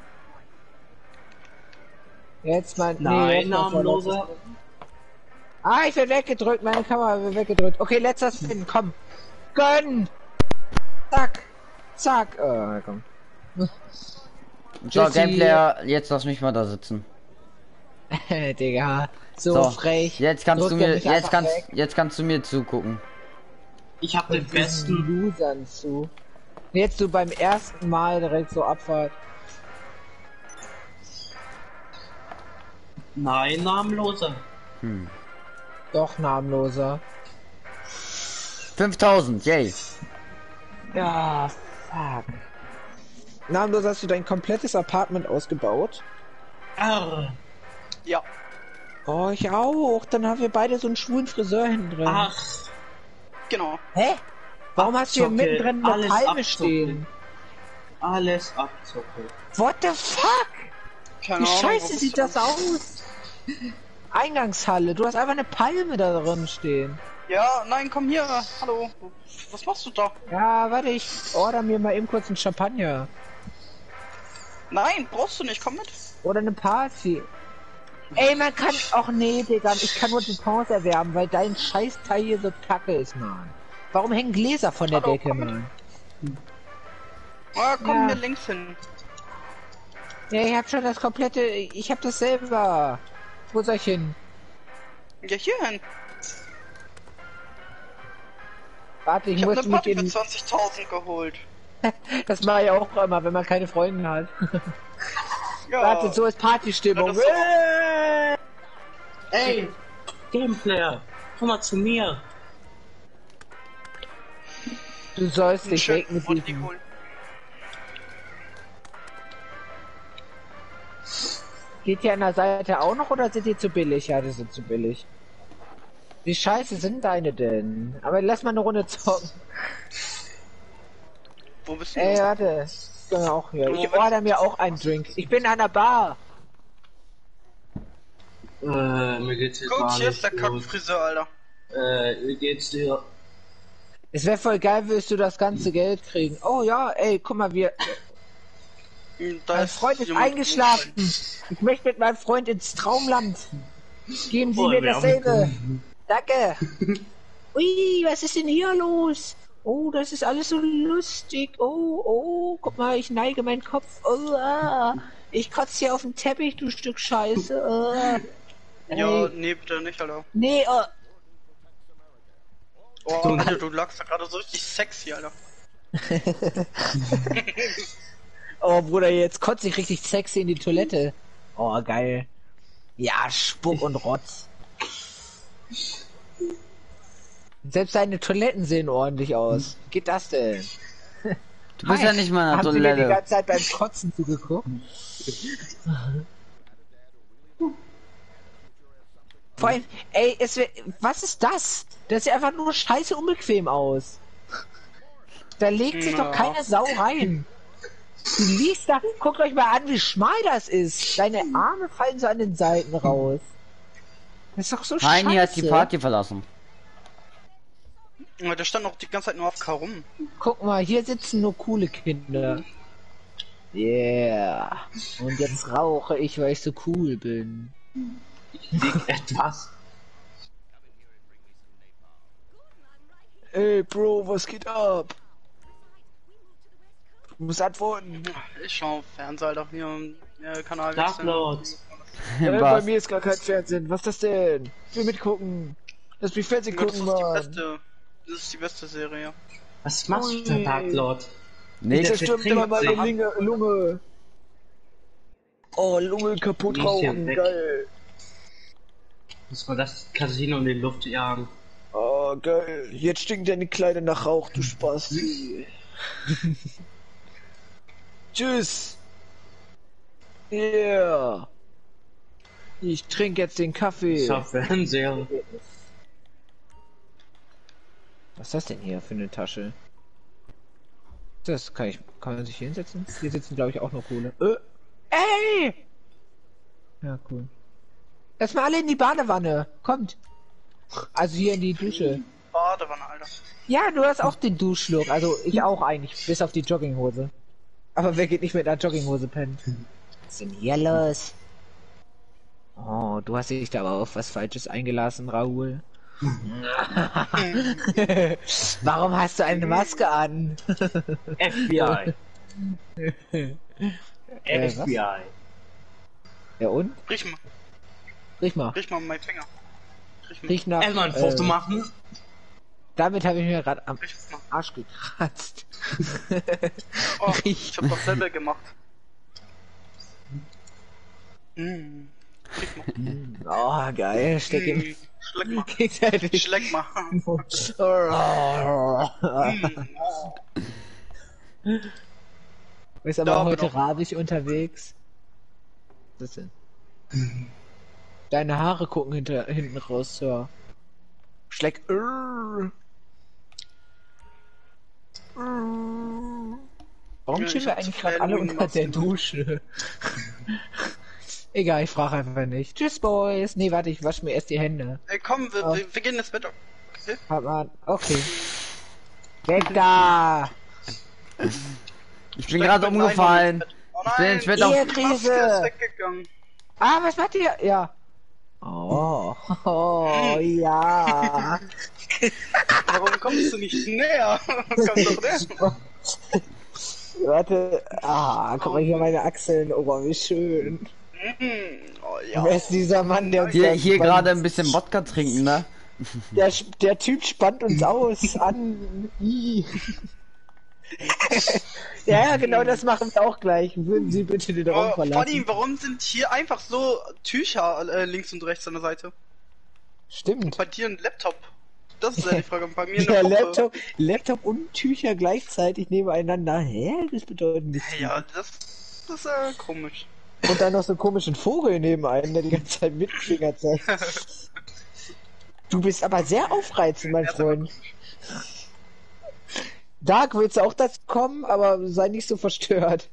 Jetzt mein... nein, jetzt mein namenloser. vorletzter Spin. Ah, ich werde weggedrückt. Meine Kamera wird weggedrückt. Okay, letzter Spin. Komm. Gönn! Zack. Zack. Komm. So, Jesse. Gameplayer, jetzt lass mich mal da sitzen. Digga. So, So, frech. jetzt kannst Drückt du er mir, mich einfach weg. jetzt kannst du mir zugucken. Ich hab den Diesen besten. Losern zu. Jetzt du beim ersten Mal direkt so Abfahrt. Nein, namenloser. Doch namenloser. 5000, yay. Ja, fuck. Namenlos, hast du dein komplettes Apartment ausgebaut? Arr. Ja. Oh, ich auch. Dann haben wir beide so einen schwulen Friseur hinten drin. Ach, Genau. Hä? Warum hast du hier Abzocke, mittendrin eine alles Palme abzocke. stehen? alles abzocke. What the fuck? Keine Wie Ahnung, scheiße was sieht das aus? Eingangshalle. Du hast einfach eine Palme da drin stehen. Ja, nein, komm hier. Hallo. Was machst du da? Ja, warte, ich order mir mal eben kurz einen Champagner. Nein, brauchst du nicht. Komm mit. Oder eine Party. Ey, man kann... Och nee, Digga, ich kann nur Jetons erwerben, weil dein Scheißteil hier so kacke ist, Mann. Warum hängen Gläser von der Hallo, Decke, komm mit. Mann? Ah, komm Ja. hier links hin. Ja, ich hab schon das komplette... Ich hab das selber. Wo soll ich hin? Ja, hier hin. Warte, ich Ich habe muss eine mich Party für in... 20.000 geholt. Das mache ich auch immer, wenn man keine Freunde hat. Ja. Warte, so ist Partystimmung. Ja, das ist Ey, Gameplayer, komm mal zu mir. Du sollst dich Schön, weg mit wollte die diesem... holen. Geht die an der Seite auch noch oder sind die zu billig? Ja, die sind zu billig. Wie scheiße sind deine denn? Aber lass mal eine Runde zocken. Wo bist du? Ey, warte. Ich bin auch hier. Ich order mir auch einen Drink. Ich bin an der Bar. Mir geht's jetzt Guck, gar hier nicht ist der gut. Kackfriseur, Alter. Wie geht's dir? Es wäre voll geil, würdest du das ganze Geld kriegen. Oh ja, ey, guck mal, Da mein Freund ist jemand- eingeschlafen. Ich möchte mit meinem Freund ins Traumland. Geben Sie Oh, mir wir dasselbe. Danke. Ui, was ist denn hier los? Oh, das ist alles so lustig. Oh, guck mal, ich neige meinen Kopf. Oh, ich kotze hier auf den Teppich, du Stück Scheiße. Ja, Ey, nee, bitte nicht, Alter. nee, Oh, Alter, du lagst da gerade so richtig sexy, Alter. oh, Bruder, jetzt kotze ich richtig sexy in die Toilette. Oh, geil. Ja, Spuck und Rotz. Selbst deine Toiletten sehen ordentlich aus. Wie geht das denn? Du bist ja nicht mal in der Haben Sie mir die Toilette. ganze Zeit beim Kotzen zugeguckt? Vor allem, ey, was ist das? Das sieht einfach nur scheiße unbequem aus. Da legt sich doch Ja. keine Sau rein. Du liegst da, guckt euch mal an, wie schmal das ist. Deine Arme fallen so an den Seiten raus. Das ist doch so Heini scheiße. hat die Party verlassen. Der stand noch die ganze Zeit nur auf K rum. Guck mal, hier sitzen nur coole Kinder. Yeah. Und jetzt rauche ich, weil ich so cool bin. Lieg etwas. Ey, Bro, was geht ab? Du musst antworten. Ich schau Fernseher, Alter, hier Kanal Dark wechseln. Lord. Bei Was? mir ist gar kein Fernsehen. Was ist das denn? Ich will mitgucken. Lass mich Fernsehen Ja, das gucken, ist die Mann. beste. Das ist die beste Serie. Was machst du da, Dark Lord? Nichts. Der Zerstört trinkt immer meine sich. Lunge. Oh, Lunge kaputt Nicht hier rauchen. weg. Geil. Muss man das Casino in die Luft jagen. Oh, geil. Jetzt stinkt deine Kleider nach Rauch, du Spaß. Tschüss. Yeah. Ich trinke jetzt den Kaffee. Ich hab Fernseher. Was ist das denn hier für eine Tasche? Das kann man sich hier hinsetzen? Hier sitzen, glaube ich, auch noch Kohle. Ey! Ja, cool. Lass mal alle in die Badewanne. Kommt. Also hier in die Dusche. Badewanne, Alter. Ja, du hast auch den Duschlook. Also ich auch eigentlich, bis auf die Jogginghose. Aber wer geht nicht mit einer Jogginghose pennen? Was ist denn hier los? Oh, du hast dich da aber auf was Falsches eingelassen, Raoul. Warum hast du eine Maske an? FBI. Was? FBI. Ja und? Riech mal Riech mal. meinen Finger. Riech mal. Riech nach. Erstmal ein Foto machen. Damit habe ich mir gerade am Riech mal. Arsch gekratzt. Oh, Riech ich hab doch selber gemacht. Mm. Riech mal. Oh, geil. Steck ihm Schleck mal. gegenseitig. Schleck mal. Ist aber Da heute bin ich. rabig unterwegs. Was ist denn? Deine Haare gucken hinten raus, Sir. Schleck. Warum Ja, stehen ich wir hab eigentlich zu gerade viel alle Lungen unter der gemacht. Dusche? Egal, ich frage einfach nicht. Tschüss, Boys. Nee, warte, ich wasche mir erst die Hände. Ey, komm, Oh. wir gehen ins Bett. Okay? Hat man. Okay. Weg da! Ich bin gerade umgefallen. Oh Ich bin nein, ins Bett auf. die Maske Ehekrise! ist weggegangen. Ah, was macht ihr? Ja. Oh, ja. Warum kommst du nicht näher? Komm doch näher. Warte. Ah, guck mal hier meine Achseln. Oh, wie schön. Oh ja. Wer ist dieser Mann, der uns Hier, da hier spannt? gerade ein bisschen Wodka trinken, ne? Der Typ spannt uns aus an. Ih. Ja, genau das machen wir auch gleich. Würden Sie bitte den Raum Vor verlassen? allem, warum sind hier einfach so Tücher links und rechts an der Seite? Stimmt. Bei dir ein Laptop. Das ist ja die Frage. Bei mir Ja, eine Puppe. Laptop und Tücher gleichzeitig nebeneinander. Hä? Das bedeutet nichts. Ja, das ist komisch. Und dann noch so einen komischen Vogel neben einem, der die ganze Zeit mit dem Finger zeigt. Du bist aber sehr aufreizend, mein Ja, ist aber Freund. Dark, willst du auch dazu kommen, aber sei nicht so verstört.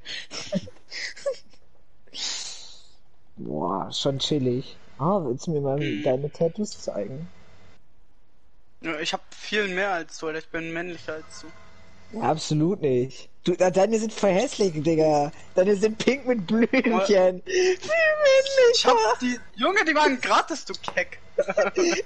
Boah, schon chillig. Ah, willst du mir mal deine Tattoos zeigen? Ja, ich habe viel mehr als du, Alter. Ich bin männlicher als du. Ja, absolut nicht. Du, deine sind voll hässlich, Digga. Deine sind pink mit Blümchen. Viel Ich hab männlicher. die... Junge, die waren gratis, du Keck. Gratis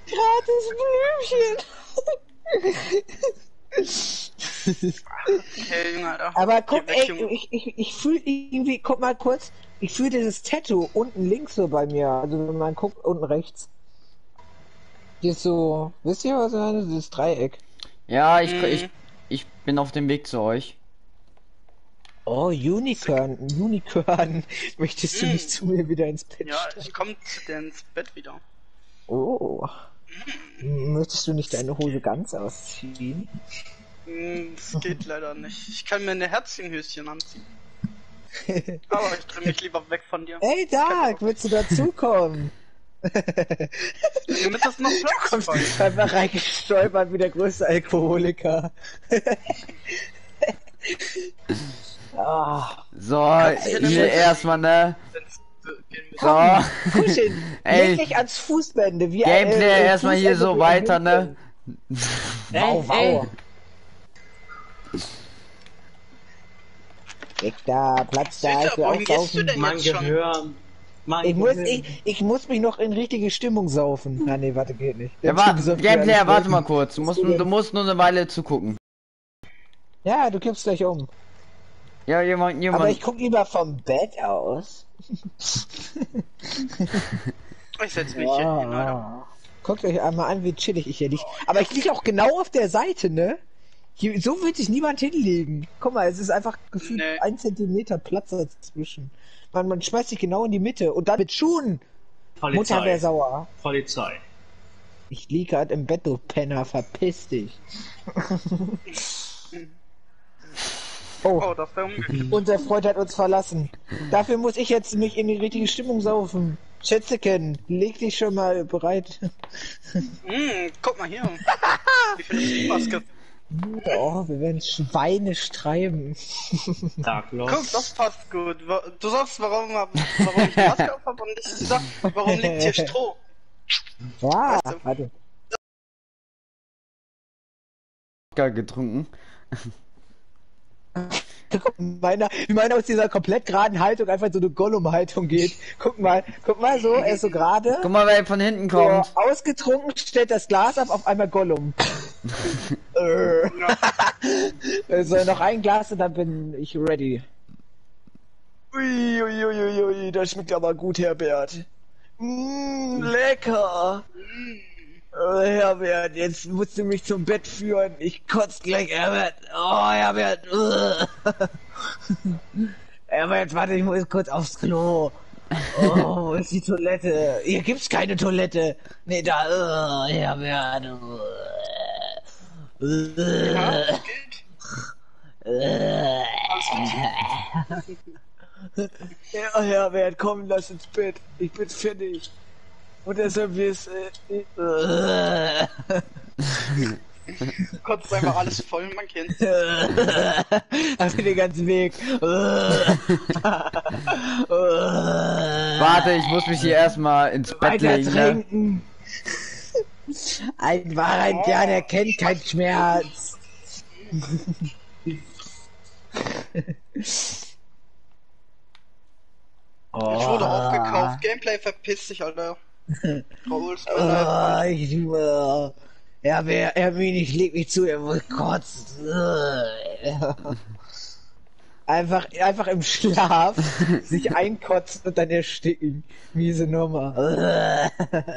Blümchen. Okay, Junge, Alter. Aber Geh guck, weg, Junge. ich fühle irgendwie, guck mal kurz, ich fühle dieses Tattoo unten links so bei mir. Also wenn man guckt, unten rechts. Hier ist so, wisst ihr was ich meine? Dieses Dreieck. Ja, Mhm. ich bin auf dem Weg zu euch. Oh, Unicorn. Möchtest du nicht zu mir wieder ins Bett Ja, steigen? ich komm zu dir ins Bett wieder. Oh. Möchtest du nicht deine Hose ganz ausziehen? Das geht leider nicht. Ich kann mir eine Herzchenhöschen anziehen. Aber ich dreh mich lieber weg von dir. Ey, Dark, willst du dazukommen? Damit das noch Platz Kommst frei. einfach reingestolpert wie der größte Alkoholiker. Ah, So, hier erstmal, ne? So. Kuscheln, Ey. leg dich ans Fußbände. Wie Gameplay erstmal hier Fußbände so wie weiter, ein ne? Wow, wow. Weg da, Platz da, ich will Wohin gehst du aufsaufen. denn Mein jetzt schon? Gehör. Mein Ich muss, Gehirn. ich muss mich noch in richtige Stimmung saufen. Ah, nee, warte, geht nicht. Ja, Gameplay, warte mal kurz. Du musst nur eine Weile zugucken. Ja, du kippst gleich um. Ja, Aber ich jemand. guck lieber vom Bett aus. Ich setz mich hier hin, Alter. Guckt euch einmal an, wie chillig ich hier liege. Aber ich liege auch genau auf der Seite, ne? Hier, so wird sich niemand hinlegen. Guck mal, es ist einfach gefühlt Nee. 1 Zentimeter Platz dazwischen. Man schmeißt sich genau in die Mitte und dann mit Schuhen. Mutter wäre sauer. Polizei. Ich liege gerade im Bett, du Penner, verpiss dich. Oh, das wäre umgekehrt. Unser Freund hat uns verlassen. Dafür muss ich jetzt mich in die richtige Stimmung saufen. Schätzeken, leg dich schon mal bereit. Guck mal hier. Wie viel Maske. Oh, wir werden Schweine treiben. Darkloss. Guck, das passt gut. Du sagst, warum ich die Maske auf hab und ich sag, warum liegt hier Stroh? Ja, Weißt du? warte. Getrunken. Guck, wie meiner aus dieser komplett geraden Haltung einfach so eine Gollum-Haltung geht. Guck mal so, er ist so gerade. Guck mal, wer von hinten So, kommt. ausgetrunken, stellt das Glas ab, auf einmal Gollum. So, noch ein Glas und dann bin ich ready. Ui, das schmeckt aber gut, Herbert. Lecker. Herbert, jetzt musst du mich zum Bett führen. Ich kotz gleich, Herbert. Oh, Herbert. Herbert, warte, ich muss kurz aufs Klo. Oh, wo ist die Toilette? Hier gibt's keine Toilette. Nee, da. Herbert. Ja, das geht. Ja, Herbert, komm, lass ins Bett. Ich bin fertig. Und deshalb wirst Kotzt einfach alles voll, man kennt's. Einfach den ganzen Weg. Warte, ich muss mich hier erstmal ins Bett Weiter legen, ne? trinken. Ein wahrer Indianer kennt keinen Schmerz. Ich wurde aufgekauft. Gameplay verpiss dich, Alter. Raoul ist Ja, Hermine, ich leg mich zu, er will kotzen. Einfach im Schlaf sich einkotzen und dann ersticken. Miese Nummer.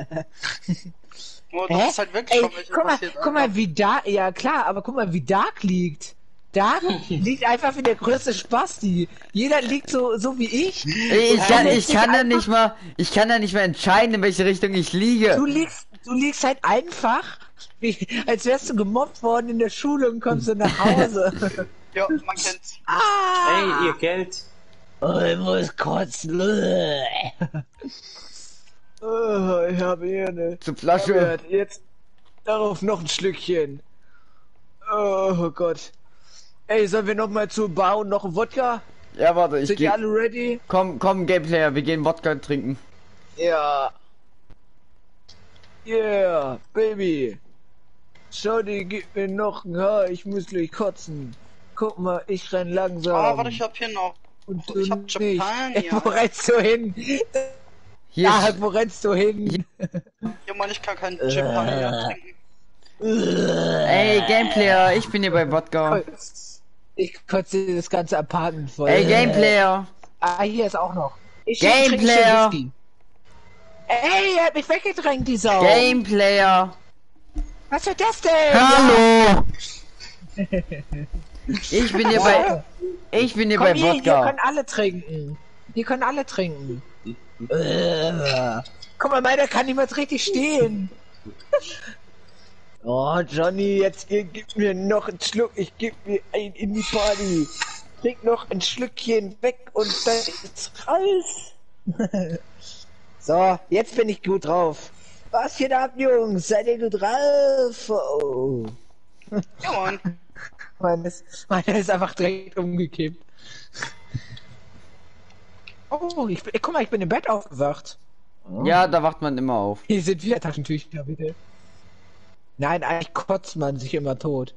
Oh, das ist halt wirklich Ey, schon welche passiert, guck mal, wie Dark, ja klar, aber guck mal, wie Dark liegt. Dark liegt einfach wie der größte Spasti. Jeder liegt so wie ich. Ich kann ja nicht mal entscheiden, in welche Richtung ich liege. Du liegst halt einfach, als wärst du gemobbt worden in der Schule und kommst du nach Hause. Ja, man kennt's. Ey, ihr Geld. Oh, ich muss kotzen. Oh, ich habe hier eine Zur Flasche. Herbert, jetzt darauf noch ein Schlückchen. Oh Gott. Ey, sollen wir noch mal zur Bar und noch einen Wodka? Ja, warte, ich Sind ihr geh. alle ready? Komm, Gameplayer, wir gehen Wodka trinken. Ja. Yeah, Baby. Shorty, gib mir noch ein Haar, ich muss gleich kotzen. Guck mal, ich renn langsam. Ah, warte, ich hab hier noch. Und du Ich hab nicht. Japan, Ey, ja. wo rennst du hin? Hier Ja, ist, wo rennst du hin? Ja, Mann, ich kann keinen Japan trinken. ey, Gameplayer, ich bin hier bei Wodka. Ich kotze das ganze Apartment voll. Ey, Gameplayer. Ah, hier ist auch noch. Ich Gameplayer. trinke Whisky. Ey, er hat mich weggedrängt, die Sau. Gameplayer. Was für das denn? Hallo. Ich bin hier bei, Komm bei hier, hier Wodka. können alle trinken. Hier können alle trinken. Guck mal, meiner kann niemals richtig stehen. Oh, Johnny, jetzt gib mir noch einen Schluck. Ich geb mir einen in die Party. Trink noch ein Schlückchen weg und dann ist raus. So, jetzt bin ich gut drauf. Was geht ab, Jungs? Seid ihr gut drauf? Oh. Ja, Mann. Meiner ist einfach direkt umgekippt. Oh, guck mal, ich bin im Bett aufgewacht. Ja, da wacht man immer auf. Hier sind wieder Taschentücher, bitte. Nein, eigentlich kotzt man sich immer tot.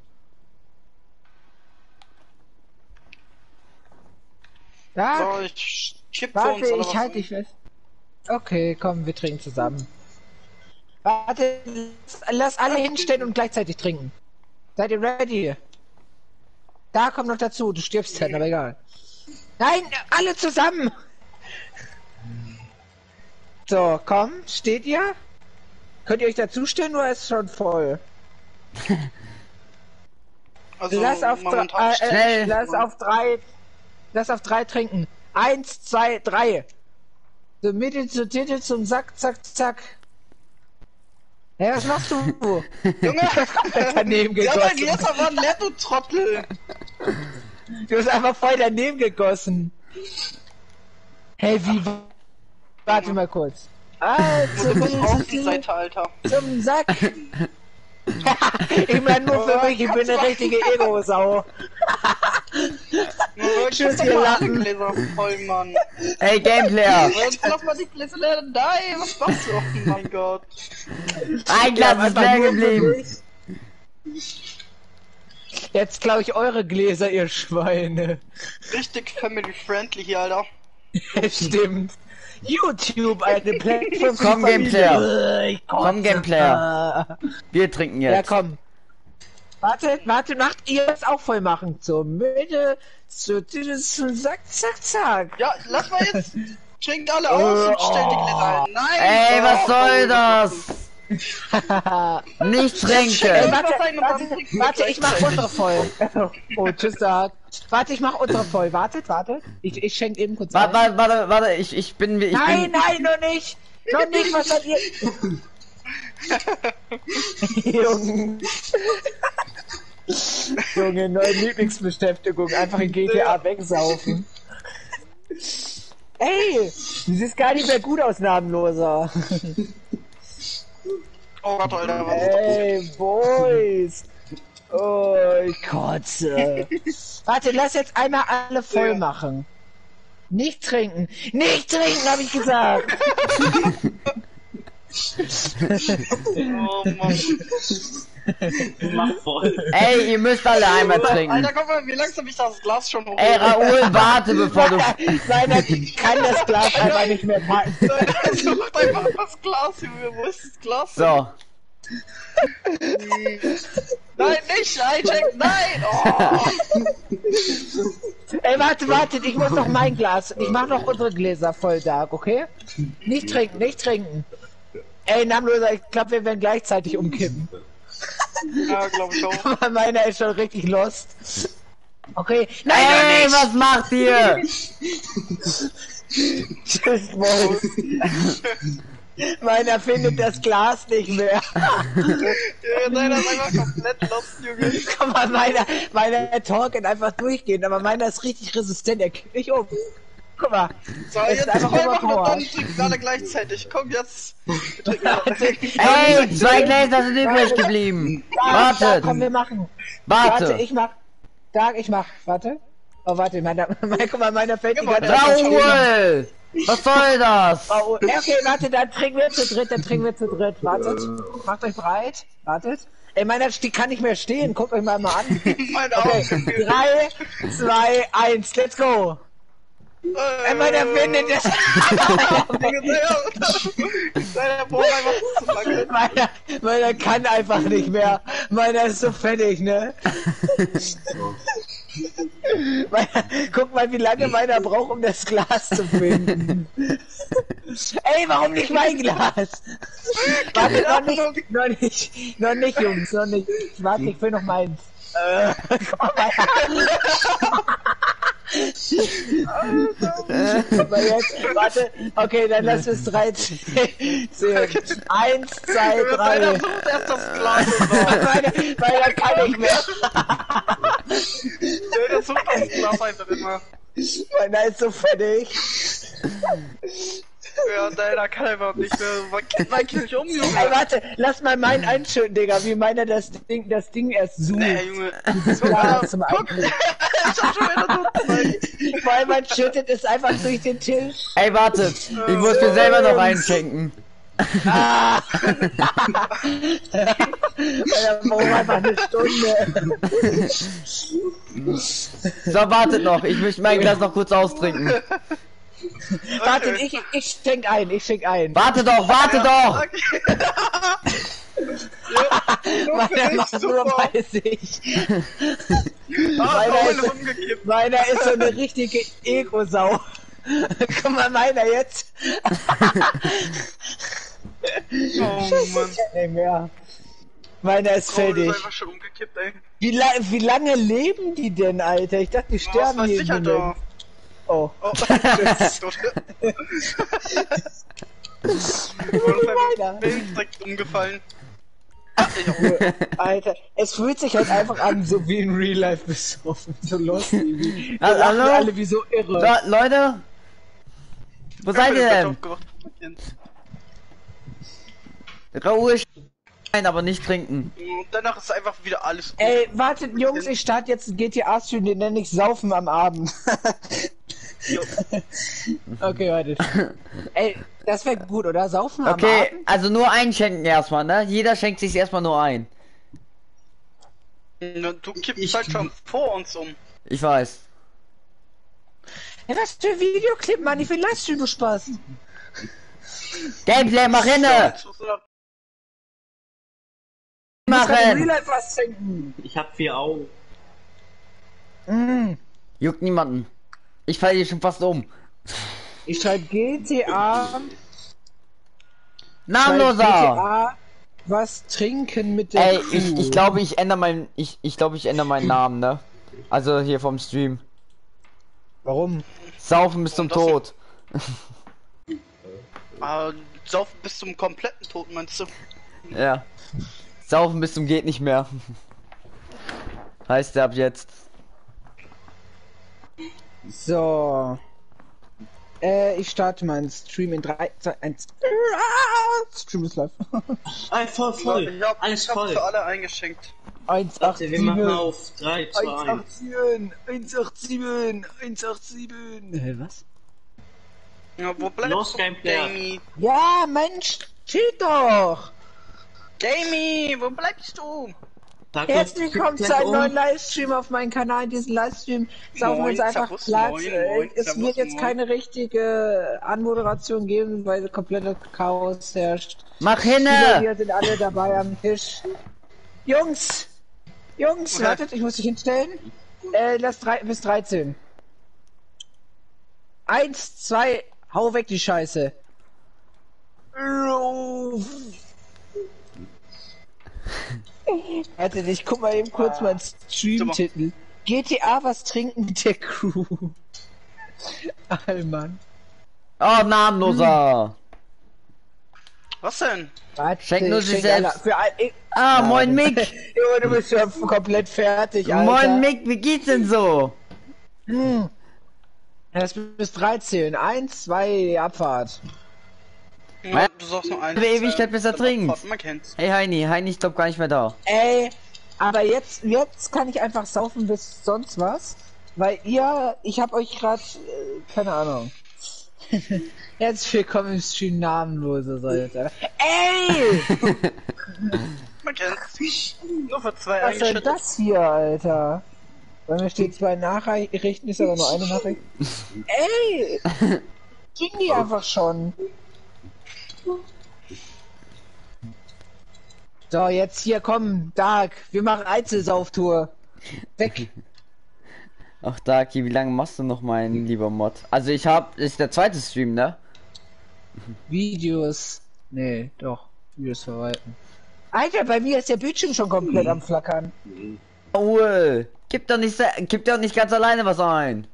Da, So, ich chip für uns warte, oder ich was? halte dich fest. Okay, komm, wir trinken zusammen. Warte, lass alle hinstellen und gleichzeitig trinken. Seid ihr ready? Da kommt noch dazu, du stirbst dann, aber egal. Nein, alle zusammen! So, komm, steht ihr? Könnt ihr euch dazustellen oder ist schon voll? Also, Lass auf, momentan steht- Schnell. lass auf drei trinken. 1, 2, 3. So Mittel zu Titel zum Sack, zack, zack. Hey, was machst du? Junge! Daneben Ja, mein gegossen. Gläser waren leer, du Trottel! Du hast einfach voll daneben gegossen. Hey, wie? Warte mal kurz. Also, Du bist Mittel zu Titel Außenseite, Alter. zum Sack. Ich meine nur für mich, ich bin eine richtige Ego-Sau. Tschüss, ihr ihr Lappen. Gläser voll, Mann. Ey, Gameplayer. Jetzt lass mal die Gläser leer. Nein, was machst du? Oh mein Gott. Ein Glas ist leer geblieben. Jetzt klaue ich eure Gläser, ihr Schweine. Richtig family-friendly hier, Alter. Stimmt. YouTube, eine Plattform für Komm, die Gameplayer. Familie. Ich kotze. Komm, Gameplayer. Wir trinken Ja, jetzt. komm. Warte, macht ihr das auch voll machen. Zur Mitte, zum Sack, zack, zack. Ja, lass mal jetzt. Trinkt alle aus und stellt die Gläser ein. Nein! Ey, so. was soll das? Nicht trinken. Warte, ich mach unsere voll. Oh, tschüss, Tag. Warte, ich mach unsere voll. Wartet. Ich schenk eben kurz ein. Warte, ich bin. Nein, noch nicht! Noch nicht, was seid ihr? Junge, neue Lieblingsbeschäftigung. Einfach in GTA wegsaufen. Ey, du siehst gar nicht mehr gut aus, Namenloser. Oh Gott, Alter, was ist da Ey, Boys. Oh, ich kotze. Warte, lass jetzt einmal alle voll machen. Nicht trinken, habe ich gesagt. Oh Mann. Mach voll. Ey, ihr müsst alle einmal trinken. Alter, guck mal, wie langsam ich das Glas schon hoch. Ey, Raoul, warte, bevor du. Seiner kann das Glas einfach nicht mehr packen. Sucht einfach das Glas, Junge. Wo ist das Glas? So. Nein, nicht einchecken, nein! Oh. Ey, warte, ich muss noch mein Glas. Ich mach noch unsere Gläser voll da, okay? Nicht trinken. Ey, Namenloser, ich glaube, wir werden gleichzeitig umkippen. Ja, glaube ich auch. Meiner ist schon richtig lost. Okay, nein, Ey, noch was macht ihr? nicht! Tschüss, Boys. Meiner findet das Glas nicht mehr. Ja, deiner ist einfach komplett lost, Junge. Guck mal, meiner Talk einfach durchgehen, aber meiner ist richtig resistent, er kippt nicht um. Guck mal. So, er ist jetzt einfach voll machen und overpowered. dann trinken alle gleichzeitig. Komm, jetzt. Wir trinken alle. Ey, 2 Gläser sind übrig geblieben. Da, komm, Wartet, wir machen. warte. Ich mach. Tag, ich mach. Warte. Oh, warte, guck mal, meiner fällt die ganze Raoul! Was soll das? Oh, okay, warte, dann trinken wir zu dritt. Wartet. Macht euch bereit. Wartet. Ey, meiner kann nicht mehr stehen. Guckt euch mal an. Meine Okay, Augen. 3, 2, 1, let's go. Ey, meiner findet das. Seiner braucht einfach zu lange. Meiner kann einfach nicht mehr. Meiner ist so fertig, ne? Guck mal, wie lange meiner braucht, um das Glas zu finden. Ey, warum nicht mein Glas? Warte, noch nicht, Jungs, noch nicht. Warte, ich will noch meins. Guck mal. Aber jetzt, warte, okay, dann lass es 13 zählen. 1, 2, 3. Meiner sucht erst das Glas. Meiner kann ich mehr. Der sucht das Glas einfach immer. Meiner ist so fertig. Ja, deiner kann einfach nicht mehr. Man killt dich um, Junge. Ey, warte, lass mal meinen einschütten, Digga, wie meiner das Ding erst sucht. Nee, Junge. Ja, zum Guck, Einblick. ich hab schon wieder so Zeug. Weil man schüttet es einfach durch den Tisch. Ey, wartet. Ich muss mir selber noch einschenken. Ah! Ja, warum einfach eine Stunde? So, wartet noch. Ich möchte mein Glas noch kurz austrinken. Warte, ich schenk ein. Warte doch. Okay. Meiner macht nur super. 30. Raoul ist umgekippt. Meiner ist so eine richtige Ego-Sau. Guck mal, meiner jetzt. Oh Mann. Nicht mehr. Meiner ist Raoul ist fertig. einfach schon umgekippt, ey. Wie lange leben die denn, Alter? Ich dachte, die Was sterben weiß hier. ich, Alter. Oh. Oh, das ist tot. Du bist einfach direkt umgefallen. Alter, es fühlt sich halt einfach an, so wie in Real Life besoffen. So lustig. Wir Hallo? lachen alle wie so irre. So, Leute. Wo seid ihr denn? Raoul nein, aber nicht trinken. Und danach ist einfach wieder alles gut. Ey, wartet, Jungs, ich starte jetzt einen GTA-Stream, den nenne ich Saufen am Abend. Okay, wartet. Ey, das wäre gut, oder? Saufen am Okay, Abend? also nur einschenken erstmal, ne? Jeder schenkt sich erstmal nur ein. Du kippst halt schon vor uns um. Ich weiß. Ey, was für ein Videoclip, Mann, ich will Livestream, du Spaß. Gameplay, mach hinne! Ich muss grad in Real Machen! Life was trinken. Ich hab 4 Augen. Juckt niemanden. Ich falle hier schon fast um. Ich schreibe GTA. Namenloser! GTA, was trinken mit der Ey, Crew. ich glaube, ich ändere meinen, ich glaube, ich ändere meinen Namen, ne? Also hier vom Stream. Warum? Saufen bis zum Tod. Saufen bis zum kompletten Tod, meinst du? Ja. Saufen bis zum geht nicht mehr. Heißt der ab jetzt. So. Ich starte meinen Stream in 3, 2, 1. Stream ist live. Voll. Ich hab Alles für voll. alle eingeschenkt. 1, 8, Warte, wir 7. machen auf 3, 2, 1. 187, 187. Hä, was? Ja, wo bleibst Los, du, Gameplay. Gamey? Ja, Mensch, cheat doch! Gamey, wo bleibst du? Sag Herzlich uns, willkommen gleich zu einem um. neuen Livestream auf meinem Kanal. In diesem Livestream saufen wir uns Moin, einfach servus, Platz. moin, Es servus, wird jetzt moin. keine richtige Anmoderation geben, weil komplette Chaos herrscht. Mach Die hinne! hier sind alle dabei am Tisch. Jungs! Jungs, Okay. wartet, ich muss dich hinstellen. Lass bis 13. 1, 2, hau weg die Scheiße. Warte, ich guck mal eben kurz meinen Stream-Titel. GTA, was trinken mit der Crew? Allmann. Oh, Namenloser! Was denn? Warte, Schenk nur ich sich schenk selbst. alle- Ah, moin Mick! Junge, du bist ja komplett fertig, Alter. Moin Mick, wie geht's denn so? Ja, das bis 13. 1, 2, Abfahrt. Ja, du sagst nur eins. Für Ewigkeit bis er dann trinkt. Abfahrt, man kennt's. Hey Heini, Heini ist glaub gar nicht mehr da. Ey, Aber jetzt kann ich einfach saufen bis sonst was, weil ich hab euch gerade, keine Ahnung. Herzlich willkommen im Stream Namenlose, Alter. Ey! Man kennt's. Nur für 2 Was ist denn eingeschüttet. das hier, Alter? Bei mir steht 2 Nachrichten, ist aber nur eine Nachricht. Ey! Ging die einfach schon. So, jetzt hier, komm, Dark, wir machen Einzelsauftour. Weg. Ach, Daki, wie lange machst du noch, mein lieber Mod? Also ist der zweite Stream, ne? Videos. Nee, doch. Videos verwalten. Alter, bei mir ist der Bildschirm schon komplett am Flackern. Raoul, gib doch nicht ganz alleine was ein.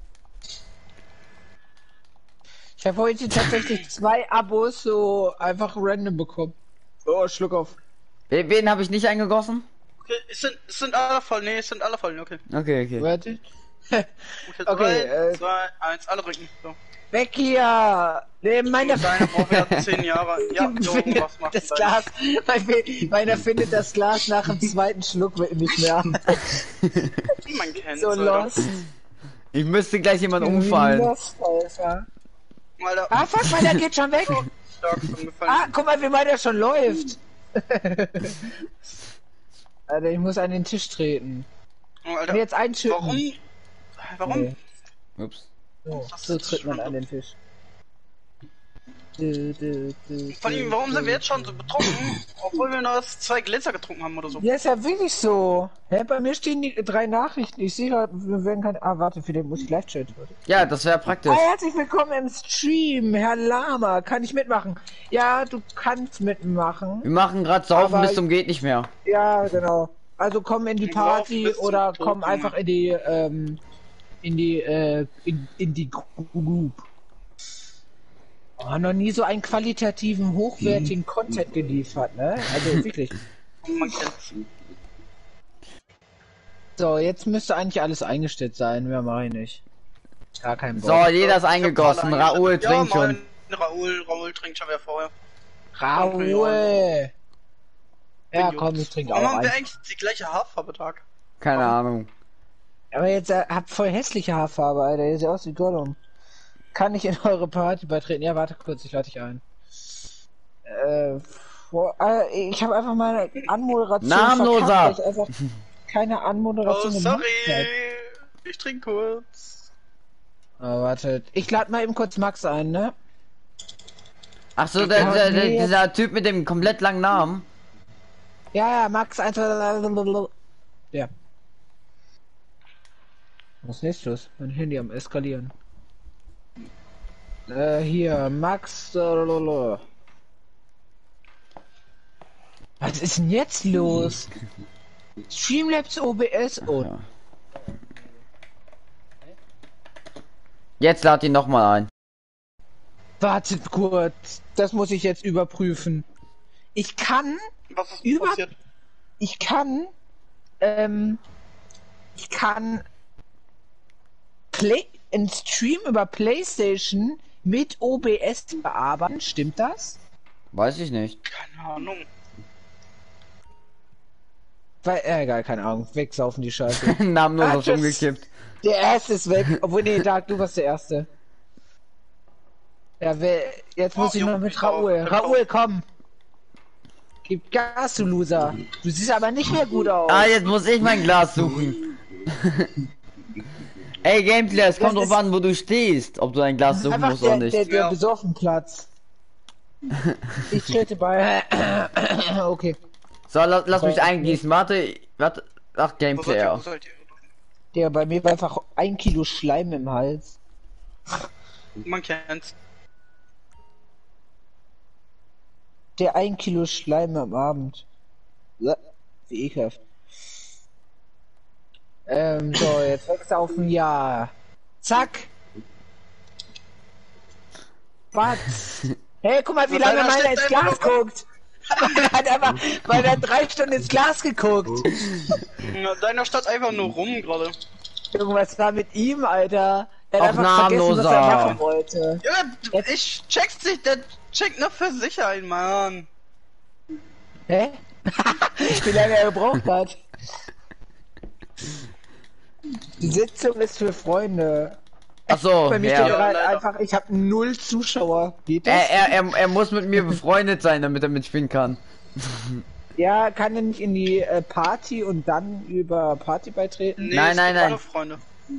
Ich habe heute tatsächlich 2 Abos so einfach random bekommen. Oh, Schluck auf. Wen habe ich nicht eingegossen? Okay, es sind alle voll. Nee, es sind alle voll. Okay. Okay. Warte. Okay, Okay, 3, 2, 1, alle drücken. So. Weg hier! Nee, meine Deine braucht ja 10 Jahre. Ja, so, was macht das dein- Glas. Meiner findet das Glas nach dem zweiten Schluck nicht mehr. Man kennt's, So Alter. lost. Ich müsste gleich jemand umfallen. Lost, Alter. Alter, Ah, fuck, meiner geht schon weg. stark umgefallen. Ah, guck mal, wie meiner schon läuft. Alter, ich muss an den Tisch treten. Oh, Alter, Und jetzt einschütten. warum? Warum? Nee. Ups. So tritt man an den Tisch. Vor allem, warum sind wir jetzt schon so betrunken, obwohl wir noch 2 Glitzer getrunken haben oder so? Ja, ist ja wirklich so. Hä, bei mir stehen die 3 Nachrichten. Ich sehe gerade, wir werden keine. Ah, warte, für den muss ich Live-Chat. Ja, das wäre praktisch. Ah, herzlich willkommen im Stream, Herr Lama. Kann ich mitmachen? Ja, du kannst mitmachen. Wir machen gerade Saufen Aber- bis zum geht nicht mehr. Ja, genau. Also komm in die Party Bist du oder tot, komm einfach Junge? in die Group. Oh, noch nie so einen qualitativen, hochwertigen Content geliefert, ne? Also wirklich. Man kennt's. So, jetzt müsste eigentlich alles eingestellt sein. Mehr mache ich nicht. Gar kein Bock. So, jeder ist eingegossen. Ich hab alle Raoul eingeschätzt. trinkt Ja, schon. Raoul trinkt schon wieder vorher. Raoul! Ja, komm, ich trinke Warum auch haben wir ein. eigentlich die gleiche Haarfarbe, Tag? Keine Ahnung. Aber jetzt habt voll hässliche Haarfarbe, Alter. Ihr seht aus wie Gollum. Kann ich in eure Party beitreten? Ja, warte kurz, ich lade dich ein. Ich habe einfach meine Anmoderation Namenloser. verkackt, weil ich einfach keine Oh, Anmoderation sorry. gemacht hab. Ich trinke kurz. Oh, wartet. Ich lade mal eben kurz Max ein, ne? Ach so, nee, dieser Typ mit dem komplett langen Namen. Ja, Max einfach. Ja. Was ist nicht los? Mein Handy am eskalieren. Hier, Max. Was ist denn jetzt los? Streamlabs OBS und. Ja. Jetzt lad ihn noch mal ein. Wartet kurz. Das muss ich jetzt überprüfen. Ich kann. Was ist Über- passiert? Ich kann. Ich kann. Einen Stream über PlayStation mit OBS bearbeiten. Stimmt das? Weiß ich nicht. Keine Ahnung. Weil, egal, keine Ahnung. Wegsaufen die Scheiße. Namenlos Ah, was tschüss. umgekippt. Der erste ist weg. Obwohl, nee, Dark, du warst der Erste. Ja, jetzt muss Oh, ich noch Junge, mit ich auch, Raoul. ich Raoul, komm. Gib Gas, du Loser. Du siehst aber nicht mehr gut aus. Ah, jetzt muss ich mein Glas suchen. Ey, Gameplay, es kommt Das drauf an, wo du stehst. Ob du ein Glas suchen Einfach musst oder nicht. der Ja. Besoffenplatz. Ich trete bei. Okay. So, lass mich eingießen. Warte. Ach, Wo Gameplay, seid ihr? ja. Wo seid ihr? Der bei mir war einfach 1 Kilo Schleim im Hals. Man kennt's. Der 1 Kilo Schleim am Abend. Ja, wie ekelhaft. So, jetzt wegsaufen, ja. Zack. Was? Hey, guck mal, wie So, lange deiner meiner steht ins einfach Glas guckt. Er hat einfach bei der 3 Stunden ins Glas geguckt. Ja, deiner statt einfach nur rum gerade. Irgendwas war mit ihm, Alter. Er Auch hat einfach vergessen, was er namenloser. machen wollte. Ja, ich check's nicht, der checkt nur für sich ein, Mann. Hä? Wie lange er gebraucht hat. Die Sitzung ist für Freunde. Achso, Bei mir steht ja. gerade leider. einfach, ich habe 0 Zuschauer. Geht das? Er muss mit mir befreundet sein, damit er mitspielen kann. Ja, kann er nicht in die Party und dann über Party beitreten? Nee, Nein, es nein, gibt nein. alle Freunde.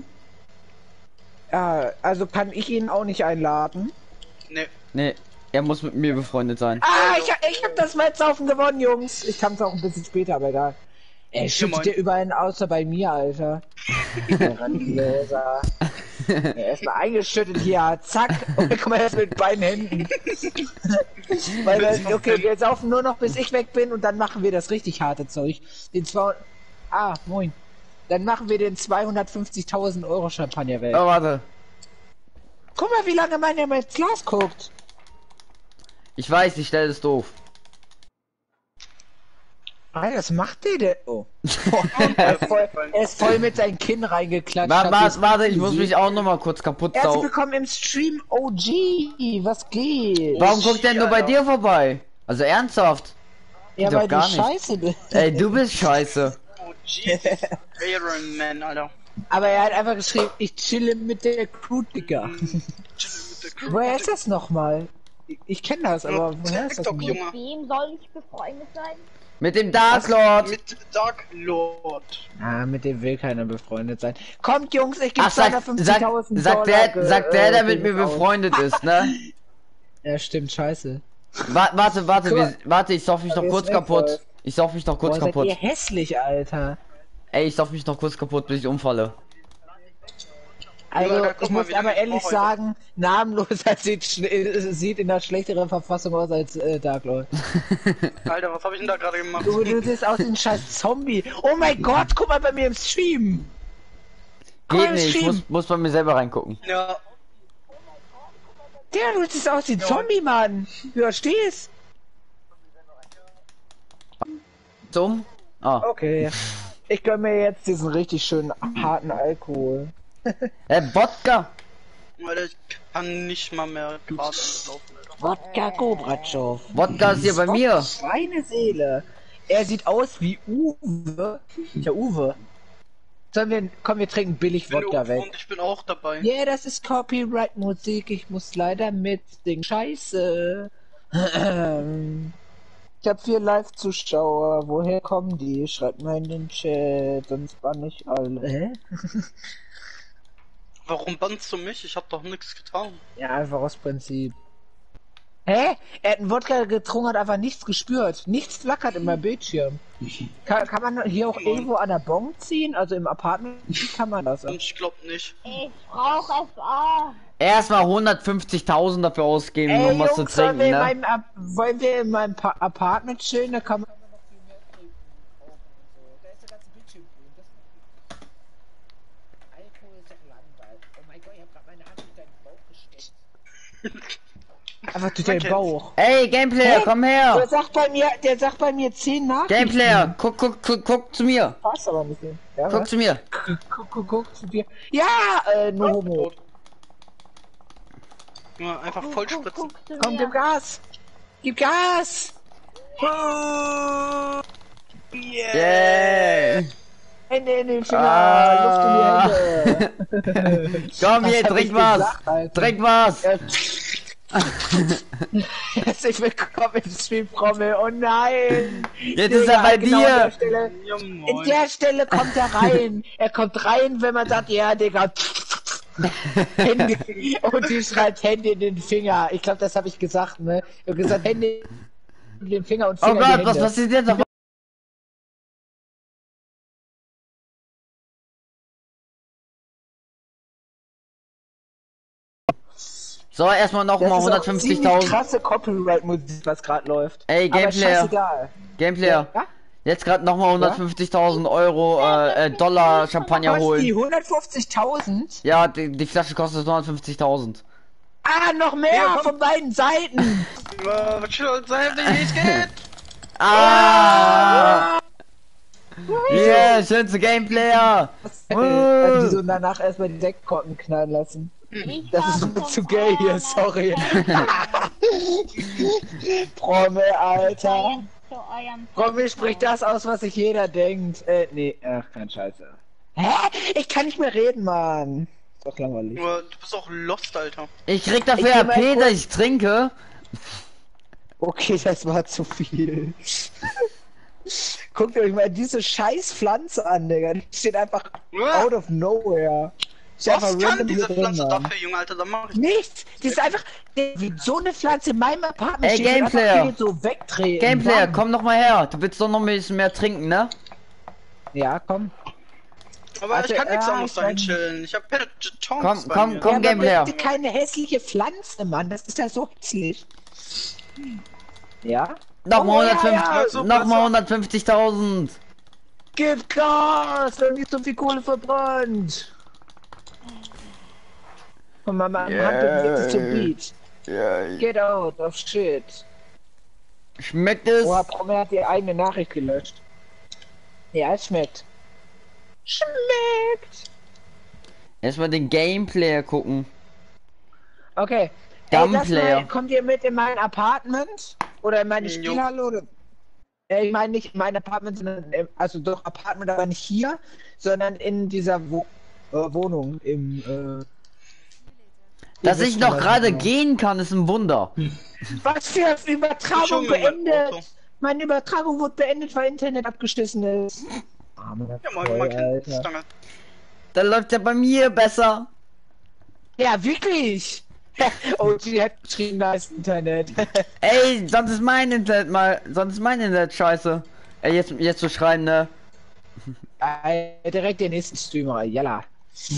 Ja, also kann ich ihn auch nicht einladen. Nee. Nee, er muss mit mir befreundet sein. Ah, ich hab das Wettsaufen gewonnen, Jungs. Ich kann's auch ein bisschen später, aber egal. Er schüttet dir überall außer bei mir, Alter. Der Randgläser. Erstmal eingeschüttet hier, zack. Und dann kommen wir erst mit beiden Händen. Weil okay, wir saufen nur noch bis ich weg bin und dann machen wir das richtig harte Zeug. Moin. Dann machen wir den 250.000 Euro Champagner weg. Oh, warte. Guck mal, wie lange meiner mit Glas guckt. Ich weiß, die Stelle ist doof. Alter, was macht der denn? Oh. Er ist voll mit seinem Kinn reingeklatscht. Warte, ich muss mich auch noch mal kurz kaputt Herzlich saugen. willkommen im Stream OG. Was geht? Warum guckt der nur bei dir vorbei? Also ernsthaft? Ja, doch weil du gar nicht. scheiße bist. Ey, du bist scheiße. Oh, Jesus. Iron Man, Alter. Aber er hat einfach geschrieben, ich chille mit der Crew, Digga. Woher ist das nochmal? Ich kenne das, aber woher ist das TikTok, nochmal? Junge. Wem soll ich befreundet sein? Mit dem Dark Lord. Mit Dark Lord. Ah, mit dem will keiner befreundet sein. Kommt, Jungs, ich gebe Ach, sagt 250.000 der mit mir befreundet ist, ne? Ja, stimmt, scheiße. Warte, ich sauf mich noch Wer kurz ist kaputt. weg, Ich sauf mich noch kurz Boah, seid kaputt. ihr hässlich, Alter. Ey, ich sauf mich noch kurz kaputt, bis ich umfalle. Also, Ja, guck ich mal, muss wie lange aber ich ehrlich brauche sagen, Namenloser sieht in einer schlechteren Verfassung aus als Dark Lord. Alter, was habe ich denn da gerade gemacht? Du siehst aus wie ein scheiß Zombie. Oh mein Gott, guck mal bei mir im Stream. Guck mal Geht im nicht, ich Stream. muss bei mir selber reingucken. Ja, Der, du siehst aus wie ein Zombie, Mann. Du verstehst? Zum? Ah. Okay. Ich gönn mir jetzt diesen richtig schönen harten Alkohol. Wodka! Alter, ich kann nicht mal mehr gerade laufen, Alter. Wodka Kobratschow. Wodka ist hier bei mir. Meine Seele. Er sieht aus wie Uwe. Der Uwe. Komm, wir trinken billig Bin Wodka weg. und ich bin auch dabei. Ja, yeah, das ist Copyright-Musik. Ich muss leider mitsingen. Scheiße. Ich hab 4 Live-Zuschauer. Woher kommen die? Schreibt mal in den Chat, sonst war nicht alle. Hä? Warum bannst du mich? Ich hab doch nichts getan. Ja, einfach aus Prinzip. Hä? Er hat einen Wodka getrunken, hat einfach nichts gespürt. Nichts flackert in meinem Bildschirm. Kann man hier auch irgendwo an der Bon ziehen? Also im Apartment kann man das. Und ich glaub nicht. Ich brauche FA. Erstmal 150.000 dafür ausgeben, Ey, um was zu Jungs, sollen trinken, wir, ne? in meinem wollen wir in meinem Apartment chillen? Da kann man noch viel mehr trinken. Da ist der ganze Bildschirm grün. Alkohol ist doch langweilig. Oh mein Gott, ich hab grad meine Hand durch deinen Bauch gesteckt. Einfach durch deinen Bauch. Ey, Gameplayer, komm her! Der sagt bei mir 10 nach. Gameplayer, guck zu mir! Passt aber nicht. Ja, Guck was? zu mir! Guck zu dir. Ja, no homo. Nur einfach voll spritzen. Komm, gib Gas. Gib Gas. Yeah! Hände in den Finger. Ah. Luft in die Hände. Komm hier, Was hab trink ich was! gesagt, Alter? Trink was! Herzlich willkommen im Stream, Frommel. Oh nein. Jetzt ist er bei genau dir. An der Stelle, Ja, in moin. der Stelle kommt er rein. Er kommt rein, wenn man sagt, ja, Digga. Hände. Und die schreit Hände in den Finger. Ich glaube, das habe ich gesagt, ne? Ich habe gesagt, Hände in den Finger und Finger Oh in die Gott, Hände. was passiert jetzt auf? So, erstmal noch Das mal ist auch ziemlich 150.000. krasse Copyright-Musik, was gerade läuft. Ey, Aber Gameplayer. scheißegal. Gameplayer. Ja? Jetzt gerade nochmal 150.000 Euro, Dollar Champagner Kostet die holen. 150.000? Ja, die Flasche kostet 150.000. Ah, noch mehr von beiden Seiten. Was soll sein, wie es geht? Ah! Yeah, schönste Gameplayer! Also die so danach erstmal die Deckkorken knallen lassen. Das ist mir zu gay hier, sorry. Promme, Alter. Promme spricht das aus, was sich jeder denkt. Nee, ach, kein Scheiße. Hä? Ich kann nicht mehr reden, Mann. Ist doch langweilig. Nur, du bist auch lost, Alter. Ich krieg dafür Ich geh mal AP, kurz- dass ich trinke. Okay, das war zu viel. Guckt euch mal diese scheiß Pflanze an, Digga. Die steht einfach out of nowhere. Ist einfach Was kann random diese hier drin, Pflanze Mann. dafür, Junge, Alter? Da mach ich Nichts! Die ist einfach. Wie so eine Pflanze in meinem Apartment Ey, steht und einfach Gameplayer. hier so wegdrehen. Gameplayer, Mann. komm noch mal her. Du willst doch noch ein bisschen mehr trinken, ne? Ja, komm. Aber Warte, ich kann nichts ja, anderes ich dahin weiß- chillen. Ich hab keine Chance. Komm, bei komm, mir. komm. Ja, aber Gameplayer. bitte keine hässliche Pflanze, Mann. Das ist ja so hässlich. Ja? Nochmal Oh, ja, 150, so nochmal besser. 150.000. Gib Gas! Da wird so viel Kohle verbrannt. Und Mama am Hand wird zum Beat. Get out of shit. Schmeckt es? Oha, Promi hat die eigene Nachricht gelöscht. Ja, es schmeckt. Schmeckt! Erstmal den Gameplayer gucken. Okay. Gunplayer. Kommt ihr mit in mein Apartment? Oder in meine Jo. Spielhalle? Oder? Ich meine nicht mein Apartment, sondern also doch Apartment, aber nicht hier, sondern in dieser Wohnung im Dass ihr ich wisst, noch was gerade meine. gehen kann, ist ein Wunder. Was für Übertragung Junge, mein Auto. beendet! Meine Übertragung wurde beendet, weil Internet abgeschissen ist. Arme Ja, man kennt Alter. Stange. Da läuft ja bei mir besser. Ja, wirklich! Oh, die hat geschrieben, da ist Internet. Ey, sonst ist mein Internet sonst ist mein Internet scheiße. Ey, jetzt zu schreiben, ne? Direkt den nächsten Streamer, jalla.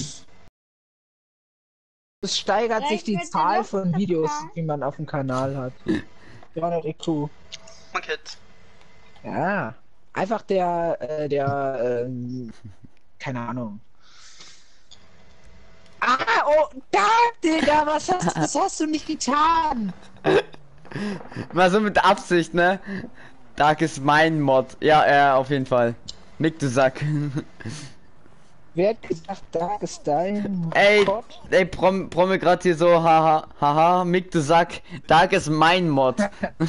Es steigert Ja, sich ich die möchte Zahl Luft von Videos, abfahren. die man auf dem Kanal hat. 300 IQ. Man kennt's. Ja. Einfach keine Ahnung. Ah, oh, da, Digga, was hast du nicht getan? Mal so mit Absicht, ne? Dark ist mein Mod. Ja, auf jeden Fall. Nick, du Sack. Wer hat gesagt, Dark ist dein Ey, Gott? ey, Promi grad hier so, haha, Mick, du Sack. Dark ist mein Mod.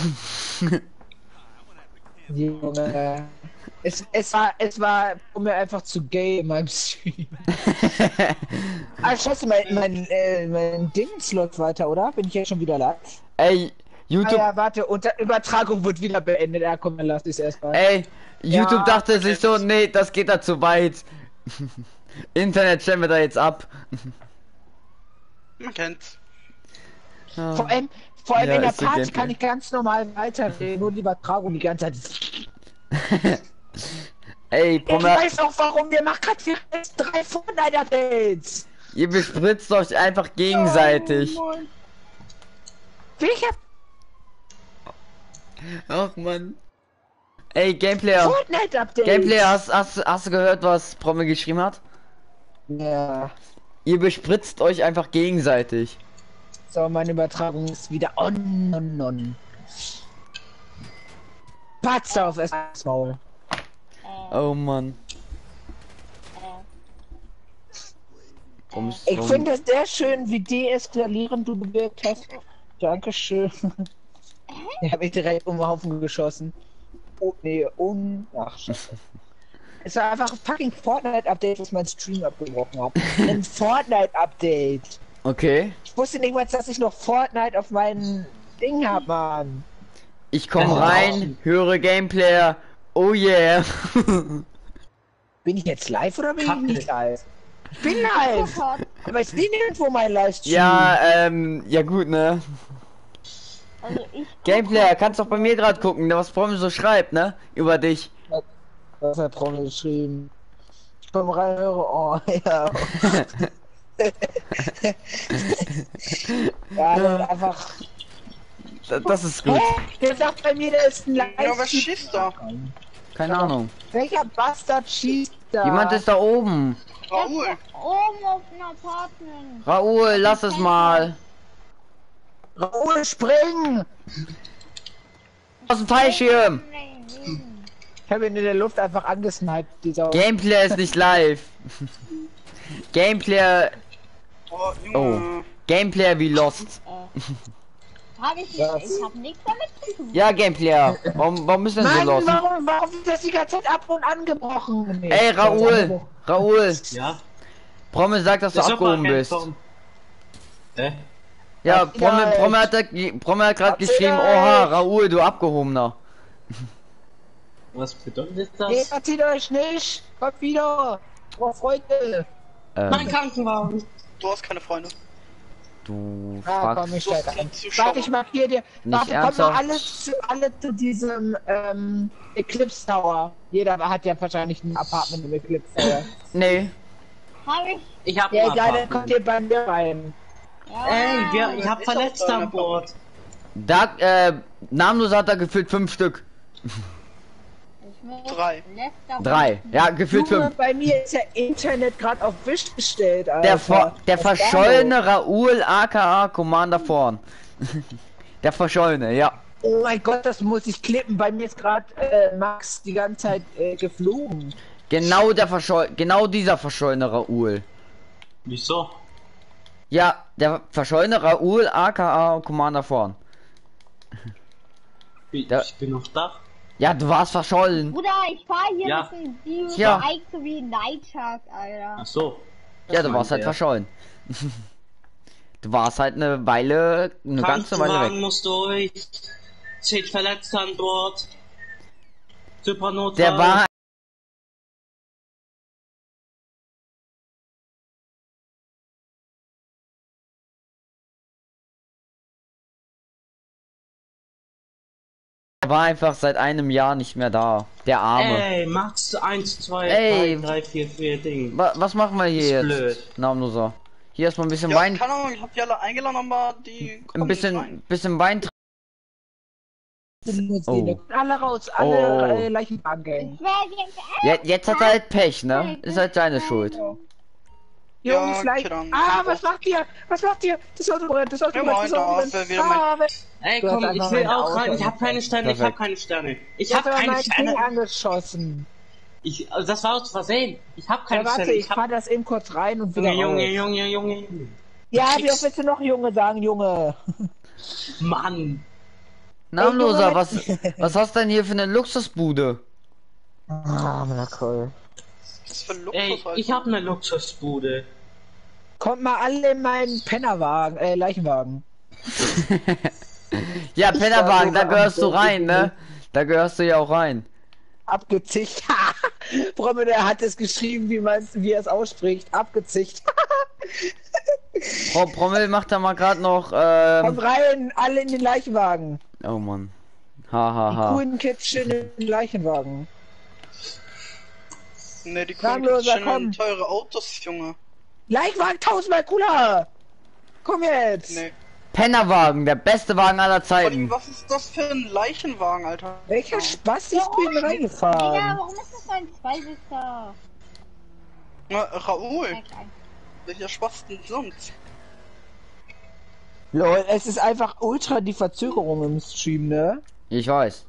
Junge. Es war mir einfach zu gay in meinem Stream. Ah, scheiße, mein Dings läuft weiter, oder? Bin ich jetzt schon wieder live? Ey, Ah YouTube, ja, warte, Übertragung wird wieder beendet. Ja, komm, dann lass es erstmal. ey, YouTube Ja, dachte sich so, nee, das geht da zu weit. Internet stellen wir da jetzt ab. Man kennt's. Vor allem Ja, in der ist so Party Gameplay. kann ich ganz normal weiterreden, nur die Übertragung die ganze Zeit. Ey, Ich Promi, weiß auch warum, wir machen gerade 3 Fortnite-Updates. ihr bespritzt euch einfach gegenseitig. Welcher Ach man. Ey, Gameplayer. Fortnite-Update? Gameplayer, hast du gehört, was Promi geschrieben hat? Ja. Ihr bespritzt euch einfach gegenseitig. So, meine Übertragung ist wieder on. Patz auf das Maul. Oh Mann. Ich finde es sehr schön, wie deeskalierend du gewirkt hast. Dankeschön. Ich habe mich direkt um den Haufen geschossen. Oh, nee, ach, scheiße. Es war einfach ein fucking Fortnite-Update, was mein Stream abgebrochen hat. Ein Fortnite-Update. Okay. Ich wusste nicht mal, dass ich noch Fortnite auf meinem Ding hab, Mann. Ich komme Oh. rein, höre Gameplayer. Oh yeah. Bin ich jetzt live oder bin ich nicht live? Ich bin live! Aber ich sehe nirgendwo mein Livestream. Ja gut, ne? Also ich Gameplayer, kannst doch bei mir gerade gucken, was Promi so schreibt, ne? Über dich. Was hat Trommel geschrieben? Ich komm rein, höre, oh, ja. Ja, das ist einfach. Das ist gut. Hä? Der sagt bei mir, der ist ein Ja, was Livestream. schießt da? Keine Ahnung. Welcher Bastard schießt da? Jemand ist da oben. Raoul. oben auf dem Apartment. Raoul, lass es mal. Raoul, springen! Aus dem Fallschirm. Ich habe ihn in der Luft einfach angesniped, dieser. Gameplayer ist nicht live. Gameplayer. Oh, Junge. Gameplayer wie Lost. Hab ich nicht. Was? Ich hab nichts damit zu tun. Ja, Gameplayer. Warum ist denn so Mann, los? warum wird das die ganze Zeit ab und angebrochen? Nee, Ey, Raoul! Raoul! Ja. Prommel sagt, dass du Ist abgehoben aber bist. Hä? Ja, Ja, Prommel hat gerade Erzähl geschrieben, euch. oha, Raoul, du Abgehobener. Was bedeutet Nee, das? erzählt euch nicht! Kommt wieder! Oh, Freunde! Mein Krankenwagen. Du hast keine Freunde. Du Ah, komm, fragst ich Du hast steig ein. einen Zuschauer. Warte, ich markiere dir. Nicht Warte, kommt mal ernsthaft? alle zu diesem Eclipse Tower. Jeder hat ja wahrscheinlich ein Apartment im Eclipse Tower. Nee. Hab ich. Ich hab Ja, ein egal, dann kommt Apartment. ihr bei mir rein. Ja. Ey, ich hab ist auch Verletzte so an eine Bord. Da, namenlos hat er gefühlt 5 Stück. Ich muss 3. letzter 3. Ja, gefühlt Junge, 5. bei mir ist ja Internet gerade auf Wish gestellt, Alter. Der Was ist da verschollene Raoul aka Commander vorn. Der verschollene, ja. los? Oh mein Gott, das muss ich klippen. Bei mir ist gerade Max die ganze Zeit geflogen. Genau dieser verschollene Raoul. Wieso? Ja, der verschollene Raoul aka Commander vorn. Ich Da- bin noch da. Ja, du warst verschollen. Bruder, ich fahr hier Ja. mit dem Dio Ja. Bike so wie ein Nightshark, Alter. Ach so. Ja, du warst halt verschollen. Du warst halt eine Weile, eine ganze Weile Krankenwagen weg. muss durch. 10 Verletzte an Bord. Super Notfall. Der war einfach seit einem Jahr nicht mehr da. Der Arme. Ey, Max 1, 2, Ey. 3, 3, 4, 4 Ding. Was machen wir hier Ist jetzt? blöd. Namenloser. Hier erstmal ein bisschen Ja, Wein. keine Ahnung, ich hab die alle eingeladen, aber die kommen Ein nicht rein. bisschen Wein. Oh. Alle raus, Oh. alle Leichenwagen. Ich werde jetzt Jetzt hat er halt Pech, ne? Ist halt seine Schuld. Ja, Jungs, keine Ahnung. was macht ihr? Was macht ihr? Das Auto brennt, das Auto Ja, brennt, moin, das Auto da brennt. ist wieder mein- Ey, Du komm, hast ich einfach will mein auch Auto rein. Ich hab keine Sterne, ich hab Perfekt. keine Sterne. Ich Ich hab hab keine mein Ding Sterne. angeschossen. Also das war aus Versehen. Ich hab Ja, keine warte, Sterne. ich fahr das eben kurz rein und wieder Junge, raus. Junge. Ja, wie Kriegst- oft willst du noch Junge sagen, Junge? Mann. Namenloser, Junge, was hast du denn hier für eine Luxusbude? Ah, na cool. Was ist für ein Ey, Luxus, Alter. ich hab eine Luxusbude. Kommt mal alle in meinen Pennerwagen, Leichenwagen. Ja, Pennerwagen, da sogar gehörst du am rein, Boden. ne? Da gehörst du ja auch rein. Abgezicht. Bromme, der hat es geschrieben, wie er es ausspricht. Abgezicht. Frau Prommel macht da mal gerade noch, Kommt rein, alle in den Leichenwagen. oh Mann. Die Hahaha. coolen Kids schön in den Leichenwagen. Ne, die kommen Namenloser, schön komm. in teure Autos, Junge. Leichenwagen tausendmal cooler! Komm jetzt! Ne. Pennerwagen, der beste Wagen aller Vor allem, Zeiten. was ist das für ein Leichenwagen, Alter? Welcher Spaß, ich bin Digga, reingefahren. warum ist das ein Zweisitzer? Na, Raoul, Ja, klein. welcher Spaß denn sonst? Lol, es ist einfach ultra die Verzögerung im Stream, ne? Ich weiß.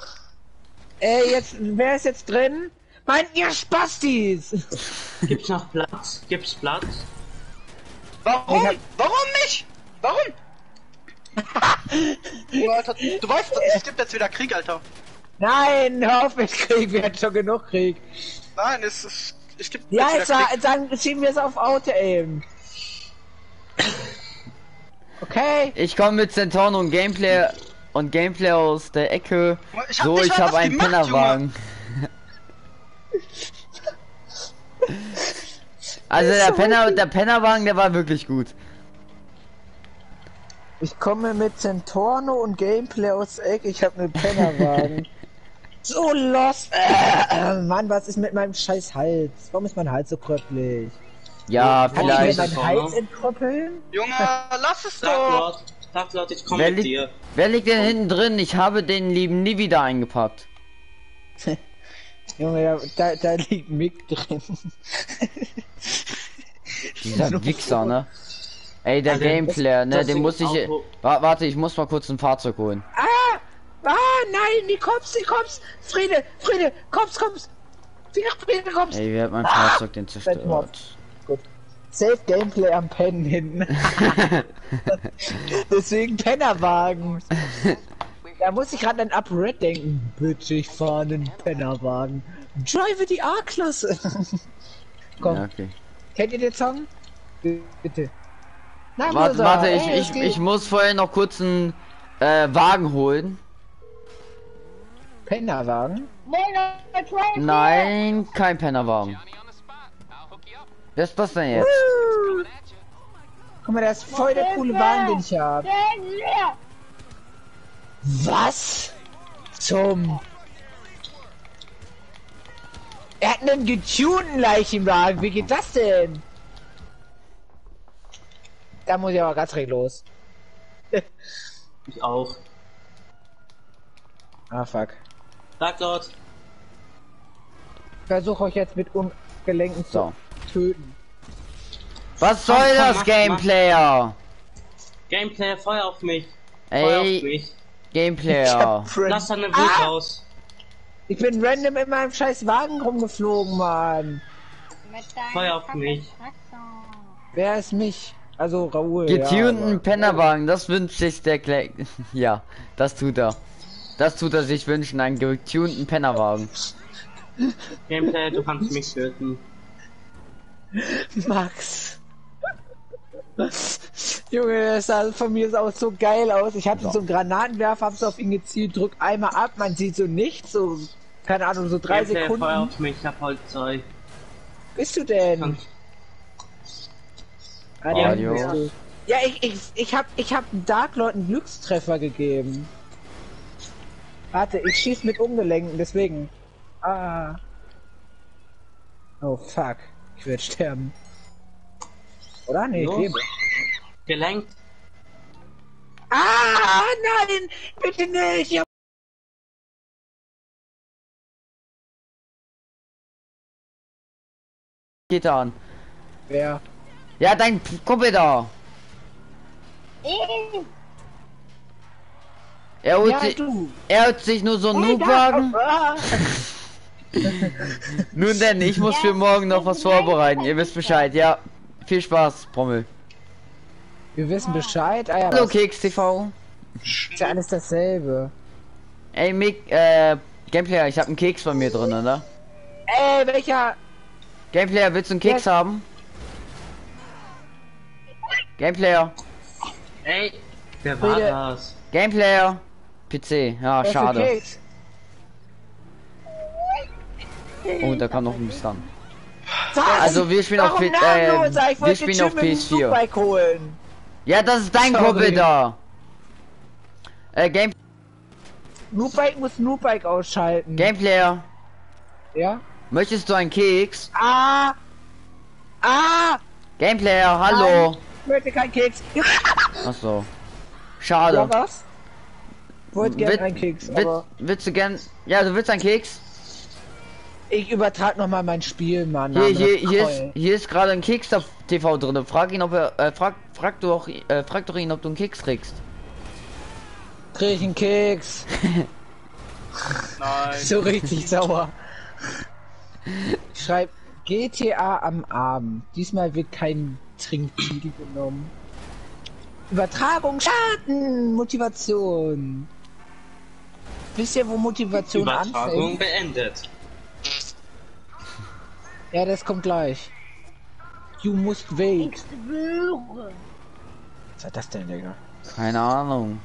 Wer ist jetzt drin? Meint ihr Spastis? Gibt's noch Platz? Gibt's Platz? Warum? Ich hab- Warum nicht? Warum? Oh, Alter, du weißt, es gibt jetzt wieder Krieg, Alter. Nein, hör auf mit Krieg, wir hatten schon genug Krieg. Nein, es gibt Ja, jetzt wieder Krieg. dann schieben wir es auf Auto-Aim. Okay? Ich komme mit Centauren und Gameplay aus der Ecke. Ich hab So, nicht ich mal habe was einen gemacht, Pennerwagen. Also der Pennerwagen, der war wirklich gut. Ich komme mit Centorno und Gameplay aus Eck, ich habe einen Pennerwagen. So lost. Mann, was ist mit meinem scheiß Hals? Warum ist mein Hals so kröppelig? Ja, Kann ich mir vielleicht. meinen Hals entkrüppeln? Junge, lass es Sag doch. Lord, ich komme Wer, mit dir. wer liegt denn hinten drin? Ich habe den lieben nie wieder eingepackt. Junge, da liegt Mick drin. Dieser Wichser, ne? Ey, der Also, Gameplayer, ne? das Den Ding muss ich. Auto- Warte, ich muss mal kurz ein Fahrzeug holen. Ah, nein, die Cops. Friede, Cops. Friede, Cops. Ey, wer hat mein Fahrzeug denn Mord. zerstört? Gut. Safe Gameplay am Pennen hinten. Deswegen Pennerwagen. Da muss ich gerade an UpRed denken. Bitte, ich fahre einen Pennerwagen. Drive die A-Klasse. Komm. Ja, okay. Kennt ihr den Song? Bitte. Nein, Warte, ich muss vorher noch kurz einen Wagen holen. Pennerwagen? Nein, kein Pennerwagen. Was ist das denn jetzt? Guck mal, das ist voll der coole Wagen, den ich habe. Was? Er hat einen getunten Leichenwagen. Wie geht das denn? Da muss ich aber ganz recht los. Ich auch. Ah, fuck. Sag dort. Ich versuche euch jetzt mit Ungelenken zu töten. Was soll Komm, das, mach. Gameplayer? Gameplay, Feuer auf mich. Feuer auf Ey, mich. Gameplayer. Lass deine Wut raus. Ich bin random in meinem scheiß Wagen rumgeflogen, Mann. Feuer auf mich. Wer ist mich? Also Raoul. Getunten ja, Pennerwagen, das wünscht sich der Ja, das tut er. Das tut er sich wünschen, einen getunten Pennerwagen. Gameplay, du kannst mich töten. Max. Junge, das sah von mir auch so geil aus. Ich hatte so einen Granatenwerfer, hab's auf ihn gezielt, drück einmal ab, man sieht so nichts, so, keine Ahnung, so 3 Gameplay, Sekunden. Feuer auf mich, ich hab Holzzeug. Bist du denn? Radio. Bist du. Ja, ich hab Dark Lord einen Glückstreffer gegeben. Warte, ich schieß mit Ungelenken, deswegen. Ah. Oh fuck. Ich werde sterben. Oder? Nee, ich Los. lebe. Gelenkt. Ah, nein! Bitte nicht! Ja. Geht er an. Wer? Ja, dein Kumpel da. Er holt, Ja, sich, du! er holt sich nur so einen Noobwagen. Ah. Nun denn, ich muss für morgen noch was vorbereiten. Ihr wisst Bescheid. Ja, viel Spaß, Prommel. Wir wissen Bescheid. Ah, ja, Hallo, was- Keks TV. ist ja alles dasselbe. Ey, Mick, Gameplayer, ich hab einen Keks bei mir drin, ne? Welcher? Gameplayer, willst du einen Keks haben? Gameplayer, Ey, wer war Bitte. das? Gameplayer. PC, ja, Wer für schade. Keks? Oh, da kann noch ein bisschen. Was? Also, wir spielen auf Warum P- namenloser? Ich wir wollte spielen den auf Typen mit dem PS4. Superbike holen. Ja, das ist dein Sorry. Kumpel da. Noobike muss Noobike ausschalten. Gameplayer, Ja? möchtest du einen Keks? Ah! Gameplayer, hallo. Ich möchte keinen Keks. Ach so. Schade. Ja, was? Wollte gerne Will- einen Keks, aber Willst du gern? Ja, du willst einen Keks? ich übertrag noch mal mein Spiel, Mann. Hier ist gerade ein Keks TV drin. Frag ihn, ob er frag doch ihn, ob du einen Keks kriegst. Krieg ich einen Keks. Nein. So richtig sauer. Schreib GTA am Abend. Diesmal wird kein Trinktitel genommen. Übertragung starten! Motivation. Wisst ihr, wo Motivation Übertragung anfängt? beendet. Ja, das kommt gleich. You must wait. Ich schwöre. Was war das denn, Digga? Keine Ahnung.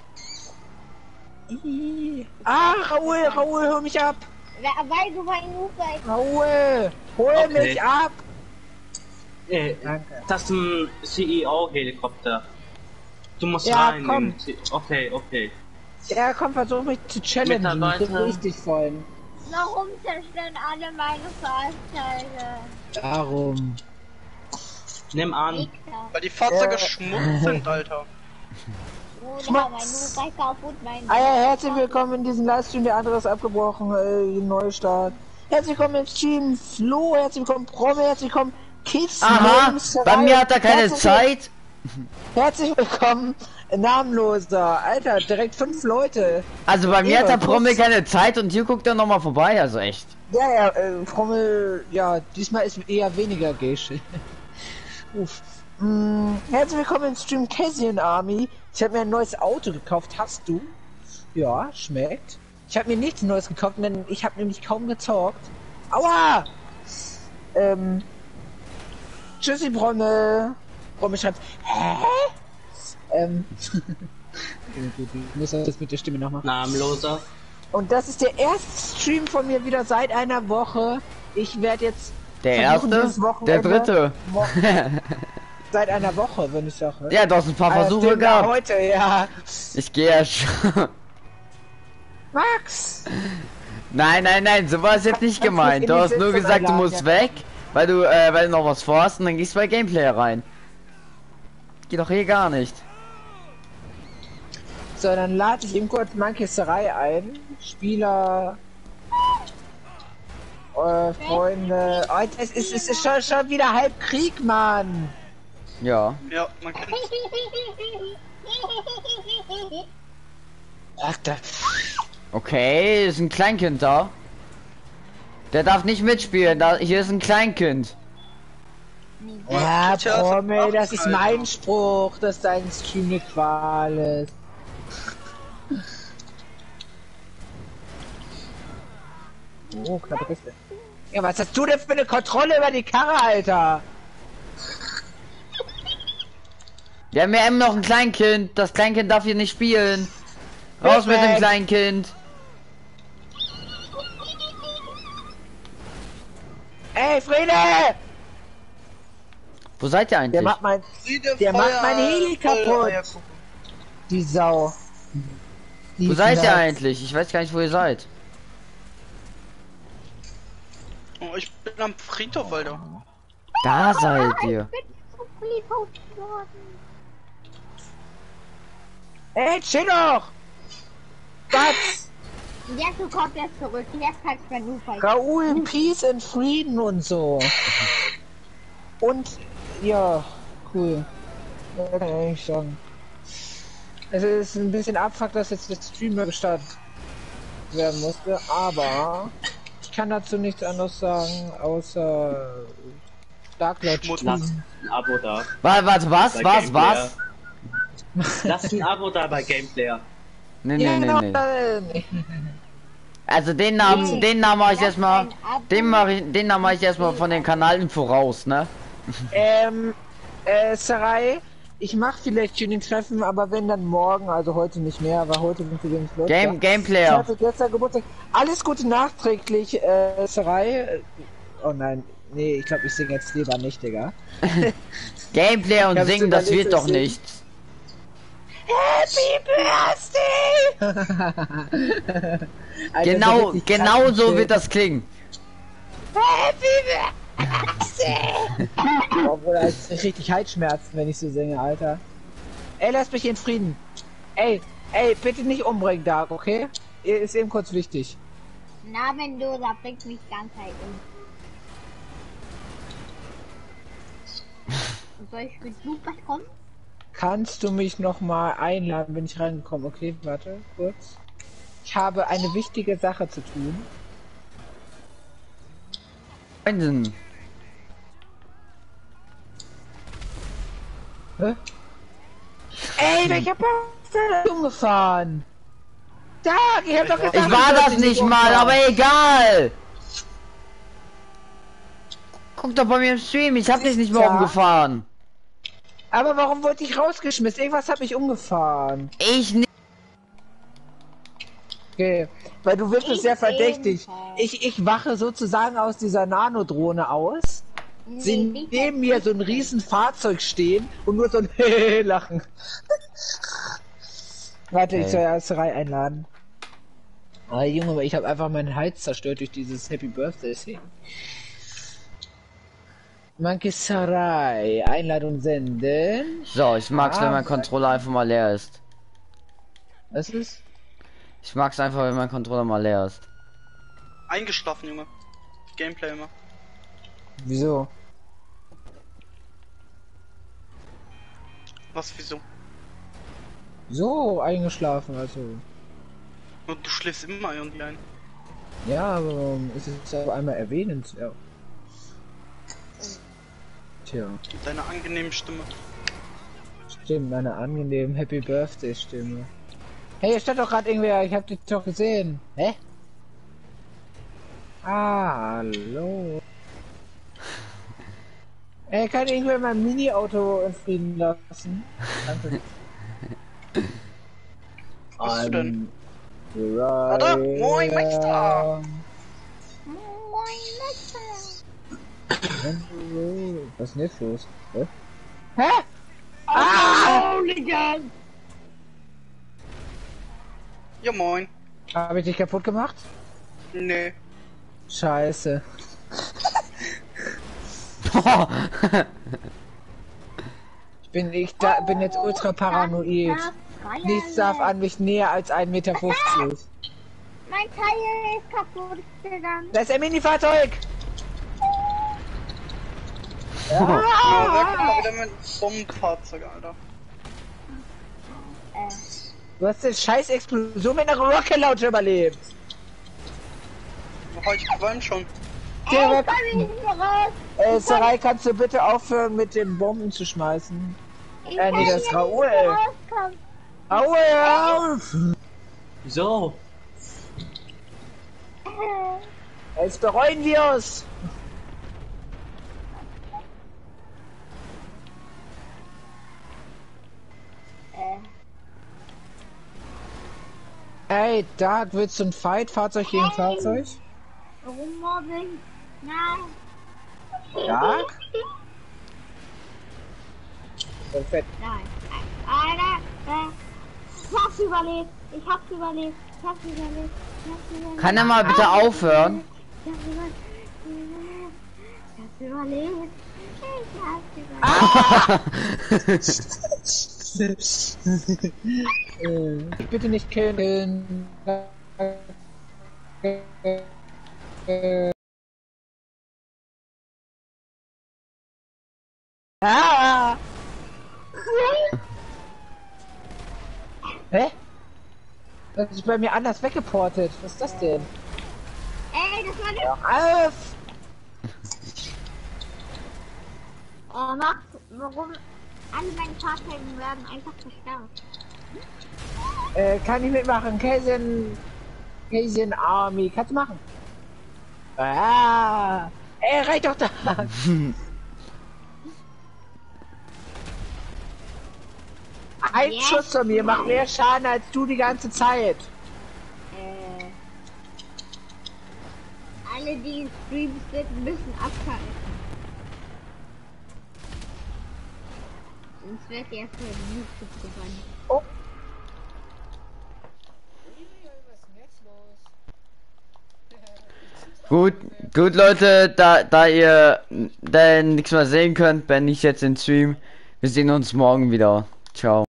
Ah, Raoul, hol mich ab! Weil du mein Ufer Raoul, hol Okay. mich ab! Danke. Das ist ein CEO-Helikopter. Du musst Ja, rein. komm. Okay. Ja, komm, versuch mich zu challengen. Mitarbeiter. Das will ich dich freuen. Warum zerstören alle meine Fahrzeuge? Darum. Nimm an. Wichser. Weil die Fahrzeuge schmutz sind, Alter. Bruder, mein Ufer ist kaputt, mein Ah ja, herzlich willkommen in diesem Livestream. Der andere ist abgebrochen. Neustart. Herzlich willkommen im Stream. Flo, herzlich willkommen. Promi, herzlich willkommen. Kids. Aha, Games, bei mir hat er keine herzlich- Zeit. Herzlich willkommen. Namenloser. Alter, direkt 5 Leute. Also bei mir hat der Kurz. Prommel keine Zeit und hier guckt er noch mal vorbei, also echt. Ja, Frommel, ja, diesmal ist eher weniger Gesche. Uff. Herzlich willkommen im Stream Cassian Army. Ich habe mir ein neues Auto gekauft. Hast du? Ja, schmeckt. Ich habe mir nichts Neues gekauft, denn ich habe nämlich kaum gezockt. Aua! Tschüssi, Bromme. Bromme schreibt, hä? Ich muss das mit der Stimme noch machen. Namenloser. Und das ist der erste Stream von mir wieder seit einer Woche. Ich werde jetzt Der versuchen, erste? dieses Wochenende- Der dritte? Seit einer Woche, wenn ich sage. Ja, du hast ein paar Versuche stimmt, gehabt. heute, ja. Ich gehe ja schon. Max! Nein, so war es jetzt nicht gemeint. Du hast nur gesagt, du musst weg, weil du noch was vorhast und dann gehst du bei Gameplay rein. Geht doch hier gar nicht. So, dann lade ich ihm kurz Mankisterei ein. Spieler. Freunde. Oh, es ist schon wieder halb Krieg, Mann. Ja. Ja, man kennt. Ach, da. Okay, ist ein Kleinkind da. Der darf nicht mitspielen. Hier ist ein Kleinkind. Ja, Tja, Promi, das ist Alter. mein Spruch, dass dein Stream eine Qual ist. Oh, knappe Kiste. Ja, was hast du denn für eine Kontrolle über die Karre, Alter? Wir haben ja eben noch ein Kleinkind. Das Kleinkind darf hier nicht spielen. Raus mit dem Kleinkind. Ey, Friede! Wo seid ihr Der eigentlich? macht mein, Friede, der macht Feuer, mein Heli kaputt. Feuer gucken. Die Sau. Die Wo seid ihr Knall. eigentlich? Ich weiß gar nicht, wo ihr seid. Oh, ich bin am Friedhof, Alter. Da seid ihr. Ey, chill doch! Was? Jetzt kommt er zurück. Jetzt kannst du nur verlieren. Raoul, Peace and Frieden und so. Und, ja, cool. Ja, kann ich eigentlich sagen. Es ist ein bisschen abfuck, dass jetzt der Streamer gestartet werden musste, aber ich kann dazu nichts anderes sagen, außer Darklight Schmutz. Lasst spielen. ein Abo da. Was? Bei Was? Gameplayer. Lasst ein Abo da bei Gameplayer. Nee. genau, Also den Namen mache ich erstmal. Den Namen mache ich erstmal von den Kanalinfo raus, ne? Sarai, ich mache vielleicht Tuning-Treffen, aber wenn dann morgen, also heute nicht mehr, aber heute sind wir nicht los. Ich Gameplayer. hatte gestern Geburtstag. Alles Gute nachträglich, Sarai. Oh nein, nee, ich glaube, ich singe jetzt lieber nicht, Digga. Gameplayer und Kannst singen, du das da nicht wird doch singen? nichts. Happy Birthday! Alter, Genau richtig so krank, wird das klingen. Happy Birthday! Obwohl, das ist richtig Halsschmerzen, wenn ich so singe, Alter. Ey, lass mich in Frieden. Ey, bitte nicht umbringen, Dark, okay? Ist eben kurz wichtig. Namenloser bringt mich ganz halt um. Soll ich mit Lukas kommen? Kannst du mich noch mal einladen, wenn ich reingekommen? Okay, warte, kurz. Ich habe eine wichtige Sache zu tun. Wahnsinn. Hä? Ey, welcher Bastard ist umgefahren? Dark, ich hab doch gesagt, Ich war dass das ich nicht mal, umfahre. aber egal. Guck doch bei mir im Stream, ich hab dich nicht mehr Ja. umgefahren. Aber warum wurde ich rausgeschmissen? Irgendwas hat mich umgefahren. Ich nicht. Okay, weil du wirkst Ich sehr verdächtig. ebenfalls. Ich wache sozusagen aus dieser Nanodrohne aus. Sie Nee, neben mir so ein riesen Fahrzeug stehen und nur so ein Lachen. Warte, ich soll ja Sarai einladen. Ah, Junge, aber ich habe einfach meinen Hals zerstört durch dieses Happy Birthday Thing. Monkey Sarai, Einladung senden. So, ich mag's, wenn mein Ah. Controller einfach mal leer ist. Was ist? Ich mag's einfach, wenn mein Controller mal leer ist. Eingeschlafen, Junge. Gameplay immer. Wieso? Was, wieso? So eingeschlafen, also. Und du schläfst immer irgendwie ein. Ja, aber ist es auf einmal erwähnenswert? Tja, Deine angenehme Stimme. stimmt, meine angenehmen Happy Birthday Stimme. Hey, hier steht doch gerade irgendwer, ich hab dich doch gesehen. Hä? Ah, hallo. Ey, kann irgendwer mein Mini-Auto in Frieden lassen? Danke. Was bist du denn? Right. Warte, moin, Meister! Moin, Meister. Was ist denn jetzt los? Hä? Hooligan. Ja, moin. Habe ich dich kaputt gemacht? Nee. Scheiße. bin jetzt ultra paranoid. Nichts darf an mich näher als 1,50 Meter. Mein Teil ist kaputt gegangen. Das ist ein Mini-Fahrzeug! Ja, wer kommt mal wieder mit einem Bombenfahrzeug, Alter? Du hast eine scheiß Explosion mit einer Rocket Launcher überlebt. Wo ich qualm schon? Der Ich kann nicht mehr raus. Sarai, kannst du bitte aufhören mit den Bomben zu schmeißen? Ich Nee, kann das hier ist nicht Raoul. mehr rauskommen. Aue, hör auf! So. Jetzt bereuen wir es! Hey, Dark, willst du ein Fight? Fahrzeug gegen Fahrzeug? Rummobbing. Nein. Dark? Perfekt. Nein. Alter. Ich hab's überlebt. Ich hab's überlebt. Ich hab's überlebt. Ich hab's überlebt. Kann er mal bitte aufhören? Ich hab's überlebt. Bitte nicht killen. Ah! Hä? Das ist bei mir anders weggeportet. Was ist das denn? Ey, das war der. Alf! Max, warum alle meine Fahrzeuge werden einfach zerstört? Kann ich mitmachen? Casian Army. Kannst du machen? Ah! Ey, reicht doch da! Ein Yes. Schuss von mir macht mehr Schaden als du die ganze Zeit. Alle, die Streams sind, müssen abschalten. Sonst wird ihr für YouTube gewonnen. Oh. Gut Leute, da ihr nichts mehr sehen könnt, beende ich jetzt den Stream. Wir sehen uns morgen wieder. Ciao.